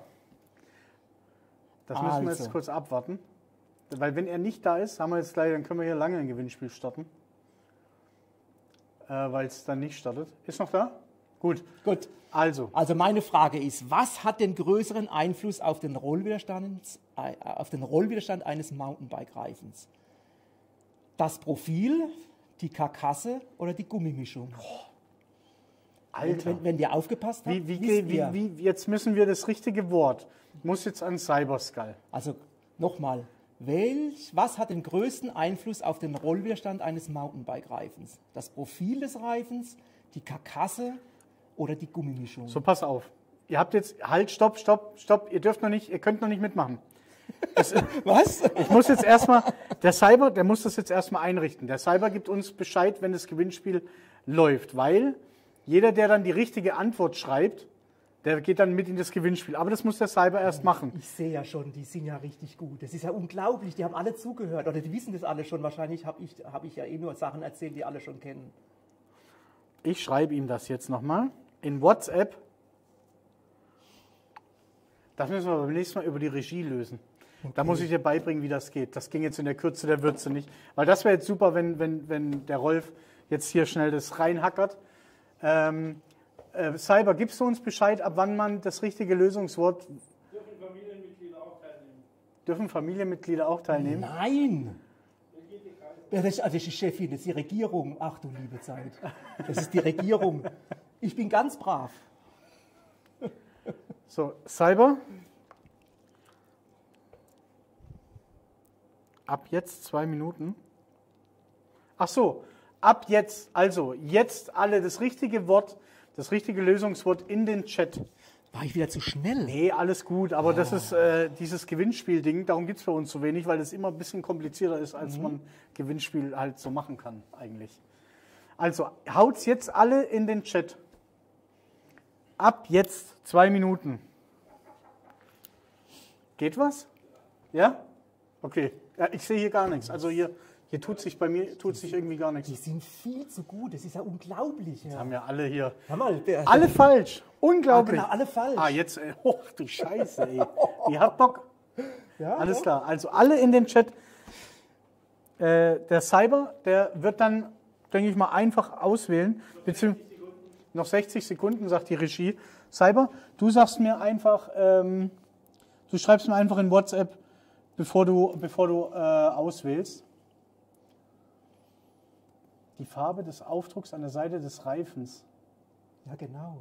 [SPEAKER 1] Das müssen wir jetzt kurz abwarten. Weil wenn er nicht da ist, haben wir jetzt gleich, dann können wir hier lange ein Gewinnspiel starten. Weil es dann nicht startet. Ist noch da? Gut. Also
[SPEAKER 2] meine Frage ist, was hat den größeren Einfluss auf den Rollwiderstand eines Mountainbike-Reifens? Das Profil, die Karkasse oder die Gummimischung?
[SPEAKER 1] Alter.
[SPEAKER 2] Wenn ihr aufgepasst habt,
[SPEAKER 1] jetzt müssen wir das richtige Wort. Muss jetzt an Cyber Skull.
[SPEAKER 2] Also nochmal. Was hat den größten Einfluss auf den Rollwiderstand eines Mountainbike-Reifens? Das Profil des Reifens, die Karkasse oder die Gummimischung?
[SPEAKER 1] So, pass auf. Ihr habt jetzt, stopp. Ihr könnt noch nicht mitmachen.
[SPEAKER 2] Was?
[SPEAKER 1] Ich muss jetzt erstmal, der Cyber, der muss das jetzt erstmal einrichten. Der Cyber gibt uns Bescheid, wenn das Gewinnspiel läuft, weil jeder, der dann die richtige Antwort schreibt, der geht dann mit in das Gewinnspiel. Aber das muss der Cyber erst machen.
[SPEAKER 2] Ich sehe ja schon, die sind ja richtig gut. Das ist ja unglaublich, die haben alle zugehört. Oder die wissen das alle schon. Wahrscheinlich habe ich ja eh nur Sachen erzählt, die alle schon kennen.
[SPEAKER 1] Ich schreibe ihm das jetzt nochmal in WhatsApp. Das müssen wir beim nächsten Mal über die Regie lösen. Okay. Da muss ich dir beibringen, wie das geht. Das ging jetzt in der Kürze der Würze nicht. Weil das wäre jetzt super, wenn der Rolf jetzt hier schnell das reinhackert. Cyber, gibst du uns Bescheid, ab wann man das richtige Lösungswort...
[SPEAKER 5] Dürfen Familienmitglieder auch teilnehmen?
[SPEAKER 1] Dürfen Familienmitglieder auch teilnehmen?
[SPEAKER 2] Nein! Ja, das ist die Chefin, das ist die Regierung. Ach du liebe Zeit. Das ist die Regierung. Ich bin ganz brav.
[SPEAKER 1] So, Cyber. Ab jetzt 2 Minuten. Ach so, ab jetzt, also jetzt alle das richtige Wort, das richtige Lösungswort in den Chat.
[SPEAKER 2] War ich wieder zu schnell?
[SPEAKER 1] Nee, alles gut, aber das ist dieses Gewinnspiel-Ding, darum gibt es bei uns so wenig, weil es immer ein bisschen komplizierter ist, als man Gewinnspiel halt so machen kann eigentlich. Also, haut's jetzt alle in den Chat. Ab jetzt 2 Minuten. Geht was? Ja? Okay. Ja, ich sehe hier gar nichts. Also hier tut sich bei mir irgendwie gar nichts.
[SPEAKER 2] Die sind viel zu gut, das ist ja unglaublich. Ja.
[SPEAKER 1] Haben ja alle hier.
[SPEAKER 2] Hör mal,
[SPEAKER 1] Alle falsch. Unglaublich.
[SPEAKER 2] genau, alle falsch.
[SPEAKER 1] Ah, jetzt, oh du Scheiße, ey. Die hat Bock.
[SPEAKER 2] Ja,
[SPEAKER 1] Alles
[SPEAKER 2] doch.
[SPEAKER 1] klar. Also alle in den Chat. Der Cyber, der wird dann, denke ich mal, einfach auswählen. Noch 60 Sekunden, sagt die Regie. Cyber, du sagst mir einfach, du schreibst mir einfach in WhatsApp, bevor du auswählst. Die Farbe des Aufdrucks an der Seite des Reifens.
[SPEAKER 2] Ja, genau.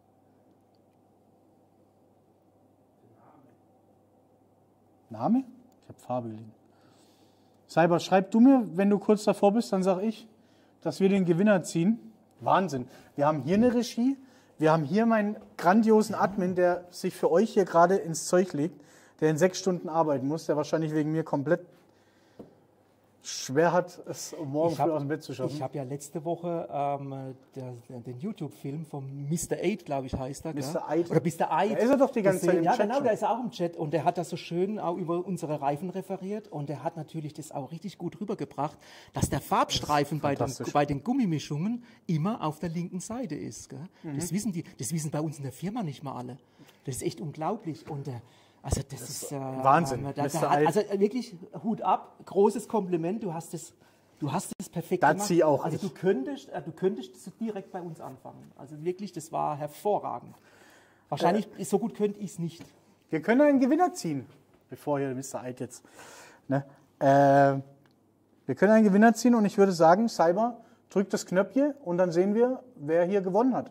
[SPEAKER 1] Name? Ich habe Farbe gelesen. Cyber, schreib du mir, wenn du kurz davor bist, dann sag ich, dass wir den Gewinner ziehen. Wahnsinn. Wir haben hier eine Regie, wir haben hier meinen grandiosen Admin, der sich für euch hier gerade ins Zeug legt, der in 6 Stunden arbeiten muss, der wahrscheinlich wegen mir komplett schwer hat, es morgen früh aus dem Bett zu schaffen.
[SPEAKER 2] Ich habe ja letzte Woche den YouTube-Film von Mr. 8, glaube ich, heißt er.
[SPEAKER 1] Mr. Eid.
[SPEAKER 2] Oder Mr. 8.
[SPEAKER 1] Da ist er doch die ganze Zeit im
[SPEAKER 2] Ja,
[SPEAKER 1] Chat
[SPEAKER 2] genau,
[SPEAKER 1] schon.
[SPEAKER 2] der ist auch im Chat. Und der hat das so schön auch über unsere Reifen referiert. Und der hat natürlich das auch richtig gut rübergebracht, dass der Farbstreifen bei den Gummimischungen immer auf der linken Seite ist. Gell? Das wissen bei uns in der Firma nicht mal alle. Das ist echt unglaublich. Und also das ist
[SPEAKER 1] Wahnsinn.
[SPEAKER 2] Also wirklich Hut ab, großes Kompliment. Du hast es perfekt gemacht.
[SPEAKER 1] sie auch
[SPEAKER 2] Also
[SPEAKER 1] ich.
[SPEAKER 2] du könntest direkt bei uns anfangen. Also wirklich, das war hervorragend. Wahrscheinlich so gut könnte ich es nicht.
[SPEAKER 1] Wir können einen Gewinner ziehen, bevor hier Mr. Eid jetzt. Ne? Wir können einen Gewinner ziehen und ich würde sagen, Cyber, drück das Knöpfchen und dann sehen wir, wer hier gewonnen hat.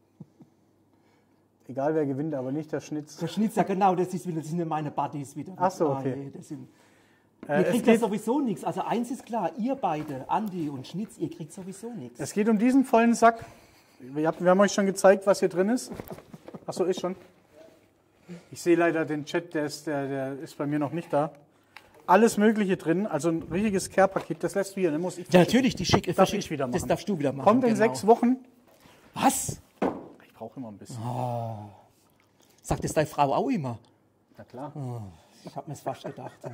[SPEAKER 1] Egal wer gewinnt, aber nicht der Schnitz.
[SPEAKER 2] Der Schnitzer, genau, das sind ja meine Buddies wieder.
[SPEAKER 1] Ach so, okay.
[SPEAKER 2] Nee, ihr kriegt ja sowieso nichts. Also eins ist klar, ihr beide, Andi und Schnitz, ihr kriegt sowieso nichts.
[SPEAKER 1] Es geht um diesen vollen Sack. Wir haben euch schon gezeigt, was hier drin ist. Achso, ist schon. Ich sehe leider den Chat, der ist bei mir noch nicht da. Alles Mögliche drin, also ein richtiges Care-Paket, das lässt du hier, ne? Muss ich
[SPEAKER 2] Ja, natürlich, die schicke
[SPEAKER 1] Darf ich wieder machen.
[SPEAKER 2] Das darfst du wieder machen.
[SPEAKER 1] Kommt in
[SPEAKER 2] genau.
[SPEAKER 1] 6 Wochen.
[SPEAKER 2] Was?
[SPEAKER 1] Ich brauche immer ein bisschen.
[SPEAKER 2] Sagt es deine Frau auch immer?
[SPEAKER 1] Na klar.
[SPEAKER 2] Ich habe mir es fast gedacht. Ja.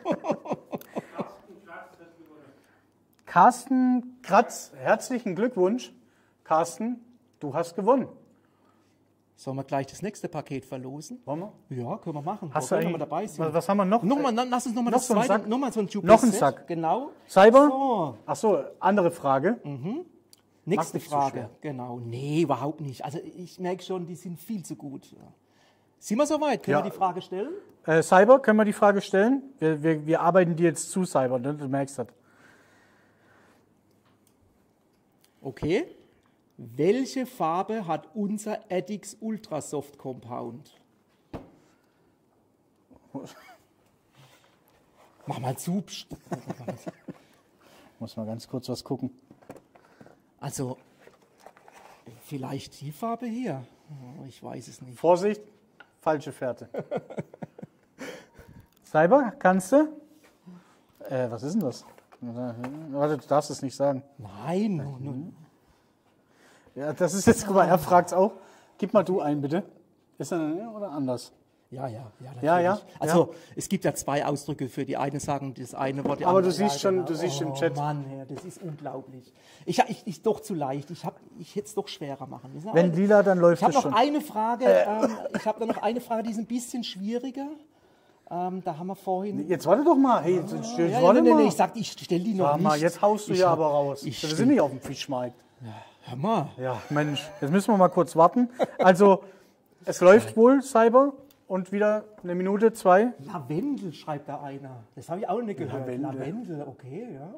[SPEAKER 1] Carsten Kratz, herzlichen Glückwunsch. Carsten, du hast gewonnen.
[SPEAKER 2] Sollen wir gleich das nächste Paket verlosen?
[SPEAKER 1] Wollen wir?
[SPEAKER 2] Ja, können wir machen.
[SPEAKER 1] Hast
[SPEAKER 2] Wo
[SPEAKER 1] du
[SPEAKER 2] können wir
[SPEAKER 1] eigentlich,
[SPEAKER 2] dabei sein?
[SPEAKER 1] was haben wir noch?
[SPEAKER 2] Lass uns nochmal
[SPEAKER 1] Noch
[SPEAKER 2] das
[SPEAKER 1] so ein
[SPEAKER 2] zweite,
[SPEAKER 1] Sack?
[SPEAKER 2] nochmal so ein Jubiläum.
[SPEAKER 1] Noch ein Sack.
[SPEAKER 2] Genau.
[SPEAKER 1] Cyber?
[SPEAKER 2] So,
[SPEAKER 1] Achso, andere Frage.
[SPEAKER 2] nächste
[SPEAKER 1] nicht so
[SPEAKER 2] Frage.
[SPEAKER 1] schwer.
[SPEAKER 2] Genau. Nee, überhaupt nicht. Also ich merke schon, die sind viel zu gut. Sind wir soweit? Können
[SPEAKER 1] Ja.
[SPEAKER 2] wir die Frage stellen?
[SPEAKER 1] Cyber, können wir die Frage stellen? Wir arbeiten die jetzt zu, Cyber, ne? Du merkst das.
[SPEAKER 2] Okay. Welche Farbe hat unser Addix Ultrasoft Compound? Mach mal zu.
[SPEAKER 1] Muss mal ganz kurz was gucken.
[SPEAKER 2] Also, vielleicht die Farbe hier. Ich weiß es nicht.
[SPEAKER 1] Vorsicht, falsche Fährte. Cyber, kannst du? Was ist denn das? Warte, du darfst es nicht sagen.
[SPEAKER 2] Nein.
[SPEAKER 1] Ja, das ist jetzt, guck mal, er fragt es auch. Gib mal du ein, bitte. Ist er oder anders?
[SPEAKER 2] Ja, natürlich.
[SPEAKER 1] Ja.
[SPEAKER 2] Also es gibt ja zwei Ausdrücke für die einen sagen das eine Wort, die
[SPEAKER 1] Aber
[SPEAKER 2] andere,
[SPEAKER 1] du siehst schon,
[SPEAKER 2] genau.
[SPEAKER 1] du siehst im Chat.
[SPEAKER 2] Oh Mann, das ist unglaublich. Ich doch zu leicht. Ich hätte es doch schwerer machen müssen.
[SPEAKER 1] Wenn lila, dann läuft
[SPEAKER 2] Ich
[SPEAKER 1] es
[SPEAKER 2] habe
[SPEAKER 1] schon.
[SPEAKER 2] noch eine Frage. Ich habe da noch eine Frage, die ist ein bisschen schwieriger. Da haben wir vorhin.
[SPEAKER 1] Jetzt warte doch mal. Hey, warte
[SPEAKER 2] Nee,
[SPEAKER 1] mal.
[SPEAKER 2] ich sag, ich stelle die noch
[SPEAKER 1] Warte
[SPEAKER 2] nicht.
[SPEAKER 1] mal, jetzt haust du ja aber raus. Wir sind nicht auf dem Fischmarkt.
[SPEAKER 2] Hör mal.
[SPEAKER 1] Ja, Mensch, jetzt müssen wir mal kurz warten. Also, es läuft wohl, Cyber. Und wieder eine Minute, 2.
[SPEAKER 2] Lavendel schreibt da einer. Das habe ich auch nicht gehört. Lavendel, okay, ja.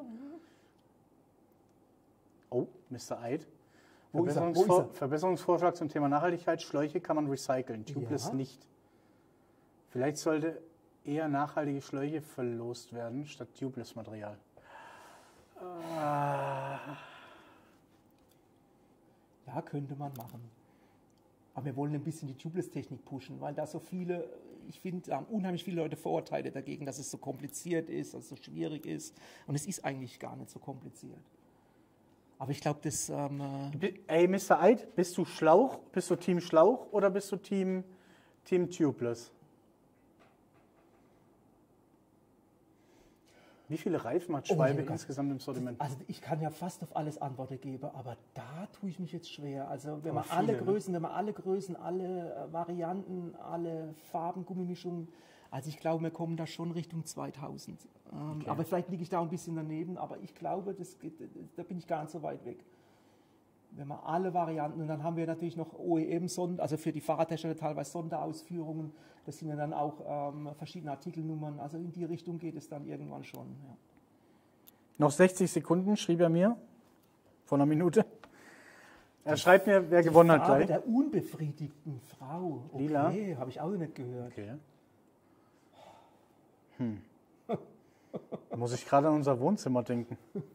[SPEAKER 1] Oh, Mr. Eid.
[SPEAKER 2] Wo ist er?
[SPEAKER 1] Verbesserungsvorschlag zum Thema Nachhaltigkeit. Schläuche kann man recyceln, Tubeless nicht. Vielleicht sollte eher nachhaltige Schläuche verlost werden, statt Tubeless-Material.
[SPEAKER 2] Ja, könnte man machen. Aber wir wollen ein bisschen die Tubeless-Technik pushen, weil da so viele, ich finde, da haben unheimlich viele Leute Vorurteile dagegen, dass es so kompliziert ist, dass es so schwierig ist. Und es ist eigentlich gar nicht so kompliziert. Aber ich glaube, das...
[SPEAKER 1] Ey, Mr. Eid, bist du Schlauch? Bist du Team Schlauch oder bist du Team Tubeless? Wie viele Reifen hat Schwalbe insgesamt im Sortiment?
[SPEAKER 2] Also ich kann ja fast auf alles Antworten geben, aber da tue ich mich jetzt schwer. Also wenn man
[SPEAKER 1] viele,
[SPEAKER 2] alle Größen, alle Varianten, alle Farben, Gummimischungen, also ich glaube, wir kommen da schon Richtung 2000. Aber vielleicht liege ich da ein bisschen daneben, aber ich glaube, da bin ich gar nicht so weit weg. Wenn man alle Varianten, und dann haben wir natürlich noch OEM, also für die Fahrradhersteller teilweise Sonderausführungen, das sind ja dann auch verschiedene Artikelnummern, also in die Richtung geht es dann irgendwann schon. Ja.
[SPEAKER 1] Noch 60 Sekunden, schrieb er mir, vor einer Minute. Er schreibt mir, wer gewonnen hat
[SPEAKER 2] Farbe
[SPEAKER 1] gleich.
[SPEAKER 2] der unbefriedigten Frau. Okay,
[SPEAKER 1] Lila.
[SPEAKER 2] Habe ich auch nicht gehört.
[SPEAKER 1] Okay. Da muss ich gerade an unser Wohnzimmer denken.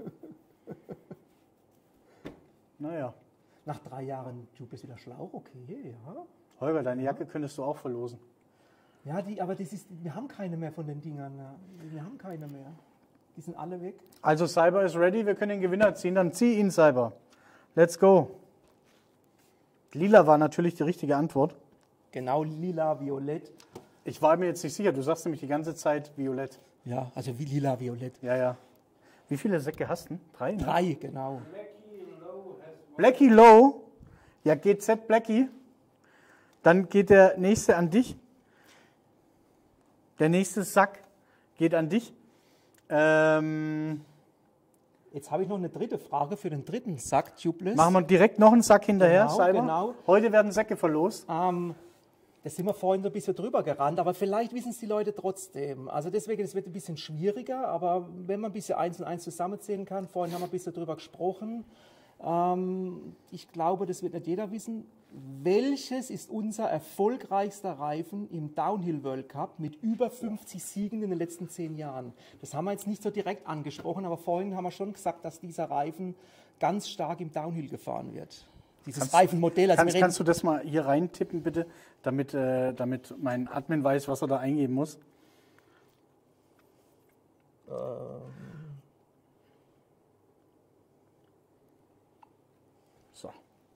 [SPEAKER 1] Naja.
[SPEAKER 2] Nach 3 Jahren Tubeless wieder Schlauch, okay, ja.
[SPEAKER 1] Holger, deine Jacke könntest du auch verlosen.
[SPEAKER 2] Ja, aber wir haben keine mehr von den Dingern. Ja. Wir haben keine mehr. Die sind alle weg.
[SPEAKER 1] Also Cyber ist ready, wir können den Gewinner ziehen, dann zieh ihn, Cyber. Let's go. Lila war natürlich die richtige Antwort.
[SPEAKER 2] Genau, lila, violett.
[SPEAKER 1] Ich war mir jetzt nicht sicher, du sagst nämlich die ganze Zeit violett.
[SPEAKER 2] Ja, also wie lila, violett.
[SPEAKER 1] Ja. Wie viele Säcke hast du? 3, ne?
[SPEAKER 2] 3, genau.
[SPEAKER 1] Blackie Low. Ja, GZ Blackie. Dann geht der nächste an dich. Der nächste Sack geht an dich.
[SPEAKER 2] Jetzt habe ich noch eine dritte Frage für den dritten Sack, Tubeless.
[SPEAKER 1] Machen wir direkt noch einen Sack hinterher,
[SPEAKER 2] Genau,
[SPEAKER 1] Cyber.
[SPEAKER 2] genau.
[SPEAKER 1] Heute werden Säcke verlost.
[SPEAKER 2] Da sind wir vorhin so ein bisschen drüber gerannt, aber vielleicht wissen es die Leute trotzdem. Also deswegen, es wird ein bisschen schwieriger, aber wenn man ein bisschen 1 und 1 zusammenzählen kann, vorhin haben wir ein bisschen drüber gesprochen. Ich glaube, das wird nicht jeder wissen. Welches ist unser erfolgreichster Reifen im Downhill World Cup mit über 50 Siegen in den letzten 10 Jahren? Das haben wir jetzt nicht so direkt angesprochen, aber vorhin haben wir schon gesagt, dass dieser Reifen ganz stark im Downhill gefahren wird. Dieses Reifenmodell. Also
[SPEAKER 1] Kannst du das mal hier reintippen, bitte, damit mein Admin weiß, was er da eingeben muss? So.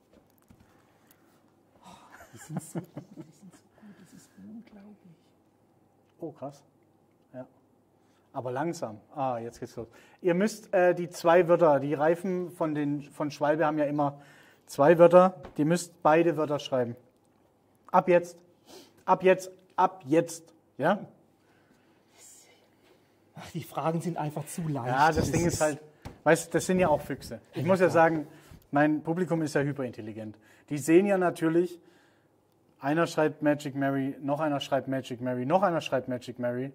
[SPEAKER 2] Die sind so gut, das ist unglaublich.
[SPEAKER 1] Oh, krass. Ja. Aber langsam. Jetzt geht's los. Ihr müsst die 2 Wörter, die Reifen von Schwalbe haben ja immer 2 Wörter, die müsst beide Wörter schreiben. Ab jetzt. Ja?
[SPEAKER 2] Ach, die Fragen sind einfach zu leicht.
[SPEAKER 1] Ja, das Ding ist halt, weißt du, das sind ja auch Füchse. Ich muss ja sagen, mein Publikum ist ja hyperintelligent. Die sehen ja natürlich, einer schreibt Magic Mary, noch einer schreibt Magic Mary, noch einer schreibt Magic Mary.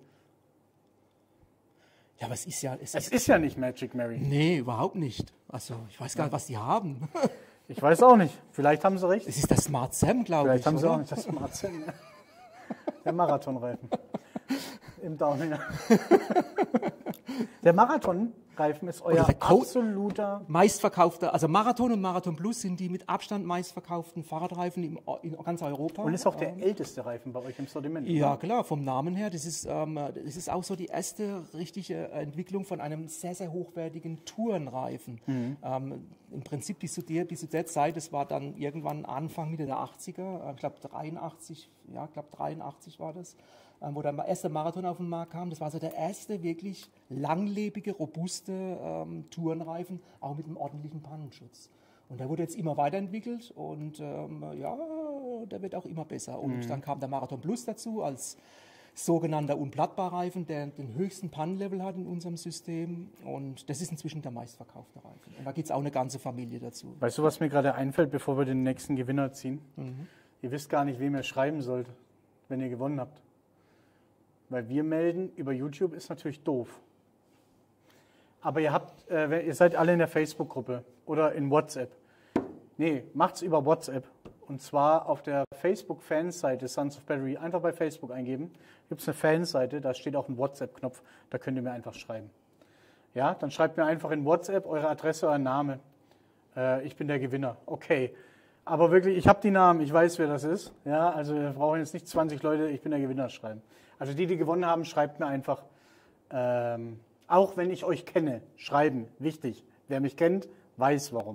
[SPEAKER 2] Ja, aber es ist ja...
[SPEAKER 1] Es ist ja nicht Magic Mary.
[SPEAKER 2] Nee, überhaupt nicht. Also, ich weiß gar nicht, was die haben.
[SPEAKER 1] Ich weiß auch nicht. Vielleicht haben sie recht.
[SPEAKER 2] Es ist der Smart Sam, glaube ich.
[SPEAKER 1] Vielleicht haben sie
[SPEAKER 2] oder?
[SPEAKER 1] auch nicht das Smart Sam. Der Marathonreifen. Im Downhill. Der Marathon Reifen ist
[SPEAKER 2] Oder
[SPEAKER 1] euer
[SPEAKER 2] der Co-
[SPEAKER 1] absoluter...
[SPEAKER 2] Meistverkaufter, also Marathon und Marathon Plus sind die mit Abstand meistverkauften Fahrradreifen in ganz Europa.
[SPEAKER 1] Und ist auch der älteste Reifen bei euch im Sortiment.
[SPEAKER 2] Ja,
[SPEAKER 1] oder?
[SPEAKER 2] klar, vom Namen her. Das ist auch so die erste richtige Entwicklung von einem sehr, sehr hochwertigen Tourenreifen. Im Prinzip bis zu der Zeit, das war dann irgendwann Anfang Mitte der 80er, ich glaube 83 war das, wo der erste Marathon auf den Markt kam. Das war so der erste wirklich langlebige, robuste Tourenreifen, auch mit einem ordentlichen Pannenschutz. Und der wurde jetzt immer weiterentwickelt und der wird auch immer besser. Und dann kam der Marathon Plus dazu als sogenannter Unplattbar-Reifen, der den höchsten Pannenlevel hat in unserem System. Und das ist inzwischen der meistverkaufte Reifen. Und da gibt es auch eine ganze Familie dazu.
[SPEAKER 1] Weißt du, was mir gerade einfällt, bevor wir den nächsten Gewinner ziehen? Ihr wisst gar nicht, wem ihr schreiben sollt, wenn ihr gewonnen habt. Weil wir melden über YouTube ist natürlich doof. Aber ihr seid alle in der Facebook-Gruppe oder in WhatsApp. Nee, macht's über WhatsApp. Und zwar auf der Facebook-Fansseite Sons of Battery. Einfach bei Facebook eingeben. Gibt es eine Fanseite, da steht auch ein WhatsApp-Knopf. Da könnt ihr mir einfach schreiben. Ja, dann schreibt mir einfach in WhatsApp eure Adresse, euren Namen. Ich bin der Gewinner. Okay. Aber wirklich, ich habe die Namen, ich weiß, wer das ist. Ja, also wir brauchen jetzt nicht 20 Leute, ich bin der Gewinner schreiben. Also die gewonnen haben, schreibt mir einfach, auch wenn ich euch kenne, schreiben. Wichtig. Wer mich kennt, weiß warum.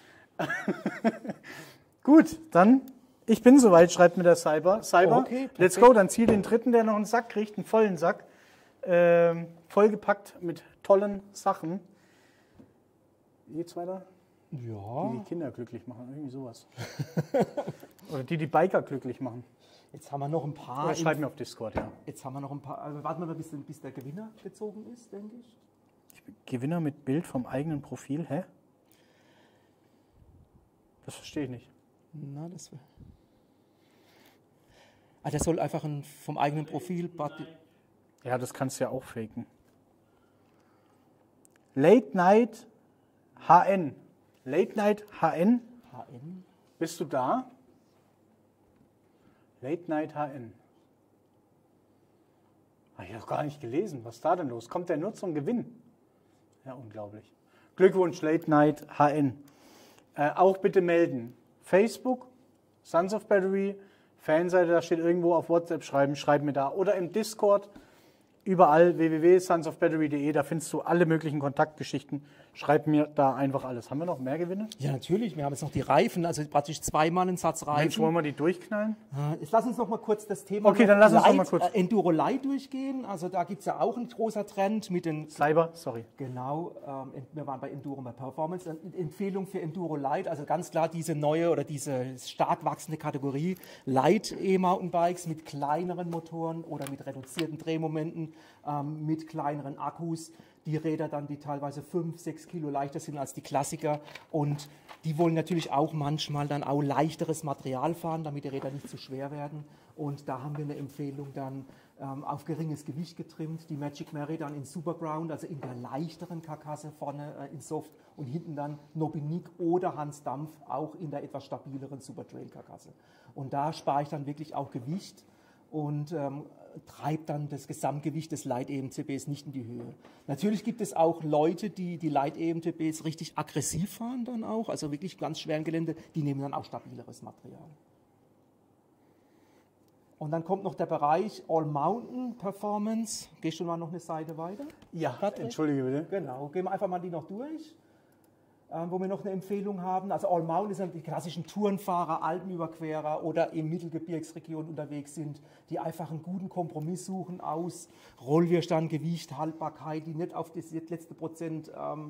[SPEAKER 1] Gut, dann, ich bin soweit, schreibt mir der Cyber.
[SPEAKER 2] Okay,
[SPEAKER 1] let's go, dann zieh den dritten, der noch einen Sack kriegt, einen vollen Sack. Vollgepackt mit tollen Sachen. Geht's weiter?
[SPEAKER 2] Ja.
[SPEAKER 1] Die Kinder glücklich machen, irgendwie sowas. Oder die Biker glücklich machen.
[SPEAKER 2] Jetzt haben wir noch ein paar.
[SPEAKER 1] Oder schreib mir auf Discord, ja.
[SPEAKER 2] Jetzt haben wir noch ein paar. Also warten wir mal, bis der Gewinner gezogen ist, denke ich.
[SPEAKER 1] Gewinner mit Bild vom eigenen Profil, hä? Das verstehe ich nicht.
[SPEAKER 2] Na, der soll einfach vom eigenen Profil.
[SPEAKER 1] Ja, das kannst du ja auch faken. Late Night HN. Late Night HN.
[SPEAKER 2] HN?
[SPEAKER 1] Bist du da? Late Night HN. Habe ich noch gar nicht gelesen. Was ist da denn los? Kommt der nur zum Gewinn? Ja, unglaublich. Glückwunsch, Late Night HN. Auch bitte melden. Facebook, Sons of Battery, Fanseite, da steht irgendwo auf WhatsApp schreibt mir da. Oder im Discord, überall www.sonsofbattery.de, da findest du alle möglichen Kontaktgeschichten. Schreib mir da einfach alles. Haben wir noch mehr Gewinne?
[SPEAKER 2] Ja, natürlich. Wir haben jetzt noch die Reifen, also praktisch zweimal einen Satz Reifen.
[SPEAKER 1] Mensch, wollen wir die durchknallen?
[SPEAKER 2] Jetzt lass uns noch mal kurz das Thema Enduro Light durchgehen. Also da gibt es ja auch einen großer Trend mit den...
[SPEAKER 1] Cyber, sorry.
[SPEAKER 2] Genau, wir waren bei Enduro bei Performance. Eine Empfehlung für Enduro Light, also ganz klar diese neue oder diese stark wachsende Kategorie Light E-Mountainbikes mit kleineren Motoren oder mit reduzierten Drehmomenten, mit kleineren Akkus. Die Räder dann, die teilweise 5, 6 Kilo leichter sind als die Klassiker. Und die wollen natürlich auch manchmal dann auch leichteres Material fahren, damit die Räder nicht zu schwer werden. Und da haben wir eine Empfehlung dann auf geringes Gewicht getrimmt. Die Magic Mary dann in Superground, also in der leichteren Karkasse vorne in Soft und hinten dann Nobinic oder Hans Dampf auch in der etwas stabileren Super Trail Karkasse. Und da spare ich dann wirklich auch Gewicht und treibt dann das Gesamtgewicht des Light-EMTBs nicht in die Höhe. Natürlich gibt es auch Leute, die Light-EMTBs richtig aggressiv fahren dann auch, also wirklich ganz schweren Gelände, die nehmen dann auch stabileres Material. Und dann kommt noch der Bereich All-Mountain Performance. Gehst du mal noch eine Seite weiter?
[SPEAKER 1] Ja,
[SPEAKER 2] Patrick?
[SPEAKER 1] entschuldige bitte.
[SPEAKER 2] Genau, gehen wir einfach mal die noch durch. Wo wir noch eine Empfehlung haben. Also All Mountain sind die klassischen Tourenfahrer, Alpenüberquerer oder in Mittelgebirgsregionen unterwegs sind, die einfach einen guten Kompromiss suchen aus Rollwiderstand, Gewicht, Haltbarkeit, die nicht auf das letzte Prozent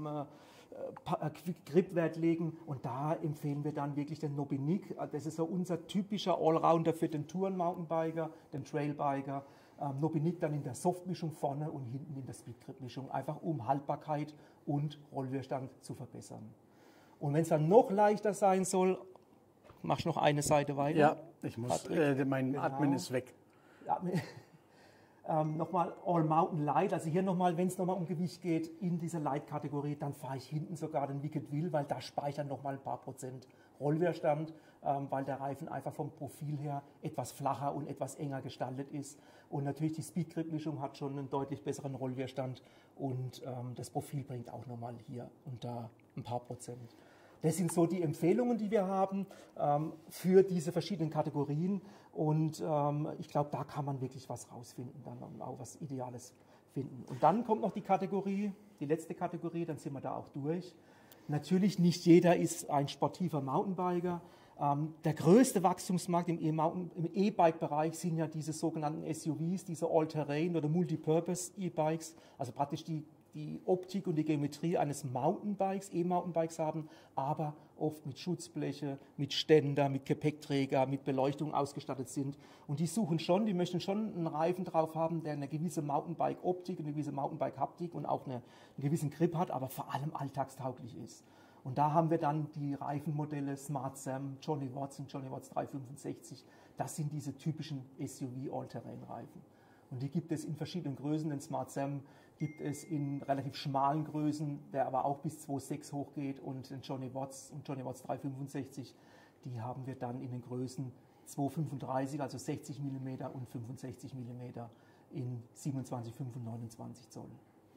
[SPEAKER 2] Gripwert legen. Und da empfehlen wir dann wirklich den Nobinic. Das ist so unser typischer Allrounder für den Touren-Mountainbiker, den Trailbiker. Nobinic dann in der Softmischung vorne und hinten in der Speed-Grip-Mischung, einfach um Haltbarkeit und Rollwiderstand zu verbessern. Und wenn es dann noch leichter sein soll, machst du noch eine Seite weiter.
[SPEAKER 1] Ja, ich muss, mein Admin ist weg.
[SPEAKER 2] Ja, Nochmal All Mountain Light, also hier nochmal, wenn es nochmal um Gewicht geht, in dieser Light-Kategorie, dann fahre ich hinten sogar den Wicked Wheel, weil da speichern nochmal ein paar Prozent Rollwiderstand, weil der Reifen einfach vom Profil her etwas flacher und etwas enger gestaltet ist. Und natürlich die Speed Grip Mischung hat schon einen deutlich besseren Rollwiderstand und das Profil bringt auch nochmal hier und da ein paar Prozent. Das sind so die Empfehlungen, die wir haben für diese verschiedenen Kategorien. Und ich glaube, da kann man wirklich was rausfinden, dann auch was Ideales finden. Und dann kommt noch die Kategorie, die letzte Kategorie, dann sind wir da auch durch. Natürlich nicht jeder ist ein sportiver Mountainbiker. Der größte Wachstumsmarkt im E-Bike-Bereich sind ja diese sogenannten SUVs, diese All-Terrain oder Multipurpose E-Bikes, also praktisch die Optik und die Geometrie eines Mountainbikes, E-Mountainbikes haben, aber oft mit Schutzbleche, mit Ständer, mit Gepäckträger, mit Beleuchtung ausgestattet sind. Und die die möchten schon einen Reifen drauf haben, der eine gewisse Mountainbike-Optik, eine gewisse Mountainbike-Haptik und auch einen gewissen Grip hat, aber vor allem alltagstauglich ist. Und da haben wir dann die Reifenmodelle Smart Sam, Johnny Watts und Johnny Watts 365. Das sind diese typischen SUV-All-Terrain-Reifen. Und die gibt es in verschiedenen Größen. Den Smart Sam gibt es in relativ schmalen Größen, der aber auch bis 2,6 hochgeht. Und den Johnny Watts und Johnny Watts 365, die haben wir dann in den Größen 2,35, also 60 mm und 65 mm in 27, 5 und 29 Zoll.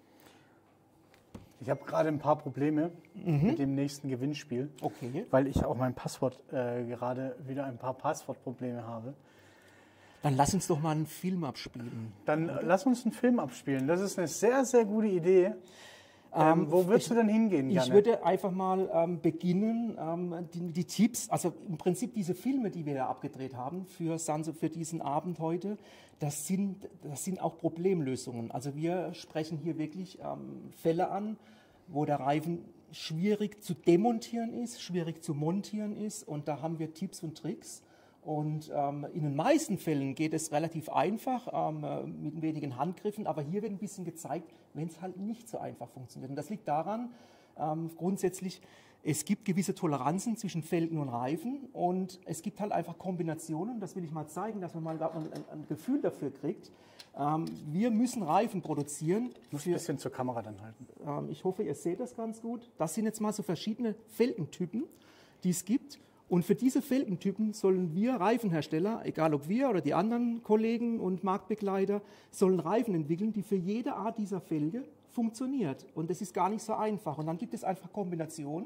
[SPEAKER 1] Ich habe gerade ein paar Probleme mit dem nächsten Gewinnspiel, weil ich auch mein Passwort gerade wieder ein paar Passwortprobleme habe.
[SPEAKER 2] Dann lass uns doch mal einen Film abspielen.
[SPEAKER 1] Dann lass uns einen Film abspielen. Das ist eine sehr, sehr gute Idee. Wo würdest du denn hingehen?
[SPEAKER 2] Ich würde einfach mal beginnen, die Tipps, also im Prinzip diese Filme, die wir ja abgedreht haben für diesen Abend heute, das sind auch Problemlösungen. Also wir sprechen hier wirklich Fälle an, wo der Reifen schwierig zu demontieren ist, schwierig zu montieren ist, und da haben wir Tipps und Tricks. Und in den meisten Fällen geht es relativ einfach, mit wenigen Handgriffen, aber hier wird ein bisschen gezeigt, wenn es halt nicht so einfach funktioniert. Und das liegt daran, grundsätzlich, es gibt gewisse Toleranzen zwischen Felgen und Reifen und es gibt halt einfach Kombinationen, das will ich mal zeigen, dass man mal ein Gefühl dafür kriegt. Wir müssen Reifen produzieren.
[SPEAKER 1] Ich muss ein bisschen zur Kamera dann halten.
[SPEAKER 2] Ich hoffe, ihr seht das ganz gut. Das sind jetzt mal so verschiedene Felgentypen, die es gibt. Und für diese Felgentypen sollen wir Reifenhersteller, egal ob wir oder die anderen Kollegen und Marktbegleiter, sollen Reifen entwickeln, die für jede Art dieser Felge funktioniert. Und das ist gar nicht so einfach. Und dann gibt es einfach Kombinationen,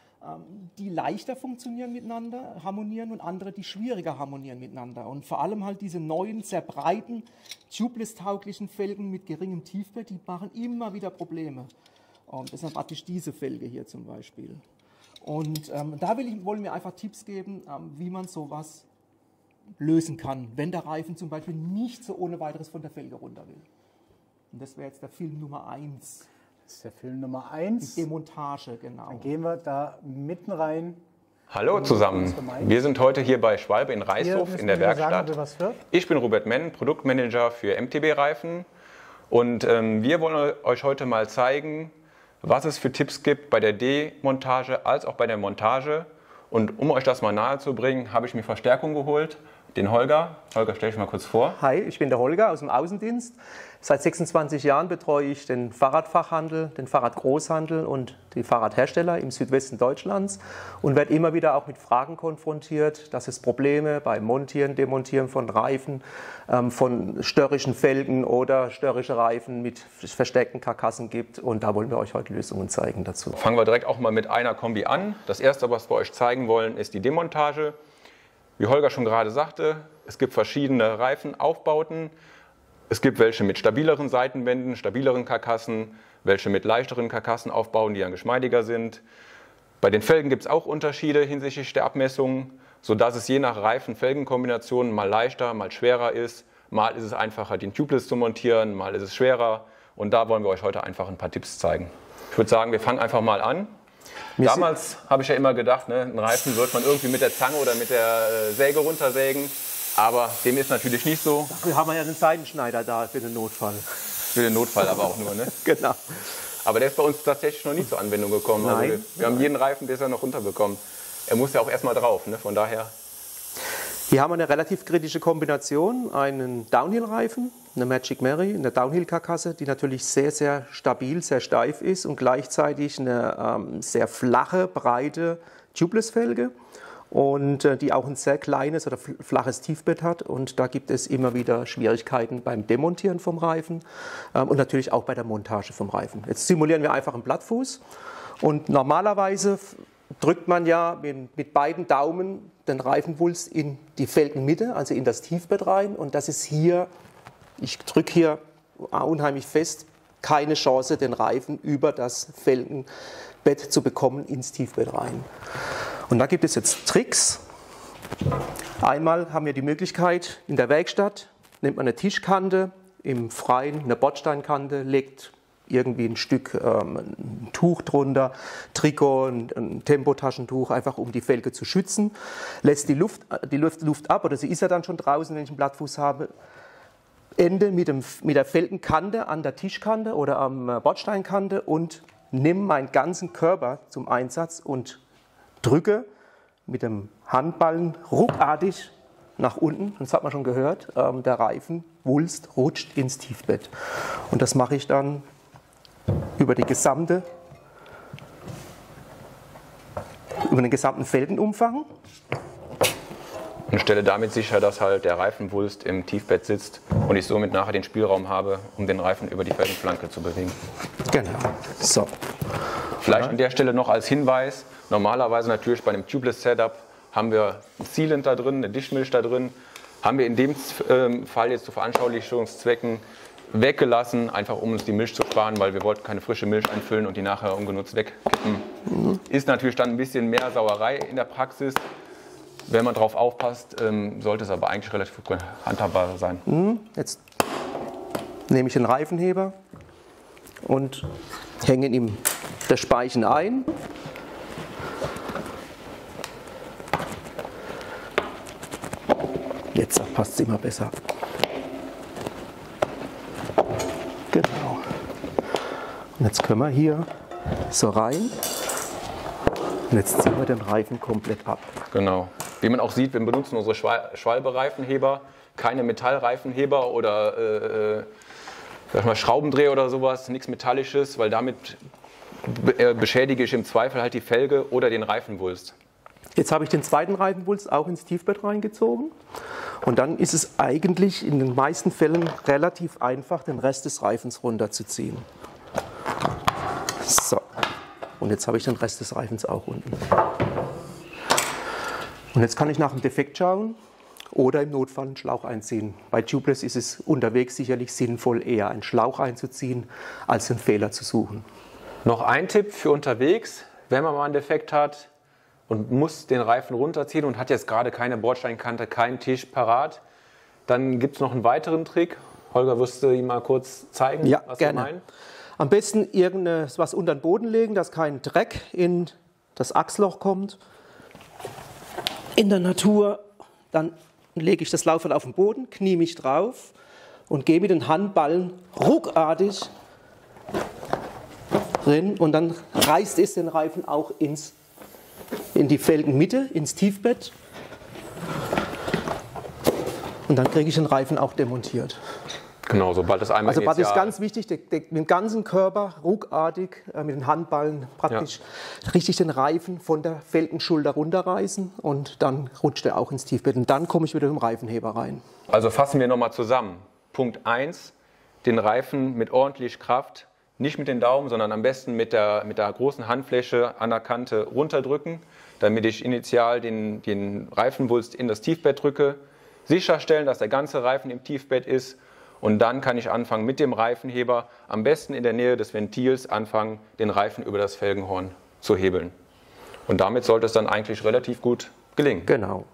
[SPEAKER 2] die leichter funktionieren miteinander, harmonieren, und andere, die schwieriger harmonieren miteinander. Und vor allem halt diese neuen, sehr breiten, tubeless-tauglichen Felgen mit geringem Tiefbett, die machen immer wieder Probleme. Und das ist praktisch diese Felge hier zum Beispiel. Und da wollen wir einfach Tipps geben, wie man sowas lösen kann, wenn der Reifen zum Beispiel nicht so ohne weiteres von der Felge runter will. Und das wäre jetzt der Film Nummer 1.
[SPEAKER 1] Das ist der Film Nummer 1.
[SPEAKER 2] Die Demontage, genau.
[SPEAKER 1] Dann gehen wir da mitten rein.
[SPEAKER 4] Hallo zusammen, wir sind heute hier bei Schwalbe in Reishof in der Werkstatt. Ich bin Robert Menn, Produktmanager für MTB-Reifen, und wir wollen euch heute mal zeigen, was es für Tipps gibt bei der Demontage als auch bei der Montage. Und um euch das mal nahe zu bringen, habe ich mir Verstärkung geholt, den Holger. Holger, stell dich mal kurz vor.
[SPEAKER 3] Hi, ich bin der Holger aus dem Außendienst. Seit 26 Jahren betreue ich den Fahrradfachhandel, den Fahrradgroßhandel und die Fahrradhersteller im Südwesten Deutschlands und werde immer wieder auch mit Fragen konfrontiert, dass es Probleme beim Montieren, Demontieren von Reifen, von störrischen Felgen oder störrische Reifen mit versteckten Karkassen gibt, und da wollen wir euch heute Lösungen zeigen dazu.
[SPEAKER 4] Fangen wir direkt auch mal mit einer Kombi an. Das erste, was wir euch zeigen wollen, ist die Demontage. Wie Holger schon gerade sagte, es gibt verschiedene Reifenaufbauten. Es gibt welche mit stabileren Seitenwänden, stabileren Karkassen, welche mit leichteren Karkassen aufbauen, die dann geschmeidiger sind. Bei den Felgen gibt es auch Unterschiede hinsichtlich der Abmessung, sodass es je nach Reifen-Felgen-Kombination mal leichter, mal schwerer ist. Mal ist es einfacher, den Tubeless zu montieren, mal ist es schwerer. Und da wollen wir euch heute einfach ein paar Tipps zeigen. Ich würde sagen, wir fangen einfach mal an. Damals habe ich ja immer gedacht, ne, einen Reifen wird man irgendwie mit der Zange oder mit der Säge runtersägen. Aber dem ist natürlich nicht so.
[SPEAKER 3] Dafür haben wir ja den Seitenschneider da für den Notfall.
[SPEAKER 4] Für den Notfall aber auch nur, ne?
[SPEAKER 3] Genau.
[SPEAKER 4] Aber der ist bei uns tatsächlich noch nie zur Anwendung gekommen.
[SPEAKER 3] Nein.
[SPEAKER 4] Also wir haben jeden Reifen bisher noch runterbekommen. Er muss ja auch erstmal drauf, ne? Von daher.
[SPEAKER 3] Hier haben wir eine relativ kritische Kombination, einen Downhill-Reifen, eine Magic Mary, eine Downhill-Karkasse, die natürlich sehr, sehr stabil, sehr steif ist und gleichzeitig eine sehr flache, breite Tubeless-Felge und die auch ein sehr kleines oder flaches Tiefbett hat. Und da gibt es immer wieder Schwierigkeiten beim Demontieren vom Reifen und natürlich auch bei der Montage vom Reifen. Jetzt simulieren wir einfach einen Plattfuß und normalerweise drückt man ja mit beiden Daumen den Reifenwulst in die Felgenmitte, also in das Tiefbett rein. Und das ist hier, ich drücke hier unheimlich fest, keine Chance, den Reifen über das Felgenbett zu bekommen ins Tiefbett rein. Und da gibt es jetzt Tricks. Einmal haben wir die Möglichkeit, in der Werkstatt nimmt man eine Tischkante, im Freien eine Bordsteinkante, legt irgendwie ein Stück ein Tuch drunter, Trikot, ein Tempotaschentuch, einfach um die Felge zu schützen, lässt die Luft ab, oder sie ist ja dann schon draußen, wenn ich einen Plattfuß habe, Ende mit der Felgenkante an der Tischkante oder am Bordsteinkante und nimm meinen ganzen Körper zum Einsatz und drücke mit dem Handballen ruckartig nach unten, das hat man schon gehört, der Reifenwulst rutscht ins Tiefbett. Und das mache ich dann über den gesamten Felgenumfang.
[SPEAKER 4] Und stelle damit sicher, dass halt der Reifenwulst im Tiefbett sitzt und ich somit nachher den Spielraum habe, um den Reifen über die Felgenflanke zu bewegen.
[SPEAKER 3] Genau. So.
[SPEAKER 4] Vielleicht an der Stelle noch als Hinweis, normalerweise natürlich bei einem Tubeless Setup haben wir ein Sealant da drin, eine Dichtmilch da drin. Haben wir in dem Fall jetzt zu Veranschaulichungszwecken weggelassen, einfach um uns die Milch zu sparen, weil wir wollten keine frische Milch einfüllen und die nachher ungenutzt wegkippen. Ist natürlich dann ein bisschen mehr Sauerei in der Praxis. Wenn man drauf aufpasst, sollte es aber eigentlich relativ gut handhabbar sein.
[SPEAKER 3] Jetzt nehme ich den Reifenheber und hänge ihm das Speichen ein. Jetzt passt es immer besser. Genau. Und jetzt können wir hier so rein. Und jetzt ziehen wir den Reifen komplett ab.
[SPEAKER 4] Genau. Wie man auch sieht, wir benutzen unsere Schwalbe-Reifenheber, keine Metallreifenheber oder sag mal Schraubendreher oder sowas, nichts Metallisches, weil damit beschädige ich im Zweifel halt die Felge oder den Reifenwulst.
[SPEAKER 3] Jetzt habe ich den zweiten Reifenwulst auch ins Tiefbett reingezogen. Und dann ist es eigentlich in den meisten Fällen relativ einfach, den Rest des Reifens runterzuziehen. So. Und jetzt habe ich den Rest des Reifens auch unten. Und jetzt kann ich nach dem Defekt schauen oder im Notfall einen Schlauch einziehen. Bei Tubeless ist es unterwegs sicherlich sinnvoll, eher einen Schlauch einzuziehen, als einen Fehler zu suchen.
[SPEAKER 4] Noch ein Tipp für unterwegs, wenn man mal einen Defekt hat und muss den Reifen runterziehen und hat jetzt gerade keine Bordsteinkante, keinen Tisch parat, dann gibt es noch einen weiteren Trick. Holger, wirst du ihm mal kurz zeigen,
[SPEAKER 3] ja,
[SPEAKER 4] was
[SPEAKER 3] gerne.
[SPEAKER 4] wir meinen?
[SPEAKER 3] Am besten irgendwas unter den Boden legen, dass kein Dreck in das Achsloch kommt. In der Natur, dann lege ich das Laufrad auf den Boden, knie mich drauf und gehe mit den Handballen ruckartig drin und dann reißt es den Reifen auch in die Felgenmitte, ins Tiefbett und dann kriege ich den Reifen auch demontiert.
[SPEAKER 4] Genau, sobald das einmal
[SPEAKER 3] Also das ist ganz wichtig, mit dem ganzen Körper ruckartig mit den Handballen praktisch richtig den Reifen von der Felgenschulter runterreißen und dann rutscht er auch ins Tiefbett und dann komme ich wieder mit dem Reifenheber rein.
[SPEAKER 4] Also fassen wir nochmal zusammen. Punkt 1, den Reifen mit ordentlich Kraft, nicht mit den Daumen, sondern am besten mit der großen Handfläche an der Kante runterdrücken, damit ich initial den Reifenwulst in das Tiefbett drücke, sicherstellen, dass der ganze Reifen im Tiefbett ist. Und dann kann ich anfangen mit dem Reifenheber, am besten in der Nähe des Ventils, anfangen, den Reifen über das Felgenhorn zu hebeln. Und damit sollte es dann eigentlich relativ gut gelingen.
[SPEAKER 3] Genau.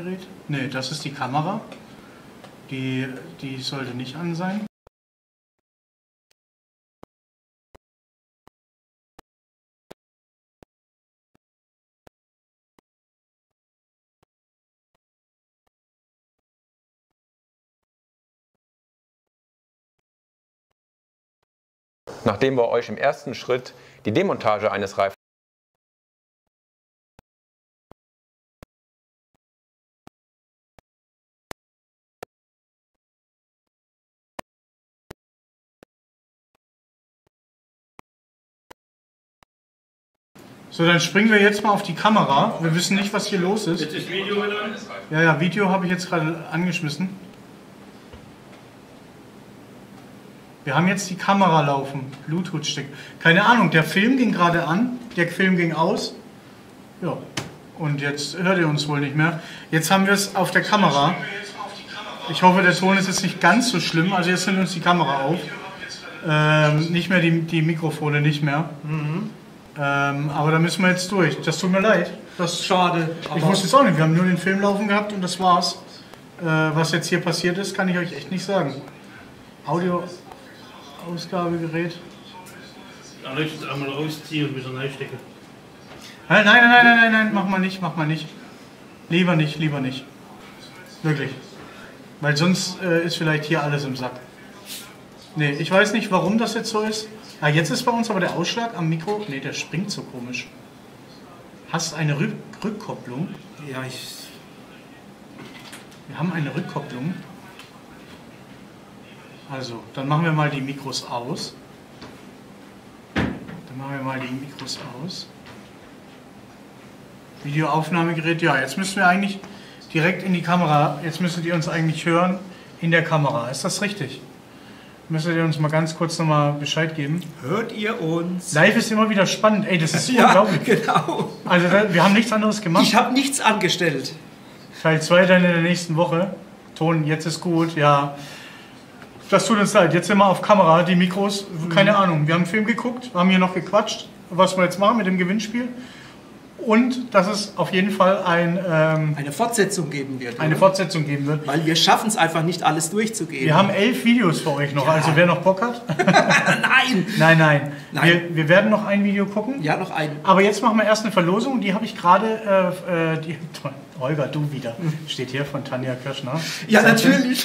[SPEAKER 1] Aufnahmegerät? Ne, das ist die Kamera. Die sollte nicht an sein.
[SPEAKER 4] Nachdem wir euch im ersten Schritt die Demontage eines Reifens
[SPEAKER 1] So, dann springen wir jetzt mal auf die Kamera. Wir wissen nicht, was hier los ist.
[SPEAKER 5] Jetzt ist Video wieder an.
[SPEAKER 1] Ja, Video habe ich jetzt gerade angeschmissen. Wir haben jetzt die Kamera laufen. Bluetooth-Stecker. Keine Ahnung, der Film ging gerade an, der Film ging aus. Ja, und jetzt hört ihr uns wohl nicht mehr. Jetzt haben wir es auf der Kamera. Ich hoffe, der Ton ist jetzt nicht ganz so schlimm. Also jetzt nimmt uns die Kamera auf. Nicht mehr die Mikrofone, nicht mehr. Aber da müssen wir jetzt durch. Das tut mir leid. Das ist schade. Ich wusste es auch nicht. Wir haben nur den Film laufen gehabt und das war's. Was jetzt hier passiert ist, kann ich euch echt nicht sagen. Audio-Ausgabegerät.
[SPEAKER 5] Alex, jetzt einmal ausziehen und wieder reinstecken.
[SPEAKER 1] Nein, mach mal nicht. Lieber nicht. Wirklich. Weil sonst ist vielleicht hier alles im Sack. Nee, ich weiß nicht, warum das jetzt so ist. Ah, jetzt ist bei uns aber der Ausschlag am Mikro. Nee, der springt so komisch. Hast eine Rückkopplung?
[SPEAKER 2] Ja,
[SPEAKER 1] Wir haben eine Rückkopplung. Also, dann machen wir mal die Mikros aus. Videoaufnahmegerät, ja, jetzt müssen wir eigentlich direkt in die Kamera. Jetzt müsstet ihr uns eigentlich hören in der Kamera. Ist das richtig? Müsstet ihr uns mal ganz kurz nochmal Bescheid geben?
[SPEAKER 2] hört ihr uns?
[SPEAKER 1] Live ist immer wieder spannend. Ey, das ist
[SPEAKER 2] Ja,
[SPEAKER 1] unglaublich.
[SPEAKER 2] genau.
[SPEAKER 1] Also, wir haben nichts anderes gemacht.
[SPEAKER 2] Ich habe nichts angestellt.
[SPEAKER 1] Teil 2 dann in der nächsten Woche. Ton, jetzt ist gut, ja. Das tut uns leid. Jetzt sind wir auf Kamera, die Mikros, keine Ahnung. Wir haben einen Film geguckt, haben hier noch gequatscht, was wir jetzt machen mit dem Gewinnspiel. Und dass es auf jeden Fall
[SPEAKER 2] Eine Fortsetzung geben wird.
[SPEAKER 1] eine
[SPEAKER 2] oder?
[SPEAKER 1] Fortsetzung geben wird.
[SPEAKER 2] Weil wir schaffen es einfach nicht, alles durchzugehen.
[SPEAKER 1] Wir haben 11 Videos für euch noch, also wer noch Bock hat.
[SPEAKER 2] Nein!
[SPEAKER 1] Nein. Wir werden noch ein Video gucken.
[SPEAKER 2] Ja, noch ein.
[SPEAKER 1] Aber jetzt machen wir erst eine Verlosung, die habe ich gerade, Holger, du wieder, steht hier von Tanja Kirschner.
[SPEAKER 2] Ja, natürlich.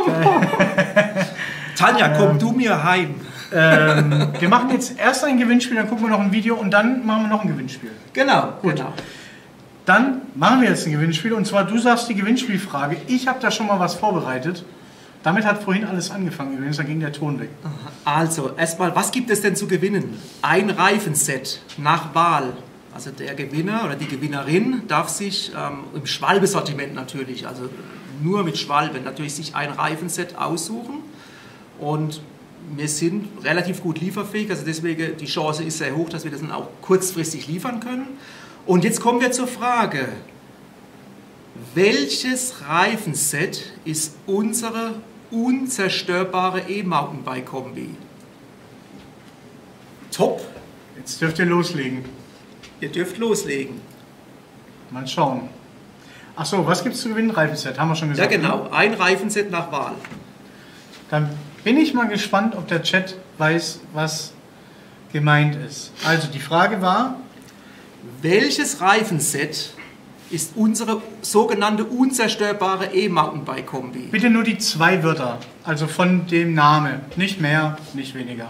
[SPEAKER 2] Tanja, komm du mir heim.
[SPEAKER 1] Wir machen jetzt erst ein Gewinnspiel, dann gucken wir noch ein Video und dann machen wir noch ein Gewinnspiel.
[SPEAKER 2] Genau,
[SPEAKER 1] Gut.
[SPEAKER 2] genau.
[SPEAKER 1] Dann machen wir jetzt ein Gewinnspiel und zwar du sagst die Gewinnspielfrage. Ich habe da schon mal was vorbereitet. Damit hat vorhin alles angefangen übrigens, da ging der Ton weg.
[SPEAKER 2] Also, erstmal, was gibt es denn zu gewinnen? Ein Reifenset nach Wahl. Also der Gewinner oder die Gewinnerin darf sich im Schwalbe-Sortiment natürlich, also nur mit Schwalbe, natürlich sich ein Reifenset aussuchen. Und wir sind relativ gut lieferfähig, also deswegen die Chance ist sehr hoch, dass wir das dann auch kurzfristig liefern können. Und jetzt kommen wir zur Frage, welches Reifenset ist unsere unzerstörbare E-Mountainbike-Kombi? Top,
[SPEAKER 1] Jetzt dürft ihr loslegen.
[SPEAKER 2] ihr dürft loslegen.
[SPEAKER 1] Mal schauen. Achso, was gibt es zu gewinnen? Reifenset, haben wir schon
[SPEAKER 2] Ja
[SPEAKER 1] gesagt.
[SPEAKER 2] genau, ein Reifenset nach Wahl.
[SPEAKER 1] Dann bin ich mal gespannt, ob der Chat weiß, was gemeint ist. Also die Frage war,
[SPEAKER 2] Welches Reifenset ist unsere sogenannte unzerstörbare E-Mountainbike-Kombi?
[SPEAKER 1] bitte nur die 2 Wörter, also von dem Namen. Nicht mehr, nicht weniger.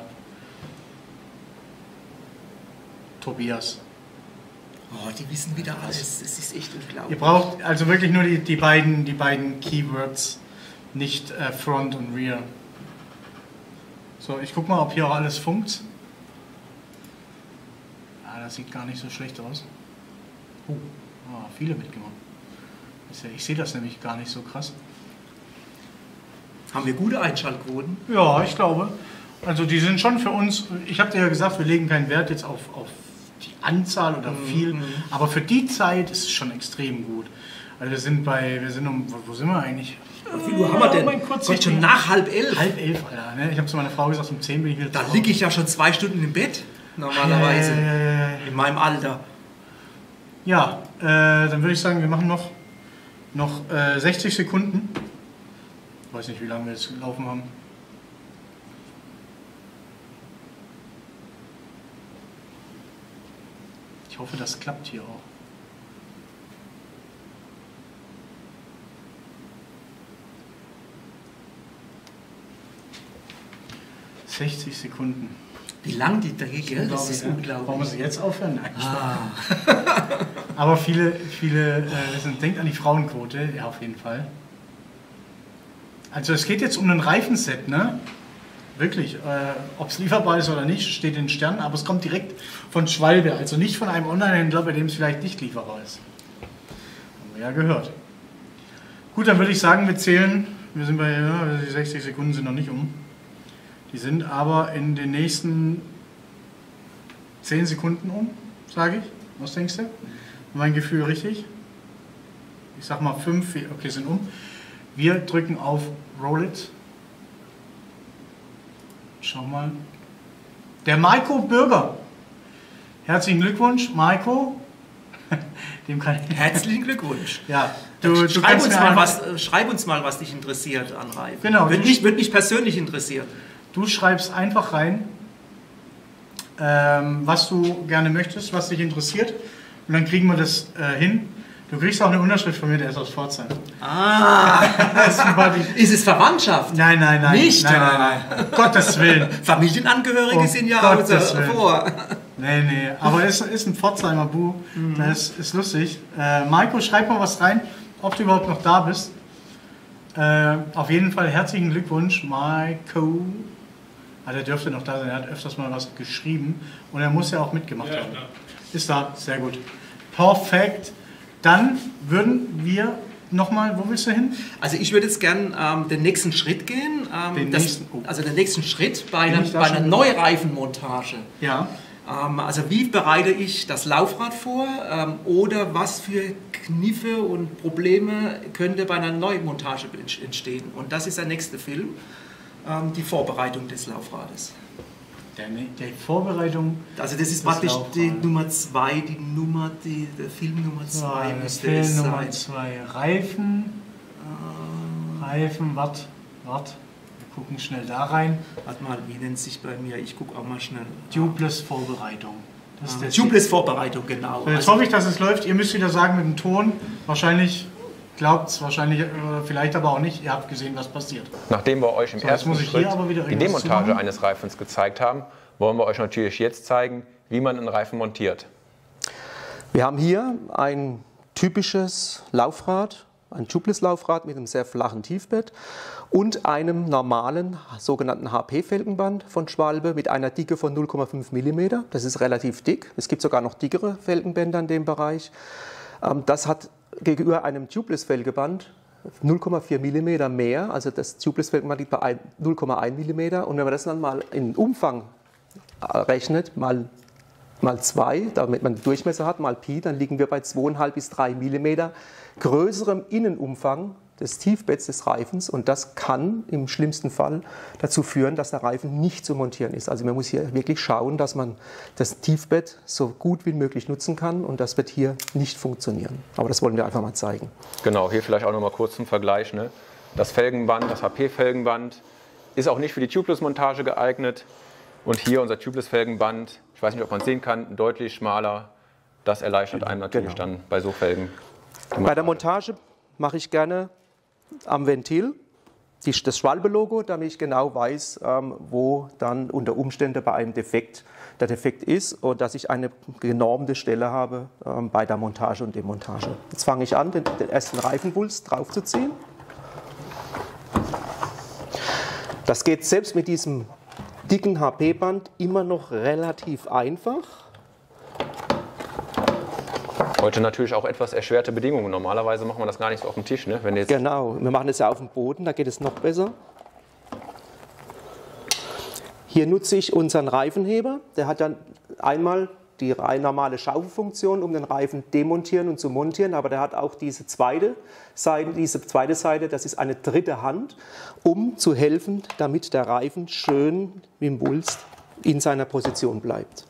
[SPEAKER 1] Tobias.
[SPEAKER 2] Oh, die wissen wieder alles. Das ist echt
[SPEAKER 1] Ihr
[SPEAKER 2] unglaublich.
[SPEAKER 1] braucht also wirklich nur die beiden Keywords, nicht Front und Rear. So, ich guck mal, ob hier auch alles funkt. Ah, das sieht gar nicht so schlecht aus. Viele mitgemacht. Ich sehe das nämlich gar nicht so krass.
[SPEAKER 2] Haben wir gute Einschaltquoten?
[SPEAKER 1] Ja, ich glaube. Also die sind schon für uns, ich habe dir ja gesagt, wir legen keinen Wert jetzt auf die Anzahl oder viel, aber für die Zeit ist es schon extrem gut. Also wir sind wo sind wir eigentlich?
[SPEAKER 2] Wie viel Uhr haben wir denn?
[SPEAKER 1] mein Gott,
[SPEAKER 2] Gott, schon nach 10:30.
[SPEAKER 1] 10:30, Alter. Ne? Ich habe zu meiner Frau gesagt, um 10 bin ich wieder
[SPEAKER 2] Da
[SPEAKER 1] zu Hause.
[SPEAKER 2] liege ich ja schon 2 Stunden im Bett, normalerweise.
[SPEAKER 1] Ja.
[SPEAKER 2] In meinem Alter.
[SPEAKER 1] Ja, dann würde ich sagen, wir machen noch Noch 60 Sekunden. Ich weiß nicht, wie lange wir jetzt gelaufen haben. Ich hoffe, das klappt hier auch. ...60 Sekunden.
[SPEAKER 2] Wie lang die da geht, das ist unglaublich.
[SPEAKER 1] Wollen wir sie jetzt aufhören? Nein, aber viele denkt an die Frauenquote, ja, auf jeden Fall. Also es geht jetzt um ein Reifenset, ne? Wirklich, ob es lieferbar ist oder nicht, steht in den Sternen, aber es kommt direkt von Schwalbe, also nicht von einem Online-Händler, bei dem es vielleicht nicht lieferbar ist. Haben wir ja gehört. Gut, dann würde ich sagen, wir zählen, wir sind bei, die 60 Sekunden sind noch nicht um. Die sind aber in den nächsten 10 Sekunden um, sage ich. Was denkst du? Mein Gefühl richtig? Ich sag mal 5, okay, sind um. Wir drücken auf Roll It. Schau mal. Der Maiko Bürger. Herzlichen Glückwunsch, Maiko. Dem kann ich
[SPEAKER 2] Herzlichen Glückwunsch.
[SPEAKER 1] Ja,
[SPEAKER 2] Schreib uns mal, was dich interessiert an Reifen.
[SPEAKER 1] Genau.
[SPEAKER 2] Würde mich persönlich interessieren.
[SPEAKER 1] Du schreibst einfach rein, was du gerne möchtest, was dich interessiert. Und dann kriegen wir das hin. Du kriegst auch eine Unterschrift von mir, der ist aus Pforzheim.
[SPEAKER 2] Ist es Verwandtschaft?
[SPEAKER 1] Nein.
[SPEAKER 2] Nicht?
[SPEAKER 1] Nein. Gottes Willen.
[SPEAKER 2] Familienangehörige sind ja außer vor.
[SPEAKER 1] Nee. Aber es ist ein Pforzheimer Bu. Das ist lustig. Maiko, schreib mal was rein, ob du überhaupt noch da bist. Auf jeden Fall herzlichen Glückwunsch, Maiko. Der dürfte noch da sein, er hat öfters mal was geschrieben und er muss ja auch mitgemacht haben.
[SPEAKER 5] Ja.
[SPEAKER 1] Ist da, sehr gut. Perfekt. Dann würden wir nochmal, wo willst du hin?
[SPEAKER 2] Also ich würde jetzt gern den nächsten Schritt gehen. Den nächsten Schritt bei einer Neureifenmontage.
[SPEAKER 1] Ja.
[SPEAKER 2] Also wie bereite ich das Laufrad vor oder was für Kniffe und Probleme könnte bei einer Neumontage entstehen? Und das ist der nächste Film. Die Vorbereitung des Laufrades.
[SPEAKER 1] Die Vorbereitung.
[SPEAKER 2] Also das ist praktisch die Nummer 2, der Film Nummer 2 müsste es sein.
[SPEAKER 1] Nummer 2, Reifen. Reifen, wir gucken schnell da rein.
[SPEAKER 2] Warte mal, wie nennt sich bei mir? Ich gucke auch mal schnell.
[SPEAKER 1] Tubeless Vorbereitung.
[SPEAKER 2] Tubeless Vorbereitung, genau.
[SPEAKER 1] So, jetzt hoffe ich, dass es läuft. Ihr müsst wieder sagen mit dem Ton. Glaubt es wahrscheinlich, vielleicht aber auch nicht. Ihr habt gesehen, was passiert.
[SPEAKER 4] Nachdem wir euch im ersten Schritt die Demontage
[SPEAKER 1] zumachen.
[SPEAKER 4] eines Reifens gezeigt haben, wollen wir euch natürlich jetzt zeigen, wie man einen Reifen montiert.
[SPEAKER 3] Wir haben hier ein typisches Laufrad, ein Tubeless-Laufrad mit einem sehr flachen Tiefbett und einem normalen sogenannten HP-Felgenband von Schwalbe mit einer Dicke von 0,5 mm. Das ist relativ dick. Es gibt sogar noch dickere Felgenbänder in dem Bereich. Das hat gegenüber einem Tubeless-Felgeband 0,4 mm mehr, also das Tubeless-Felgeband liegt bei 0,1 mm und wenn man das dann mal in Umfang rechnet, mal 2, damit man den Durchmesser hat, mal Pi, dann liegen wir bei 2,5 bis 3 mm größerem Innenumfang des Tiefbetts des Reifens und das kann im schlimmsten Fall dazu führen, dass der Reifen nicht zu montieren ist. Also man muss hier wirklich schauen, dass man das Tiefbett so gut wie möglich nutzen kann und das wird hier nicht funktionieren. Aber das wollen wir einfach mal zeigen.
[SPEAKER 4] Genau, hier vielleicht auch noch mal kurz zum Vergleich. Ne? Das Felgenband, das HP-Felgenband ist auch nicht für die Tubeless-Montage geeignet und hier unser Tubeless-Felgenband, ich weiß nicht, ob man es sehen kann, deutlich schmaler. Das erleichtert einem natürlich dann bei so Felgen.
[SPEAKER 3] Bei der Montage mache ich gerne am Ventil das Schwalbe-Logo, damit ich genau weiß, wo dann unter Umständen bei einem der Defekt ist und dass ich eine genormte Stelle habe bei der Montage und Demontage. Jetzt fange ich an, den ersten Reifenwulst draufzuziehen. Das geht selbst mit diesem dicken HP-Band immer noch relativ einfach.
[SPEAKER 4] Heute natürlich auch etwas erschwerte Bedingungen. Normalerweise machen wir das gar nicht so auf dem Tisch. Ne? Wenn jetzt
[SPEAKER 3] Genau, wir machen das ja auf dem Boden, da geht es noch besser. Hier nutze ich unseren Reifenheber. Der hat dann einmal die normale Schaufelfunktion, um den Reifen demontieren und zu montieren, aber der hat auch diese zweite Seite, das ist eine dritte Hand, um zu helfen, damit der Reifen schön wie im Wulst in seiner Position bleibt.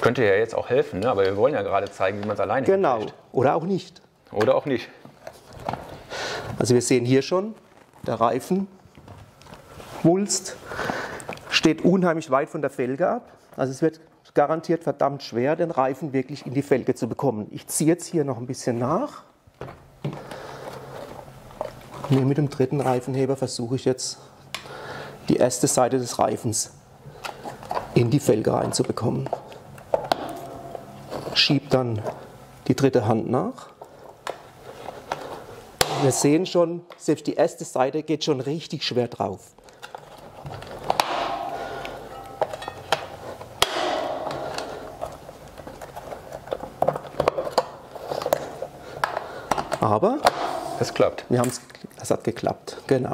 [SPEAKER 4] könnte ja jetzt auch helfen, ne? Aber wir wollen ja gerade zeigen, wie man es alleine
[SPEAKER 3] Genau,
[SPEAKER 4] hinkriegt.
[SPEAKER 3] oder auch nicht.
[SPEAKER 4] Oder auch nicht.
[SPEAKER 3] Also wir sehen hier schon, der Reifenwulst steht unheimlich weit von der Felge ab. Also es wird garantiert verdammt schwer, den Reifen wirklich in die Felge zu bekommen. Ich ziehe jetzt hier noch ein bisschen nach. Mit dem dritten Reifenheber versuche ich jetzt die erste Seite des Reifens in die Felge reinzubekommen. Schiebe dann die dritte Hand nach. Wir sehen schon, selbst die erste Seite geht schon richtig schwer drauf. Aber
[SPEAKER 4] Es klappt.
[SPEAKER 3] es hat geklappt, genau.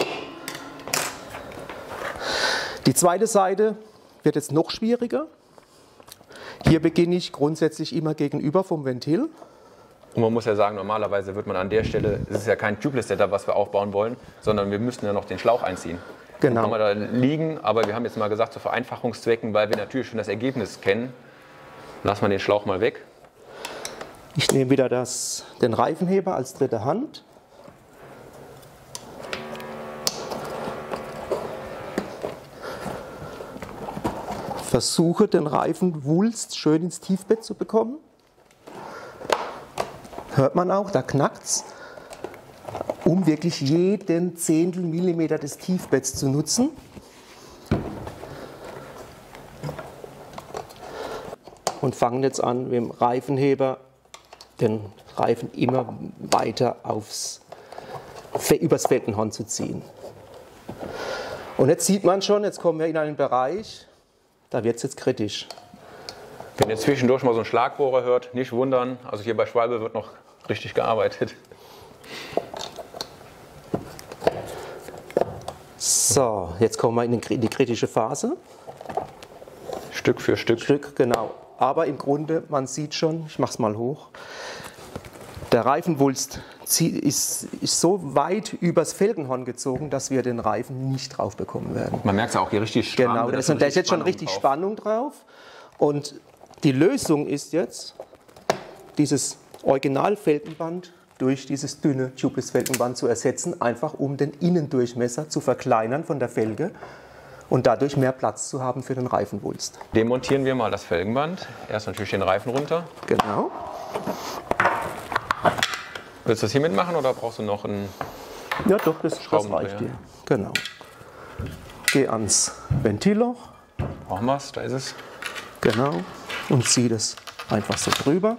[SPEAKER 3] Die zweite Seite wird jetzt noch schwieriger. Hier beginne ich grundsätzlich immer gegenüber vom Ventil.
[SPEAKER 4] Und man muss ja sagen, normalerweise wird man an der Stelle, es ist ja kein Tubeless-Setup, was wir aufbauen wollen, sondern wir müssten ja noch den Schlauch einziehen.
[SPEAKER 3] Genau.
[SPEAKER 4] Kann man da liegen, aber wir haben jetzt mal gesagt, zu Vereinfachungszwecken, weil wir natürlich schon das Ergebnis kennen, lassen wir den Schlauch mal weg.
[SPEAKER 3] Ich nehme wieder den Reifenheber als dritte Hand. Versuche den Reifenwulst schön ins Tiefbett zu bekommen. Hört man auch, da knackt's. Um wirklich jeden Zehntel Millimeter des Tiefbetts zu nutzen. Und fangen jetzt an, mit dem Reifenheber den Reifen immer weiter übers Felgenhorn zu ziehen. Und jetzt sieht man schon, jetzt kommen wir in einen Bereich, da wird es jetzt kritisch.
[SPEAKER 4] Wenn ihr zwischendurch mal so einen Schlagbohrer hört, nicht wundern. Also hier bei Schwalbe wird noch richtig gearbeitet.
[SPEAKER 3] So, jetzt kommen wir in die kritische Phase.
[SPEAKER 4] Stück für Stück.
[SPEAKER 3] Genau. Aber im Grunde, man sieht schon, ich mache es mal hoch, der Reifenwulst ist so weit übers Felgenhorn gezogen, dass wir den Reifen nicht drauf bekommen werden.
[SPEAKER 4] Man merkt es auch hier richtig stramm.
[SPEAKER 3] Genau, da ist jetzt schon richtig Spannung drauf. Und die Lösung ist jetzt, dieses Originalfelgenband durch dieses dünne Tubeless-Felgenband zu ersetzen, einfach um den Innendurchmesser zu verkleinern von der Felge und dadurch mehr Platz zu haben für den Reifenwulst.
[SPEAKER 4] Demontieren wir mal das Felgenband. Erst natürlich den Reifen runter.
[SPEAKER 3] Genau.
[SPEAKER 4] Willst du das hier mitmachen oder brauchst du noch einen
[SPEAKER 3] Ja doch, das reicht
[SPEAKER 4] ja.
[SPEAKER 3] dir. Genau. Geh ans Ventilloch.
[SPEAKER 4] Brauchen wir es? Da ist es.
[SPEAKER 3] Genau. Und zieh das einfach so drüber.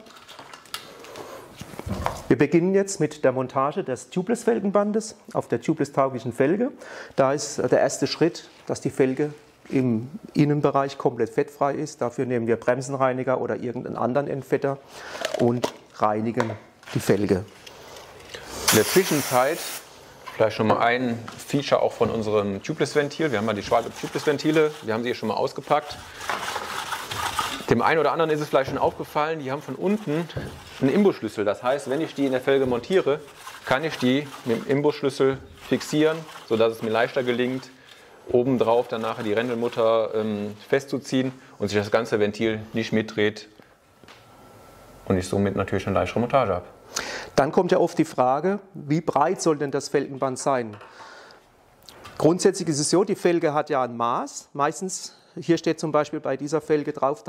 [SPEAKER 3] Wir beginnen jetzt mit der Montage des Tubeless-Felgenbandes auf der tubeless-tauglichen Felge. Da ist der erste Schritt, dass die Felge im Innenbereich komplett fettfrei ist. Dafür nehmen wir Bremsenreiniger oder irgendeinen anderen Entfetter und reinigen die Felge.
[SPEAKER 4] In der Zwischenzeit vielleicht schon mal ein Feature auch von unserem Tubeless-Ventil. Wir haben mal die Schwalbe Tubeless-Ventile, wir haben sie hier schon mal ausgepackt. Dem einen oder anderen ist es vielleicht schon aufgefallen, die haben von unten einen Imbusschlüssel. Das heißt, wenn ich die in der Felge montiere, kann ich die mit dem Imbusschlüssel fixieren, sodass es mir leichter gelingt, obendrauf dann nachher die Rändelmutter festzuziehen und sich das ganze Ventil nicht mitdreht und ich somit natürlich eine leichtere Montage habe.
[SPEAKER 3] Dann kommt ja oft die Frage, wie breit soll denn das Felgenband sein? Grundsätzlich ist es so, die Felge hat ja ein Maß. Meistens, hier steht zum Beispiel bei dieser Felge drauf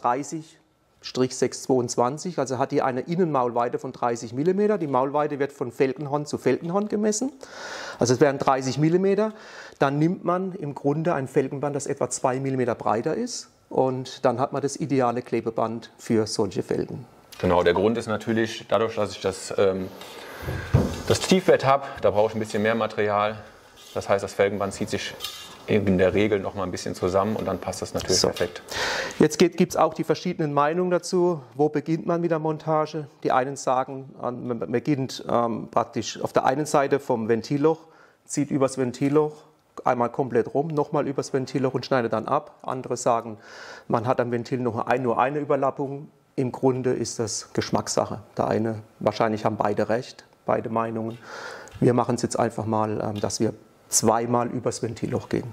[SPEAKER 3] 30/622, also hat die eine Innenmaulweite von 30 mm. Die Maulweite wird von Felgenhorn zu Felgenhorn gemessen. Also es wären 30 mm. Dann nimmt man im Grunde ein Felgenband, das etwa 2 mm breiter ist. Und dann hat man das ideale Klebeband für solche Felgen.
[SPEAKER 4] Genau, der Grund ist natürlich, dadurch, dass ich das Tiefbett habe, da brauche ich ein bisschen mehr Material. Das heißt, das Felgenband zieht sich in der Regel noch mal ein bisschen zusammen und dann passt das natürlich perfekt.
[SPEAKER 3] Jetzt gibt es auch die verschiedenen Meinungen dazu. Wo beginnt man mit der Montage? Die einen sagen, man beginnt praktisch auf der einen Seite vom Ventilloch, zieht übers Ventilloch einmal komplett rum, nochmal übers Ventilloch und schneidet dann ab. Andere sagen, man hat am Ventil nur eine Überlappung. Im Grunde ist das Geschmackssache. Wahrscheinlich haben beide recht, beide Meinungen. Wir machen es jetzt einfach mal, dass wir zweimal übers Ventilloch gehen.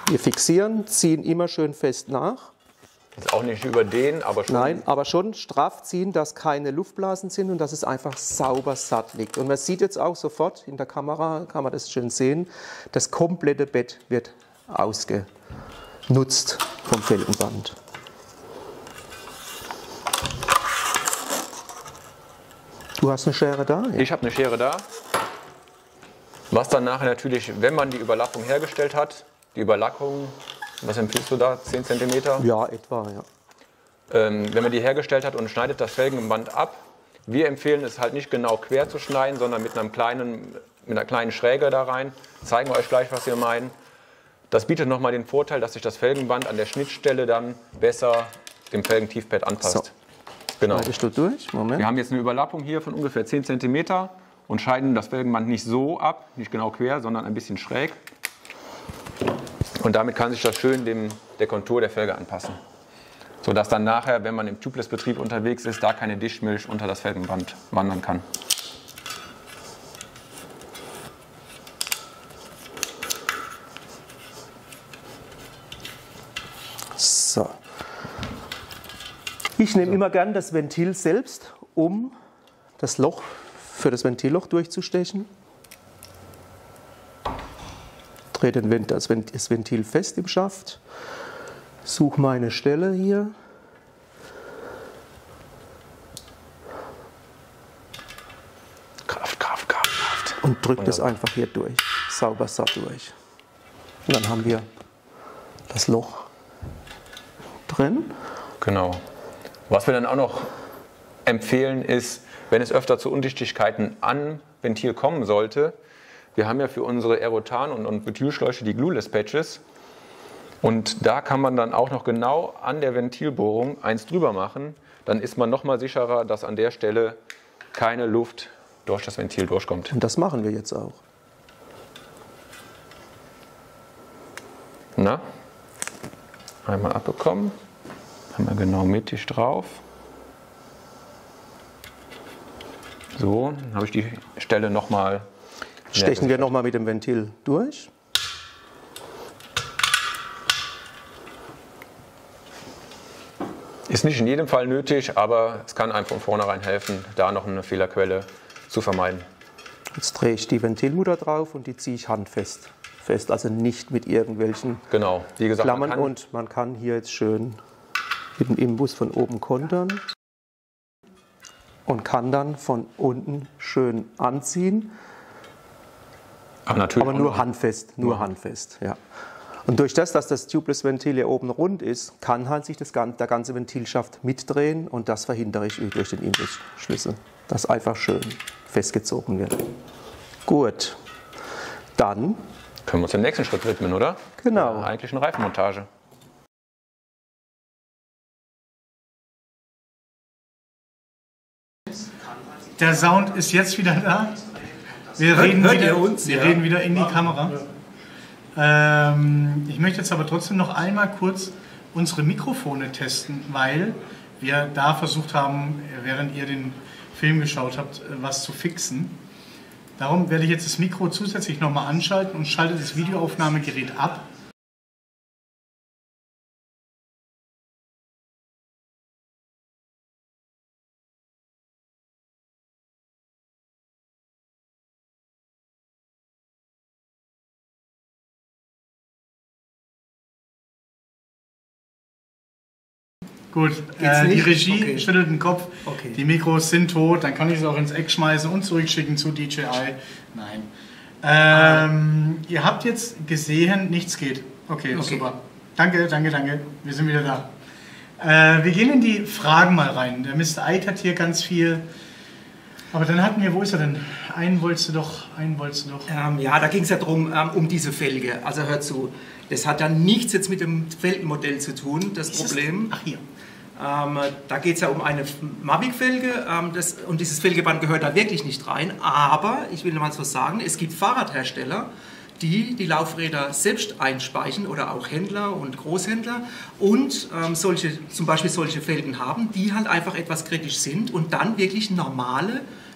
[SPEAKER 3] Wir fixieren, ziehen immer schön fest nach.
[SPEAKER 4] Ist auch nicht überdehnen, aber schon.
[SPEAKER 3] Nein, aber schon straff ziehen, dass keine Luftblasen sind und dass es einfach sauber satt liegt. Und man sieht jetzt auch sofort, in der Kamera kann man das schön sehen, das komplette Bett wird ausgenutzt vom Felgenband. Du hast eine Schere da? Ja.
[SPEAKER 4] Ich habe eine Schere da. Was dann nachher natürlich, wenn man die Überlappung hergestellt hat, die Überlappung, was empfiehlst du da, 10 cm?
[SPEAKER 3] Ja, etwa, ja.
[SPEAKER 4] Wenn man die hergestellt hat und schneidet das Felgenband ab, wir empfehlen es halt nicht genau quer zu schneiden, sondern mit einer kleinen Schräge da rein. Zeigen wir euch gleich, was wir meinen. Das bietet nochmal den Vorteil, dass sich das Felgenband an der Schnittstelle dann besser dem Felgentiefbett anpasst.
[SPEAKER 3] So.
[SPEAKER 4] Genau.
[SPEAKER 3] Schneidest du durch? Moment.
[SPEAKER 4] Wir haben jetzt eine Überlappung hier von ungefähr 10 cm und scheiden das Felgenband nicht so ab, nicht genau quer, sondern ein bisschen schräg. Und damit kann sich das schön der Kontur der Felge anpassen. Sodass dann nachher, wenn man im Tubeless-Betrieb unterwegs ist, da keine Dichtmilch unter das Felgenband wandern kann.
[SPEAKER 3] So. Ich nehme immer gern das Ventil selbst, um das Loch für das Ventilloch durchzustechen. Drehe das Ventil fest im Schaft. Suche meine Stelle hier.
[SPEAKER 4] Kraft, Kraft, Kraft, Kraft.
[SPEAKER 3] Und drücke das einfach hier durch. Sauber satt durch. Und dann haben wir das Loch drin.
[SPEAKER 4] Genau. Was wir dann auch noch empfehlen ist, wenn es öfter zu Undichtigkeiten am Ventil kommen sollte, wir haben ja für unsere Aerotan- und Butylschläuche die Glueless Patches. Und da kann man dann auch noch genau an der Ventilbohrung eins drüber machen. Dann ist man noch mal sicherer, dass an der Stelle keine Luft durch das Ventil durchkommt.
[SPEAKER 3] Und das machen wir jetzt auch.
[SPEAKER 4] Na? Einmal abbekommen. Haben wir genau mittig drauf. So, dann habe ich die Stelle nochmal.
[SPEAKER 3] Stechen wir nochmal mit dem Ventil durch.
[SPEAKER 4] Ist nicht in jedem Fall nötig, aber es kann einem von vornherein helfen, da noch eine Fehlerquelle zu vermeiden.
[SPEAKER 3] Jetzt drehe ich die Ventilmutter drauf und die ziehe ich handfest. Also nicht mit irgendwelchen
[SPEAKER 4] Genau, wie gesagt,
[SPEAKER 3] Klammern. Und man kann hier jetzt schön mit dem Imbus von oben kontern und kann dann von unten schön anziehen.
[SPEAKER 4] aber
[SPEAKER 3] nur handfest, handfest. Ja. Und durch das, dass das Tubeless-Ventil hier oben rund ist, kann halt sich der ganze Ventilschaft mitdrehen und das verhindere ich durch den Imbusschlüssel, dass einfach schön festgezogen wird. Gut, dann
[SPEAKER 4] können wir uns dem nächsten Schritt widmen, oder?
[SPEAKER 3] Genau.
[SPEAKER 4] Der eigentlichen Reifenmontage.
[SPEAKER 1] Der Sound ist jetzt wieder da. Wir reden wieder in die Kamera. Ich möchte jetzt aber trotzdem noch einmal kurz unsere Mikrofone testen, weil wir da versucht haben, während ihr den Film geschaut habt, was zu fixen. Darum werde ich jetzt das Mikro zusätzlich nochmal anschalten und schalte das Videoaufnahmegerät ab. Gut, die Regie schüttelt den Kopf, die Mikros sind tot, dann kann ich es auch ins Eck schmeißen und zurückschicken zu DJI. Nein. Ihr habt jetzt gesehen, nichts geht. Okay, super. Danke, wir sind wieder da. Wir gehen in die Fragen mal rein. Der Mr. Eid hat hier ganz viel. Aber dann hatten wir, wo ist er denn? Einen wolltest du doch.
[SPEAKER 2] Ja, da ging es ja darum, um diese Felge. Also hör zu, das hat ja nichts jetzt mit dem Felgenmodell zu tun, das Problem.
[SPEAKER 1] Ach hier.
[SPEAKER 2] Da geht es ja um eine Mavic-Felge und dieses Felgeband gehört da wirklich nicht rein. Aber, ich will noch mal so sagen, es gibt Fahrradhersteller, die die Laufräder selbst einspeichen oder auch Händler und Großhändler und zum Beispiel solche Felgen haben, die halt einfach etwas kritisch sind und dann wirklich normale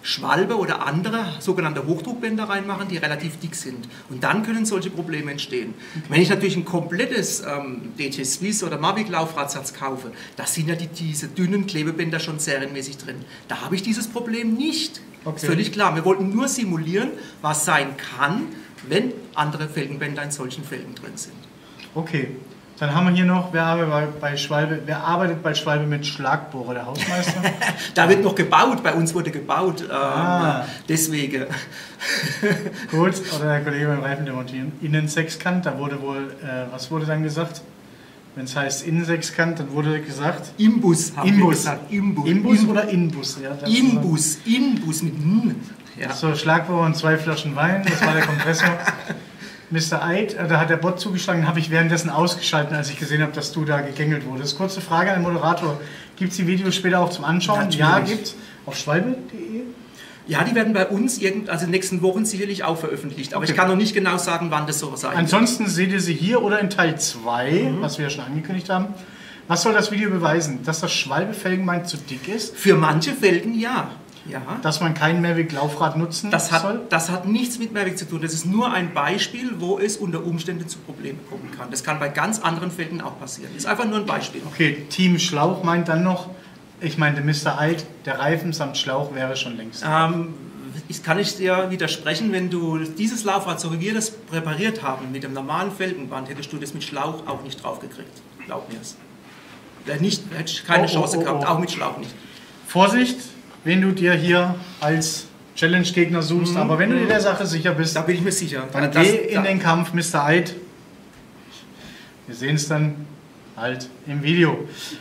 [SPEAKER 2] Schwalbe oder andere sogenannte Hochdruckbänder reinmachen, die relativ dick sind. Und dann können solche Probleme entstehen. Wenn ich natürlich ein komplettes DT Swiss oder Mavic Laufradsatz kaufe, da sind ja diese dünnen Klebebänder schon serienmäßig drin. Da habe ich dieses Problem nicht.
[SPEAKER 1] Okay.
[SPEAKER 2] Völlig klar. Wir wollten nur simulieren, was sein kann, wenn andere Felgenbänder in solchen Felgen drin sind.
[SPEAKER 1] Okay. Dann haben wir hier noch, wer arbeitet bei Schwalbe mit Schlagbohrer, der Hausmeister?
[SPEAKER 2] Da wird noch gebaut, bei uns wurde gebaut, deswegen.
[SPEAKER 1] Gut, oder der Kollege beim Reifen demontieren. Innensechskant, da wurde wohl, was wurde dann gesagt? Wenn es heißt Innensechskant, dann wurde gesagt...
[SPEAKER 2] Imbus haben wir
[SPEAKER 1] Imbus.
[SPEAKER 2] gesagt. Imbus.
[SPEAKER 1] Imbus oder Inbus? Ja,
[SPEAKER 2] Inbus mit N. Ja.
[SPEAKER 1] So, Schlagbohrer und 2 Flaschen Wein, das war der Kompressor. Mr. Eid, da hat der Bot zugeschlagen, habe ich währenddessen ausgeschaltet, als ich gesehen habe, dass du da gegängelt wurdest. Kurze Frage an den Moderator. Gibt es die Videos später auch zum Anschauen?
[SPEAKER 2] Natürlich.
[SPEAKER 1] Ja, gibt es. Auf schwalbe.de?
[SPEAKER 2] Ja, die werden bei uns also in den nächsten Wochen sicherlich auch veröffentlicht. Aber ich kann noch nicht genau sagen, wann das so sein wird.
[SPEAKER 1] Ansonsten seht ihr sie hier oder in Teil 2, was wir ja schon angekündigt haben. Was soll das Video beweisen? Dass das Schwalbe-Felgenbein zu dick ist?
[SPEAKER 2] Für manche Felgen ja. Ja.
[SPEAKER 1] Dass man kein Mavic-Laufrad nutzen soll?
[SPEAKER 2] Das hat nichts mit Mavic zu tun. Das ist nur ein Beispiel, wo es unter Umständen zu Problemen kommen kann. Das kann bei ganz anderen Felgen auch passieren. Das ist einfach nur ein Beispiel.
[SPEAKER 1] Okay, Team Schlauch meint dann noch, ich meinte Mr. Eid, der Reifen samt Schlauch wäre schon längst.
[SPEAKER 2] Kann ich dir widersprechen, wenn du dieses Laufrad, so wie wir das präpariert haben, mit dem normalen Felgenband, hättest du das mit Schlauch auch nicht draufgekriegt. Glaub mir es. Hätte ich keine Chance gehabt, auch mit Schlauch nicht.
[SPEAKER 1] Vorsicht, wenn du dir hier als Challenge-Gegner suchst, aber wenn du dir der Sache sicher bist,
[SPEAKER 2] da bin ich mir sicher.
[SPEAKER 1] Dann geh in den Kampf, Mr. Eid. Wir sehen es dann halt im Video.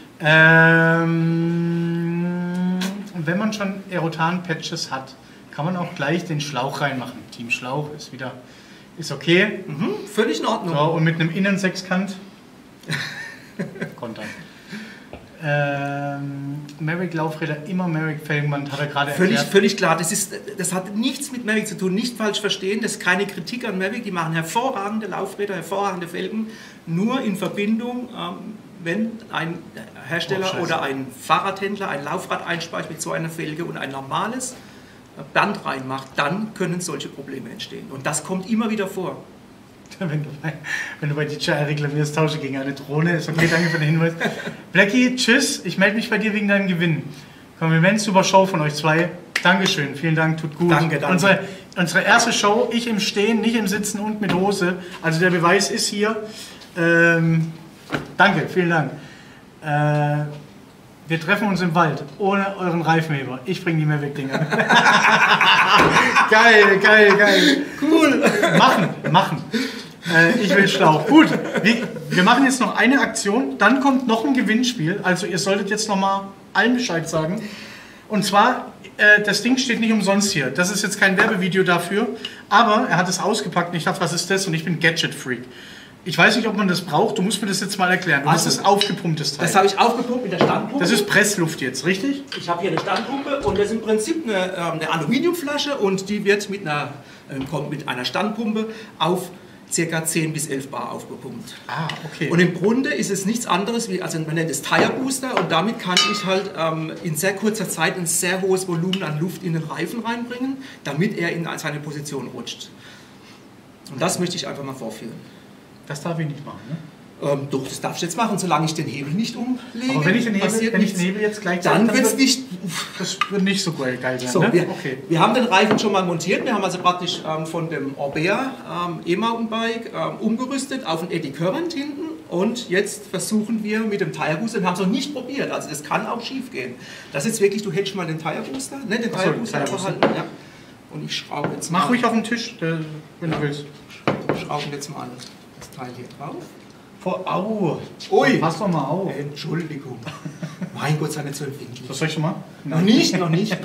[SPEAKER 1] Und wenn man schon Aerotan-Patches hat, kann man auch gleich den Schlauch reinmachen. Team Schlauch ist okay.
[SPEAKER 2] Völlig in Ordnung.
[SPEAKER 1] So, und mit einem Innensechskant. Kontern. Mavic-Laufräder, immer Mavic-Felgenband, hat er gerade erklärt.
[SPEAKER 2] Völlig klar. Das hat nichts mit Mavic zu tun. Nicht falsch verstehen. Das ist keine Kritik an Mavic. Die machen hervorragende Laufräder, hervorragende Felgen. Nur in Verbindung, wenn ein Hersteller oder ein Fahrradhändler ein Laufrad einspeist mit so einer Felge und ein normales Band reinmacht, dann können solche Probleme entstehen. Und das kommt immer wieder vor.
[SPEAKER 1] Wenn du bei DJI reklamierst, tausche gegen eine Drohne. Ist okay, danke für den Hinweis. Blackie, tschüss. Ich melde mich bei dir wegen deinem Gewinn. Kompliment, super Show von euch zwei. Dankeschön, vielen Dank, tut gut.
[SPEAKER 2] Danke.
[SPEAKER 1] Unsere erste Show, ich im Stehen, nicht im Sitzen und mit Hose. Also der Beweis ist hier. Danke, vielen Dank. Wir treffen uns im Wald, ohne euren Reifenheber. Ich bringe die Mavic-Dinger. Geil. Cool. Machen. Ich will Schlauch. Gut, wir machen jetzt noch eine Aktion, dann kommt noch ein Gewinnspiel. Also ihr solltet jetzt noch mal allen Bescheid sagen. Und zwar, das Ding steht nicht umsonst hier. Das ist jetzt kein Werbevideo dafür, aber er hat es ausgepackt und ich dachte, was ist das? Und ich bin Gadget-Freak. Ich weiß nicht, ob man das braucht. Du musst mir das jetzt mal erklären. Das ist aufgepumptes Teil.
[SPEAKER 2] Das habe ich aufgepumpt mit der Standpumpe.
[SPEAKER 1] Das ist Pressluft jetzt, richtig?
[SPEAKER 2] Ich habe hier eine Standpumpe und das ist im Prinzip eine Aluminiumflasche und die wird kommt mit einer Standpumpe auf ca. 10 bis 11 Bar aufgepumpt.
[SPEAKER 1] Ah, okay.
[SPEAKER 2] Und im Grunde ist es nichts anderes wie, also man nennt es Tire Booster und damit kann ich halt in sehr kurzer Zeit ein sehr hohes Volumen an Luft in den Reifen reinbringen, damit er in seine Position rutscht. Und das möchte ich einfach mal vorführen.
[SPEAKER 1] Das darf ich nicht machen, ne?
[SPEAKER 2] Doch, das darfst du jetzt machen, solange ich den Hebel nicht umlege.
[SPEAKER 1] Aber wenn ich den Hebel jetzt gleich
[SPEAKER 2] dann wird es nicht...
[SPEAKER 1] Das wird nicht so geil sein,
[SPEAKER 2] so,
[SPEAKER 1] ne?
[SPEAKER 2] Wir haben den Reifen schon mal montiert. Wir haben also praktisch von dem Orbea E-Mountainbike umgerüstet auf ein Eddy Current hinten. Und jetzt versuchen wir mit dem Tire Booster, wir haben es noch nicht probiert, also das kann auch schief gehen. Das ist jetzt wirklich, du hältst mal den Tire Booster, ne, den Tire Booster einfach halten. Ja. Und ich schraube jetzt mal...
[SPEAKER 1] Mach ruhig auf den Tisch, wenn du willst.
[SPEAKER 2] Wir schrauben jetzt mal das Teil hier drauf.
[SPEAKER 1] Au!
[SPEAKER 2] Ui!
[SPEAKER 1] Pass doch mal auf.
[SPEAKER 2] Entschuldigung. Mein Gott, sei nicht so empfindlich.
[SPEAKER 1] Was soll ich schon mal?
[SPEAKER 2] Noch nicht.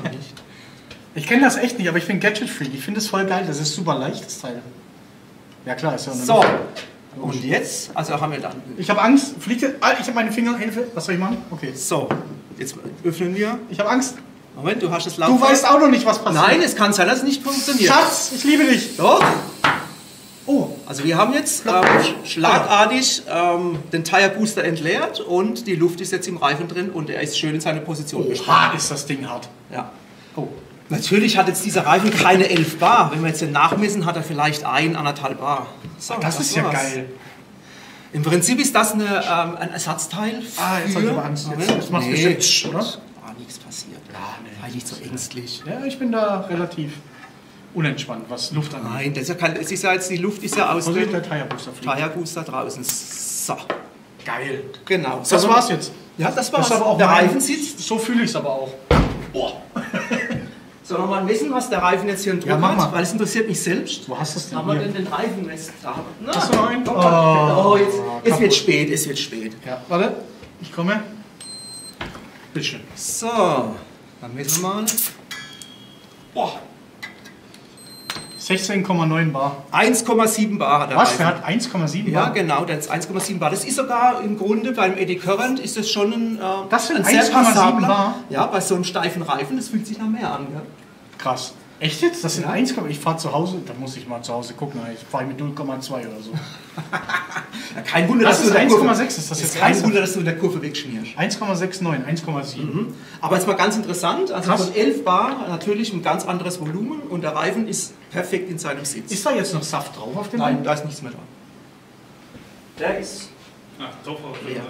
[SPEAKER 1] Ich kenne das echt nicht, aber ich bin Gadget-Freak. Ich finde es voll geil. Das ist super leicht, das Teil. Ja klar, ist ja eine
[SPEAKER 2] so. Und jetzt, also haben wir dann...
[SPEAKER 1] Ich habe Angst. Fliegt jetzt... Ich habe meine Finger. Hilfe. Was soll ich machen? Okay.
[SPEAKER 2] So, jetzt öffnen wir.
[SPEAKER 1] Ich habe Angst.
[SPEAKER 2] Moment, du hast das Laufrad.
[SPEAKER 1] Du weißt auch noch nicht, was passiert.
[SPEAKER 2] Nein, es kann sein, dass es nicht funktioniert.
[SPEAKER 1] Schatz, ich liebe dich.
[SPEAKER 2] Doch. Oh, also wir haben jetzt schlagartig den Tire Booster entleert und die Luft ist jetzt im Reifen drin und er ist schön in seine Position
[SPEAKER 1] Oha, ist das Ding hart.
[SPEAKER 2] Ja.
[SPEAKER 1] Oh.
[SPEAKER 2] Natürlich hat jetzt dieser Reifen keine 11 Bar. Wenn wir jetzt den nachmessen, hat er vielleicht 1,5 Bar. So,
[SPEAKER 1] Das ist ja
[SPEAKER 2] war's.
[SPEAKER 1] geil.
[SPEAKER 2] Im Prinzip ist das ein Ersatzteil für...
[SPEAKER 1] Jetzt habe ich aber Angst. Jetzt machst du bestimmt, oder?
[SPEAKER 2] Nichts passiert. Sei nicht so ängstlich.
[SPEAKER 1] Ja, ich bin da relativ unentspannt, was Luft angeht.
[SPEAKER 2] Nein, das ist ja kein, es ist ja jetzt, die Luft ist ja aus
[SPEAKER 1] Wo
[SPEAKER 2] dem
[SPEAKER 1] sieht der Tire-Booster fliegen?
[SPEAKER 2] Tire-Booster draußen. So,
[SPEAKER 1] Geil.
[SPEAKER 2] genau.
[SPEAKER 1] Das war's jetzt.
[SPEAKER 2] Ja, das war's.
[SPEAKER 1] Das ist aber auch
[SPEAKER 2] der
[SPEAKER 1] mein-
[SPEAKER 2] Reifen sitzt.
[SPEAKER 1] So fühle ich es aber auch. Boah.
[SPEAKER 2] Sollen wir mal messen, was der Reifen jetzt hier im Druck
[SPEAKER 1] Ja, mach
[SPEAKER 2] hat?
[SPEAKER 1] mal.
[SPEAKER 2] Weil es interessiert mich selbst.
[SPEAKER 1] Wo hast du es denn
[SPEAKER 2] Haben wir
[SPEAKER 1] hier?
[SPEAKER 2] denn den Reifenmesser? Na,
[SPEAKER 1] Hast du noch einen?
[SPEAKER 2] oh, jetzt, es
[SPEAKER 1] kaputt.
[SPEAKER 2] wird spät, es wird spät.
[SPEAKER 1] Ja, warte. Ich komme. Bitteschön.
[SPEAKER 2] So, dann messen wir mal.
[SPEAKER 1] Boah. 16,9 Bar.
[SPEAKER 2] 1,7 Bar hat der
[SPEAKER 1] Was?
[SPEAKER 2] Reifen.
[SPEAKER 1] Der hat 1,7
[SPEAKER 2] Ja,
[SPEAKER 1] Bar?
[SPEAKER 2] genau, der hat 1,7 Bar. Das ist sogar im Grunde beim Eddy Current ist das schon ein,
[SPEAKER 1] Das sind
[SPEAKER 2] ein sehr
[SPEAKER 1] 1,7
[SPEAKER 2] passabler-
[SPEAKER 1] Bar?
[SPEAKER 2] Ja, bei so einem steifen Reifen, das fühlt sich nach mehr an. Ja.
[SPEAKER 1] Krass. Echt jetzt? Das sind 1, ich fahre zu Hause, da muss ich mal zu Hause gucken. Ich fahre mit 0,2 oder so.
[SPEAKER 2] Ja, kein Wunder,
[SPEAKER 1] Das
[SPEAKER 2] dass
[SPEAKER 1] ist
[SPEAKER 2] du in der Kurve-
[SPEAKER 1] 1,6, ist das jetzt
[SPEAKER 2] kein
[SPEAKER 1] ernsthaft?
[SPEAKER 2] Wunder, dass du in der Kurve wegschmierst.
[SPEAKER 1] 1,69, 1,7.
[SPEAKER 2] Aber jetzt mal ganz interessant, also
[SPEAKER 1] Krass.
[SPEAKER 2] von 11 Bar natürlich ein ganz anderes Volumen und der Reifen ist perfekt in seinem Sitz.
[SPEAKER 1] Ist da jetzt noch Saft drauf auf dem
[SPEAKER 2] Nein,
[SPEAKER 1] Ding?
[SPEAKER 2] da ist nichts mehr dran. Der ist
[SPEAKER 5] Ach, doch, auch
[SPEAKER 2] leer.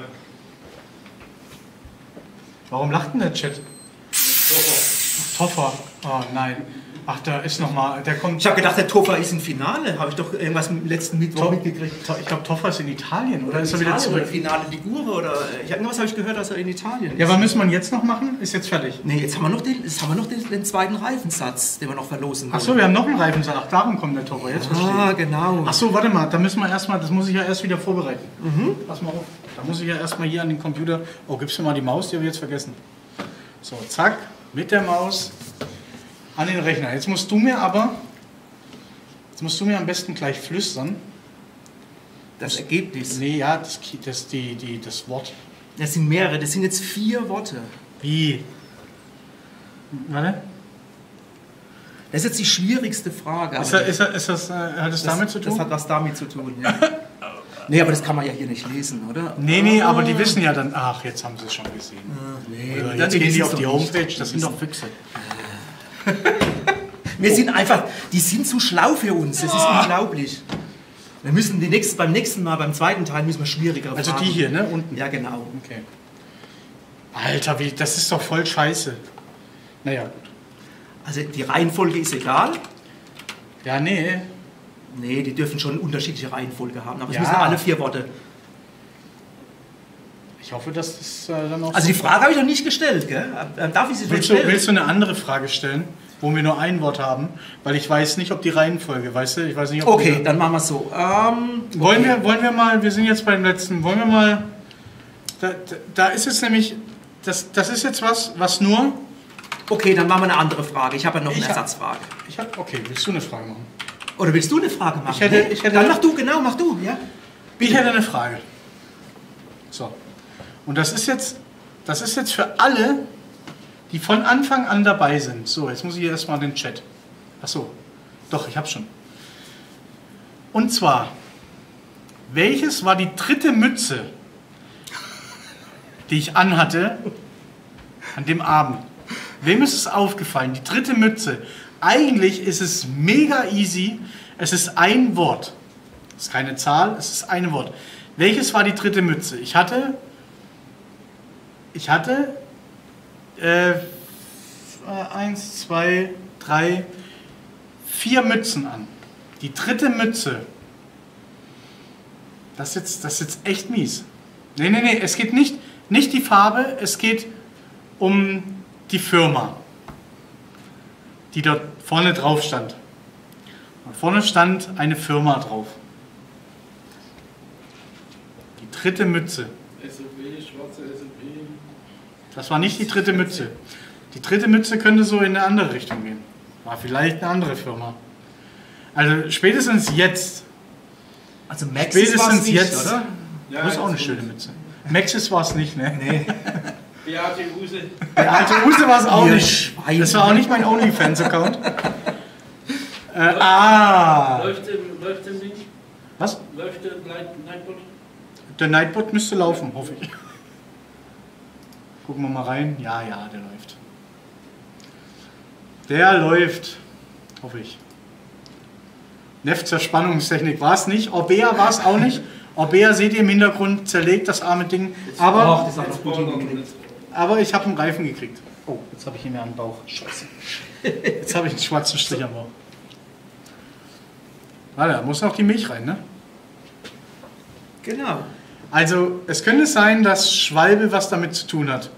[SPEAKER 1] Warum lacht denn der Chat? Toffer. Oh nein. Ach, da ist nochmal, der kommt...
[SPEAKER 2] Ich habe gedacht, der Toffer ist im Finale. Habe ich doch irgendwas im letzten Mittwoch mitgekriegt.
[SPEAKER 1] Ich glaube, Toffer ist in Italien, oder ist er wieder
[SPEAKER 2] Italien oder
[SPEAKER 1] zurück?
[SPEAKER 2] Finale Ligure oder irgendwas habe ich gehört, dass er in Italien ist.
[SPEAKER 1] Ja, was müssen wir jetzt noch machen? Ist jetzt fertig.
[SPEAKER 2] Nee, jetzt haben wir noch den zweiten Reifensatz, den wir noch verlosen wollen.
[SPEAKER 1] Ach so, wir haben noch einen Reifensatz. Ach, darum kommt der Toffer. Jetzt verstehe ich.
[SPEAKER 2] Ah, genau.
[SPEAKER 1] Ach so, warte mal, da müssen wir erstmal, das muss ich ja erst wieder vorbereiten. Pass mal auf. Da muss ich ja erstmal hier an den Computer. Oh, gibst du mal die Maus, die habe ich jetzt vergessen. So, zack, mit der Maus an den Rechner. Jetzt musst du mir am besten gleich flüstern.
[SPEAKER 2] Das Ergebnis.
[SPEAKER 1] Nee, ja, das Wort.
[SPEAKER 2] Das sind mehrere, das sind jetzt 4 Worte.
[SPEAKER 1] Wie? Warte.
[SPEAKER 2] Das ist jetzt die schwierigste Frage.
[SPEAKER 1] Hat das damit zu tun?
[SPEAKER 2] Das hat was damit zu tun, ja. Nee, aber das kann man ja hier nicht lesen, oder?
[SPEAKER 1] Nee, aber die wissen ja dann, ach, jetzt haben sie es schon gesehen.
[SPEAKER 2] Nee,
[SPEAKER 1] Oder
[SPEAKER 2] dann
[SPEAKER 1] jetzt gehen die
[SPEAKER 2] wissen
[SPEAKER 1] auf
[SPEAKER 2] es
[SPEAKER 1] die
[SPEAKER 2] doch nicht.
[SPEAKER 1] Homepage, das sind doch Füchse.
[SPEAKER 2] Wir sind einfach, die sind zu schlau für uns, das ist unglaublich. Wir müssen beim nächsten Mal, beim zweiten Teil, müssen wir schwieriger
[SPEAKER 1] Also
[SPEAKER 2] fragen.
[SPEAKER 1] die hier, ne? Unten.
[SPEAKER 2] Ja, genau.
[SPEAKER 1] Okay. Alter, das ist doch voll scheiße. Naja, gut.
[SPEAKER 2] Also die Reihenfolge ist egal.
[SPEAKER 1] Ja, nee.
[SPEAKER 2] Nee, die dürfen schon eine unterschiedliche Reihenfolge haben, aber es
[SPEAKER 1] Ja.
[SPEAKER 2] müssen alle 4 Worte.
[SPEAKER 1] Ich hoffe, dass das dann auch.
[SPEAKER 2] Also die Frage habe ich noch nicht gestellt, gell? Darf ich sie schon
[SPEAKER 1] willst du
[SPEAKER 2] stellen?
[SPEAKER 1] eine andere Frage stellen, wo wir nur ein Wort haben? Weil ich weiß nicht, ob die Reihenfolge, weißt du? Ich weiß nicht, ob
[SPEAKER 2] Okay, dann machen wir es so.
[SPEAKER 1] Wollen wir mal, wir sind jetzt beim letzten, wollen wir mal, da ist jetzt nämlich, das ist jetzt was nur,
[SPEAKER 2] Okay, dann machen wir eine andere Frage. Ich habe ja noch eine
[SPEAKER 1] Ich hab-
[SPEAKER 2] Ersatzfrage.
[SPEAKER 1] okay, willst du eine Frage machen?
[SPEAKER 2] Oder willst du eine Frage machen?
[SPEAKER 1] Ich hätte-
[SPEAKER 2] Dann mach du, genau, mach du. Ja?
[SPEAKER 1] Ich hätte eine Frage. So. Und das ist jetzt für alle, die von Anfang an dabei sind. So, jetzt muss ich hier erstmal den Chat. Ach so. Doch, ich hab's schon. Und zwar, welches war die 3. Mütze, die ich anhatte an dem Abend? Wem ist es aufgefallen? Die 3. Mütze. Eigentlich ist es mega easy. Es ist ein Wort. Es ist keine Zahl, es ist ein Wort. Welches war die 3. Mütze? Ich hatte 1, 2, 3, 4 Mützen an. Die 3. Mütze. Das ist jetzt echt mies. Nee, es geht nicht die Farbe, es geht um die Firma, die dort vorne drauf stand. Und vorne stand eine Firma drauf. Die 3. Mütze.
[SPEAKER 5] SOB, schwarze SOB.
[SPEAKER 1] Das war nicht die 3. Mütze. Die 3. Mütze könnte so in eine andere Richtung gehen. War vielleicht eine andere Firma. Also spätestens jetzt.
[SPEAKER 2] Also Max
[SPEAKER 1] Spätestens jetzt.
[SPEAKER 2] oder?
[SPEAKER 5] Ja,
[SPEAKER 1] Das ist auch eine
[SPEAKER 5] jetzt
[SPEAKER 1] schöne Mütze. Maxis war es nicht, ne?
[SPEAKER 2] Nee.
[SPEAKER 5] Beate Huse.
[SPEAKER 1] Der alte Use war es auch
[SPEAKER 2] Ihr
[SPEAKER 1] nicht.
[SPEAKER 2] Schwein.
[SPEAKER 1] Das war auch nicht mein OnlyFans-Account.
[SPEAKER 5] Läuft im Ding?
[SPEAKER 1] Was?
[SPEAKER 5] Läuft der Nightbot?
[SPEAKER 1] Der Nightbot müsste laufen, hoffe ich. Gucken wir mal rein. Ja, der läuft. Der läuft. Hoffe ich. Neft-Zerspannungstechnik war es nicht. Orbea war es auch nicht. Orbea seht ihr im Hintergrund, zerlegt das arme Ding. Aber ich habe einen Reifen gekriegt. Oh, jetzt habe ich ihn mir an den Bauch. Scheiße. Jetzt habe ich einen schwarzen Strich am Bauch. Warte, da muss noch die Milch rein, ne?
[SPEAKER 2] Genau.
[SPEAKER 1] Also, es könnte sein, dass Schwalbe was damit zu tun hat.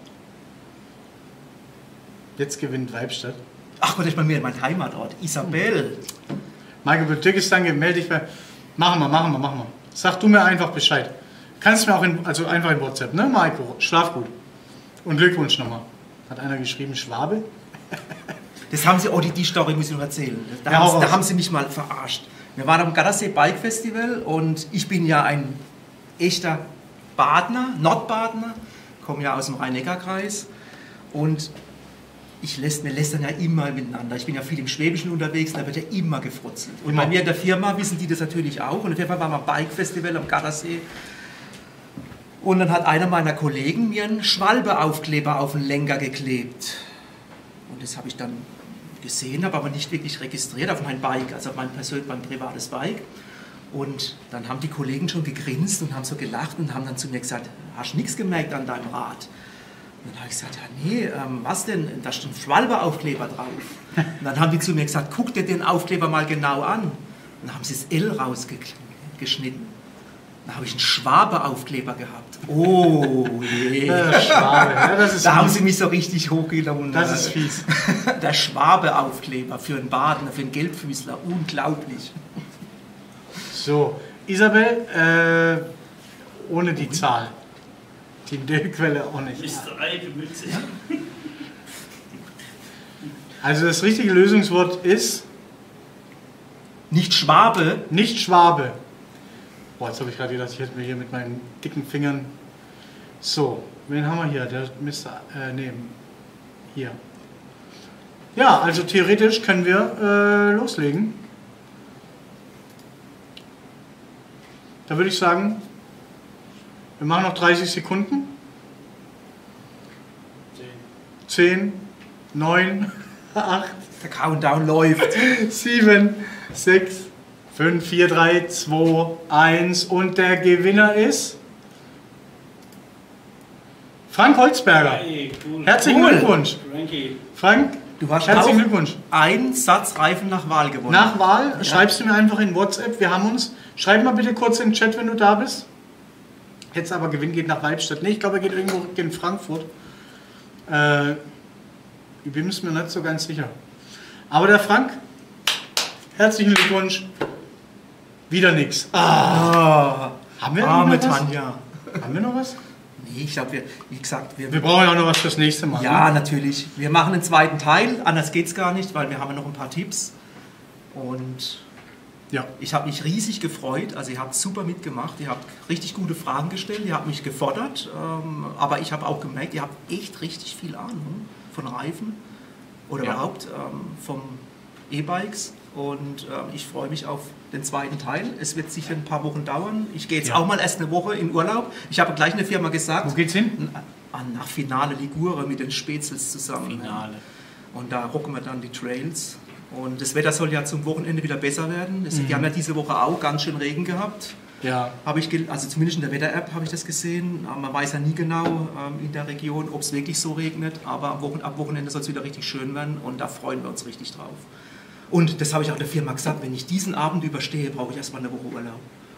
[SPEAKER 1] Jetzt gewinnt Weibstadt.
[SPEAKER 2] Ach Gott, ich bei mir, mein Heimatort. Isabel.
[SPEAKER 1] Michael Türkistan, melde dich bei. Machen wir. Sag du mir einfach Bescheid. Kannst mir auch einfach in WhatsApp, ne, Maiko? Schlaf gut. Und Glückwunsch nochmal. Hat einer geschrieben, Schwabe?
[SPEAKER 2] Das haben sie, die Story muss ich noch erzählen. Da haben sie mich mal verarscht. Wir waren am Gardasee Bike Festival und ich bin ja ein echter Badner, Nordbadner, komme ja aus dem Rhein-Neckar-Kreis und wir lästern ja immer miteinander. Ich bin ja viel im Schwäbischen unterwegs, da wird ja immer gefrutzelt. Und bei mir in der Firma wissen die das natürlich auch. Und auf jeden Fall waren wir am Bike-Festival am Gardasee. Und dann hat einer meiner Kollegen mir einen Schwalbe-Aufkleber auf den Lenker geklebt. Und das habe ich dann gesehen, habe aber nicht wirklich registriert auf mein Bike, also auf mein privates Bike. Und dann haben die Kollegen schon gegrinst und haben so gelacht und haben dann zu mir gesagt, hast du nichts gemerkt an deinem Rad? Und dann habe ich gesagt, ja nee, was denn? Da steht ein Schwalbe-Aufkleber drauf. Und dann haben die zu mir gesagt, guck dir den Aufkleber mal genau an. Und dann haben sie das L rausgeschnitten. Dann habe ich einen Schwabe-Aufkleber gehabt. Oh je.
[SPEAKER 1] Schwabe, ja, das ist
[SPEAKER 2] da
[SPEAKER 1] fies.
[SPEAKER 2] haben sie mich so richtig hochgenommen.
[SPEAKER 1] Das ist fies.
[SPEAKER 2] Der Schwabe-Aufkleber für einen Badner, für einen Gelbfüßler. Unglaublich.
[SPEAKER 1] So, Isabel, ohne die Zahl. Die Quelle auch nicht.
[SPEAKER 5] Mr. Eigemütze.
[SPEAKER 1] Also das richtige Lösungswort ist
[SPEAKER 2] Nicht Schwabe.
[SPEAKER 1] nicht Schwabe. Boah, jetzt habe ich gerade gedacht, ich hätte mir hier mit meinen dicken Fingern... So, wen haben wir hier? Der Mr. Hier. Ja, also theoretisch können wir loslegen. Da würde ich sagen, wir machen noch 30 Sekunden. 10, 9, 8,
[SPEAKER 2] Der Countdown läuft.
[SPEAKER 1] 7, 6, 5, 4, 3, 2, 1 und der Gewinner ist Frank Holzberger.
[SPEAKER 5] Hey, cool.
[SPEAKER 1] Herzlichen
[SPEAKER 2] Cool.
[SPEAKER 1] Glückwunsch.
[SPEAKER 5] Frankie.
[SPEAKER 1] Frank,
[SPEAKER 2] Du hast
[SPEAKER 1] herzlichen
[SPEAKER 2] auch
[SPEAKER 1] Glückwunsch.
[SPEAKER 2] einen Satz Reifen nach Wahl gewonnen.
[SPEAKER 1] Nach Wahl schreibst du mir einfach in WhatsApp, wir haben uns. Schreib mal bitte kurz in den Chat, wenn du da bist. Jetzt aber Gewinn geht nach Weibstadt. Nee, ich glaube, er geht irgendwo in Frankfurt. Ich bin mir nicht so ganz sicher. Aber der Frank, herzlichen Glückwunsch. Wieder nichts.
[SPEAKER 2] Ah,
[SPEAKER 1] Haben wir
[SPEAKER 2] arme
[SPEAKER 1] noch was?
[SPEAKER 2] Tanja.
[SPEAKER 1] Haben wir noch was?
[SPEAKER 2] Nee, ich glaube, wie gesagt,
[SPEAKER 1] Wir brauchen ja auch noch was fürs nächste Mal.
[SPEAKER 2] ja,
[SPEAKER 1] Ne?
[SPEAKER 2] natürlich. Wir machen einen zweiten Teil. Anders geht es gar nicht, weil wir haben ja noch ein paar Tipps. Und
[SPEAKER 1] Ja.
[SPEAKER 2] ich habe mich riesig gefreut. Also ihr habt super mitgemacht. Ihr habt richtig gute Fragen gestellt. Ihr habt mich gefordert. Aber ich habe auch gemerkt, ihr habt echt richtig viel Ahnung von Reifen oder überhaupt vom E-Bikes. Und ich freue mich auf den zweiten Teil. Es wird sicher ein paar Wochen dauern. Ich gehe jetzt auch mal erst eine Woche in Urlaub. Ich habe gleich eine Firma gesagt.
[SPEAKER 1] Wo geht's hin?
[SPEAKER 2] Nach Finale Ligure mit den Spätzels zusammen.
[SPEAKER 1] Finale.
[SPEAKER 2] Und da rocken wir dann die Trails. Und das Wetter soll ja zum Wochenende wieder besser werden. Die haben ja diese Woche auch ganz schön Regen gehabt.
[SPEAKER 1] Ja.
[SPEAKER 2] Also zumindest in der Wetter-App habe ich das gesehen. Man weiß ja nie genau in der Region, ob es wirklich so regnet. Aber ab Wochenende soll es wieder richtig schön werden. Und da freuen wir uns richtig drauf. Und das habe ich auch der Firma gesagt, wenn ich diesen Abend überstehe, brauche ich erstmal eine Woche Urlaub.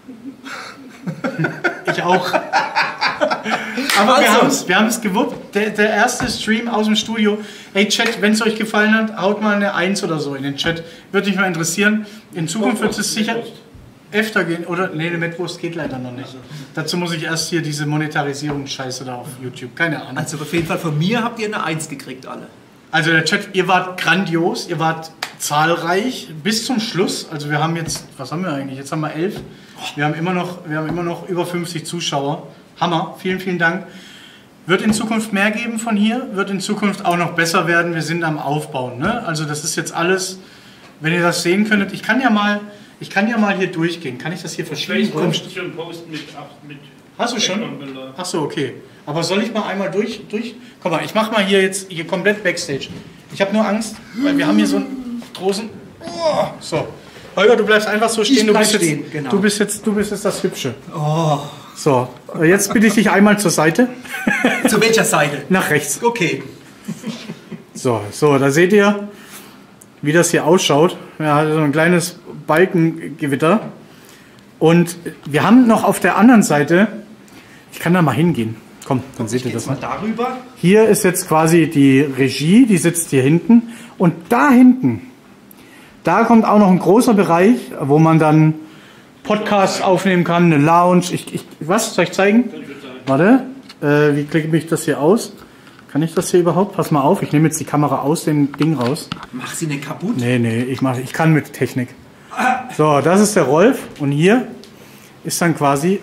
[SPEAKER 1] Ich auch. Aber wir haben es gewuppt. Der erste Stream aus dem Studio. Hey Chat, wenn es euch gefallen hat, haut mal eine 1 oder so in den Chat. Würde mich mal interessieren. In Zukunft wird es sicher öfter gehen. Oder? Nee, eine Metwurst geht leider noch nicht. Dazu muss ich erst hier diese Monetarisierungsscheiße da auf YouTube. Keine Ahnung.
[SPEAKER 2] Also auf jeden Fall von mir habt ihr eine 1 gekriegt, alle.
[SPEAKER 1] Also der Chat, ihr wart grandios, ihr wart zahlreich bis zum Schluss. Also wir haben jetzt, was haben wir eigentlich? Jetzt haben wir 11. Wir haben immer noch über 50 Zuschauer. Hammer, vielen, vielen Dank. Wird in Zukunft mehr geben von hier, wird in Zukunft auch noch besser werden. Wir sind am Aufbauen. Ne? Also das ist jetzt alles, wenn ihr das sehen könntet. Ich kann ja mal hier durchgehen. Kann ich das hier verschieben?
[SPEAKER 5] Schon posten mit
[SPEAKER 1] Hast du schon? Ach so, okay. Aber soll ich mal einmal durch? Guck mal, ich mache mal hier jetzt komplett Backstage. Ich habe nur Angst, weil wir haben hier so einen großen... Oh, so. Holger, du bleibst einfach so stehen.
[SPEAKER 2] Genau.
[SPEAKER 1] Du bist jetzt das Hübsche. Oh. So, jetzt bitte ich dich einmal zur Seite.
[SPEAKER 2] Zu welcher Seite?
[SPEAKER 1] Nach rechts.
[SPEAKER 2] Okay.
[SPEAKER 1] So, da seht ihr, wie das hier ausschaut. Ja, so ein kleines Balkengewitter. Und wir haben noch auf der anderen Seite, ich kann da mal hingehen. Komm, dann seht ihr das mal.
[SPEAKER 2] Darüber.
[SPEAKER 1] Hier ist jetzt quasi die Regie, die sitzt hier hinten. Und da hinten, da kommt auch noch ein großer Bereich, wo man dann Podcasts aufnehmen kann, eine Lounge. Was soll ich zeigen? Warte, wie klicke ich das hier aus? Kann ich das hier überhaupt? Pass mal auf, ich nehme jetzt die Kamera aus dem Ding raus.
[SPEAKER 2] Mach sie nicht kaputt?
[SPEAKER 1] Nee, ich kann mit Technik. So, das ist der Rolf und hier ist dann quasi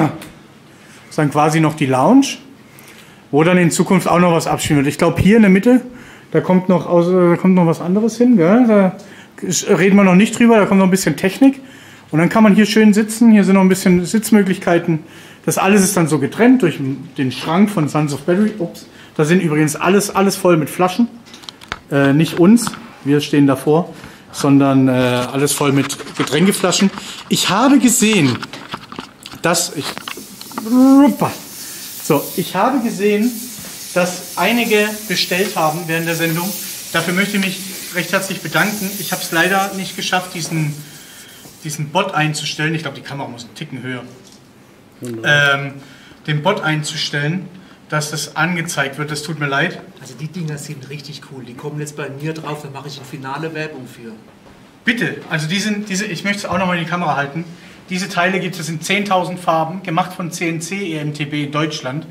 [SPEAKER 1] noch die Lounge, wo dann in Zukunft auch noch was abspielen wird. Ich glaube, hier in der Mitte, da kommt noch was anderes hin. Gell? Da reden wir noch nicht drüber, da kommt noch ein bisschen Technik. Und dann kann man hier schön sitzen, hier sind noch ein bisschen Sitzmöglichkeiten. Das alles ist dann so getrennt durch den Schrank von Sons of Battery. Ups. Da sind übrigens alles voll mit Flaschen. Nicht uns, wir stehen davor, sondern alles voll mit Getränkeflaschen. Ich habe gesehen, dass einige bestellt haben während der Sendung. Dafür möchte ich mich recht herzlich bedanken. Ich habe es leider nicht geschafft, diesen Bot einzustellen. Ich glaube, die Kamera muss einen Ticken höher. Den Bot einzustellen, dass das angezeigt wird. Das tut mir leid.
[SPEAKER 2] Also die Dinger sind richtig cool. Die kommen jetzt bei mir drauf, da mache ich eine finale Werbung für.
[SPEAKER 1] Bitte, also diese, ich möchte es auch nochmal in die Kamera halten. Diese Teile gibt es in 10.000 Farben, gemacht von CNC EMTB in Deutschland.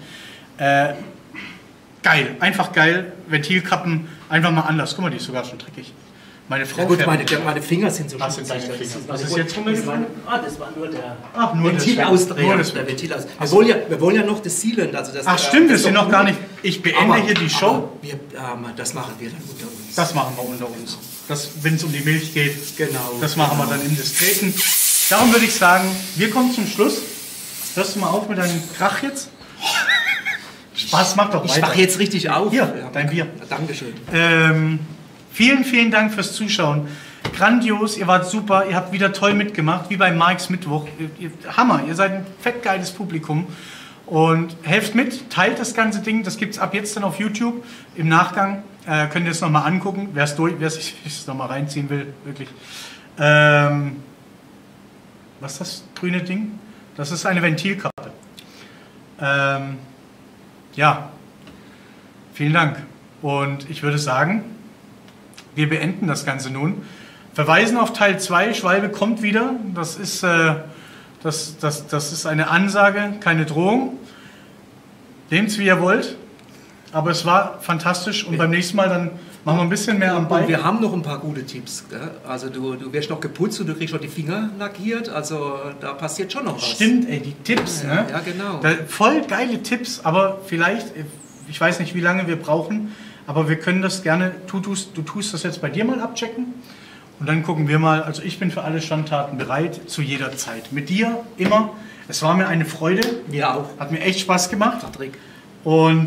[SPEAKER 1] Geil, einfach geil. Ventilkappen einfach mal anders. Guck mal, die ist sogar schon dreckig. Meine Frau.
[SPEAKER 2] Ja gut, meine Finger sind so
[SPEAKER 1] Was sind deine Finger? Was ist jetzt
[SPEAKER 2] das war nur der
[SPEAKER 1] Ventilausdreher.
[SPEAKER 2] Wir wollen ja noch das Sealant. Also das,
[SPEAKER 1] stimmt, das ist noch gar nicht. Ich beende hier die Show.
[SPEAKER 2] Das machen wir dann unter uns.
[SPEAKER 1] Das machen wir unter uns. Wenn es um die Milch geht,
[SPEAKER 2] genau.
[SPEAKER 1] Das machen wir dann im Diskreten. Darum würde ich sagen, wir kommen zum Schluss. Hörst du mal auf mit deinem Krach jetzt? Spaß macht doch weiter.
[SPEAKER 2] Ich mache jetzt richtig auf.
[SPEAKER 1] Hier, dein Bier.
[SPEAKER 2] Ja, Dankeschön.
[SPEAKER 1] Vielen Dank fürs Zuschauen. Grandios, ihr wart super, ihr habt wieder toll mitgemacht, wie bei Marks Mittwoch. Hammer, ihr seid ein fettgeiles Publikum. Und helft mit, teilt das ganze Ding, das gibt es ab jetzt dann auf YouTube. Im Nachgang könnt ihr es nochmal angucken, wer sich es nochmal reinziehen will, wirklich. Was ist das grüne Ding? Das ist eine Ventilkappe. Ja, vielen Dank. Und ich würde sagen, wir beenden das Ganze nun. Verweisen auf Teil 2, Schwalbe kommt wieder. Das ist eine Ansage, keine Drohung. Nehmt es, wie ihr wollt. Aber es war fantastisch und beim nächsten Mal dann machen wir ein bisschen mehr am Ball.
[SPEAKER 2] Und wir haben noch ein paar gute Tipps. Gell? Also du wirst noch geputzt und du kriegst noch die Finger lackiert. Also da passiert schon noch was.
[SPEAKER 1] Stimmt, ey, die Tipps.
[SPEAKER 2] Ja,
[SPEAKER 1] ne?
[SPEAKER 2] Ja, genau.
[SPEAKER 1] Voll geile Tipps, aber vielleicht, ich weiß nicht, wie lange wir brauchen, aber wir können das gerne, du tust das jetzt bei dir mal abchecken und dann gucken wir mal. Also ich bin für alle Schandtaten bereit, zu jeder Zeit. Mit dir immer. Es war mir eine Freude.
[SPEAKER 2] Mir auch.
[SPEAKER 1] Hat mir echt Spaß gemacht.
[SPEAKER 2] Patrick.
[SPEAKER 1] Und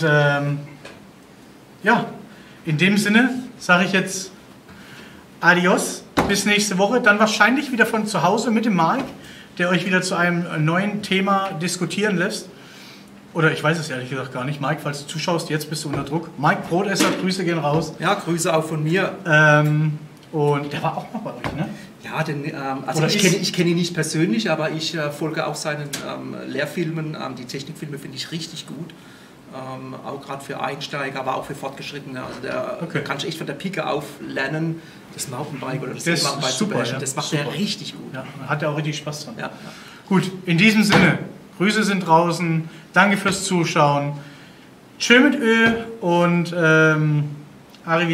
[SPEAKER 1] ja, in dem Sinne sage ich jetzt Adios, bis nächste Woche. Dann wahrscheinlich wieder von zu Hause mit dem Marc, der euch wieder zu einem neuen Thema diskutieren lässt. Oder ich weiß es ehrlich gesagt gar nicht. Mike, falls du zuschaust, jetzt bist du unter Druck. Mike Brotesser, Grüße gehen raus.
[SPEAKER 2] Ja, Grüße auch von mir.
[SPEAKER 1] Und der war auch noch bei euch, ne?
[SPEAKER 2] Ja, also ich kenn ihn nicht persönlich, aber ich folge auch seinen Lehrfilmen. Die Technikfilme finde ich richtig gut. Auch gerade für Einsteiger, aber auch für Fortgeschrittene. Also da kann ich echt von der Pike auf lernen, das Mountainbike oder das E-Mountainbike zu beherrschen. Das macht er richtig gut.
[SPEAKER 1] Ja, hat er auch richtig Spaß dran.
[SPEAKER 2] Ja.
[SPEAKER 1] Gut, in diesem Sinne, Grüße sind draußen. Danke fürs Zuschauen. Tschö mit Ö und Arrivederci.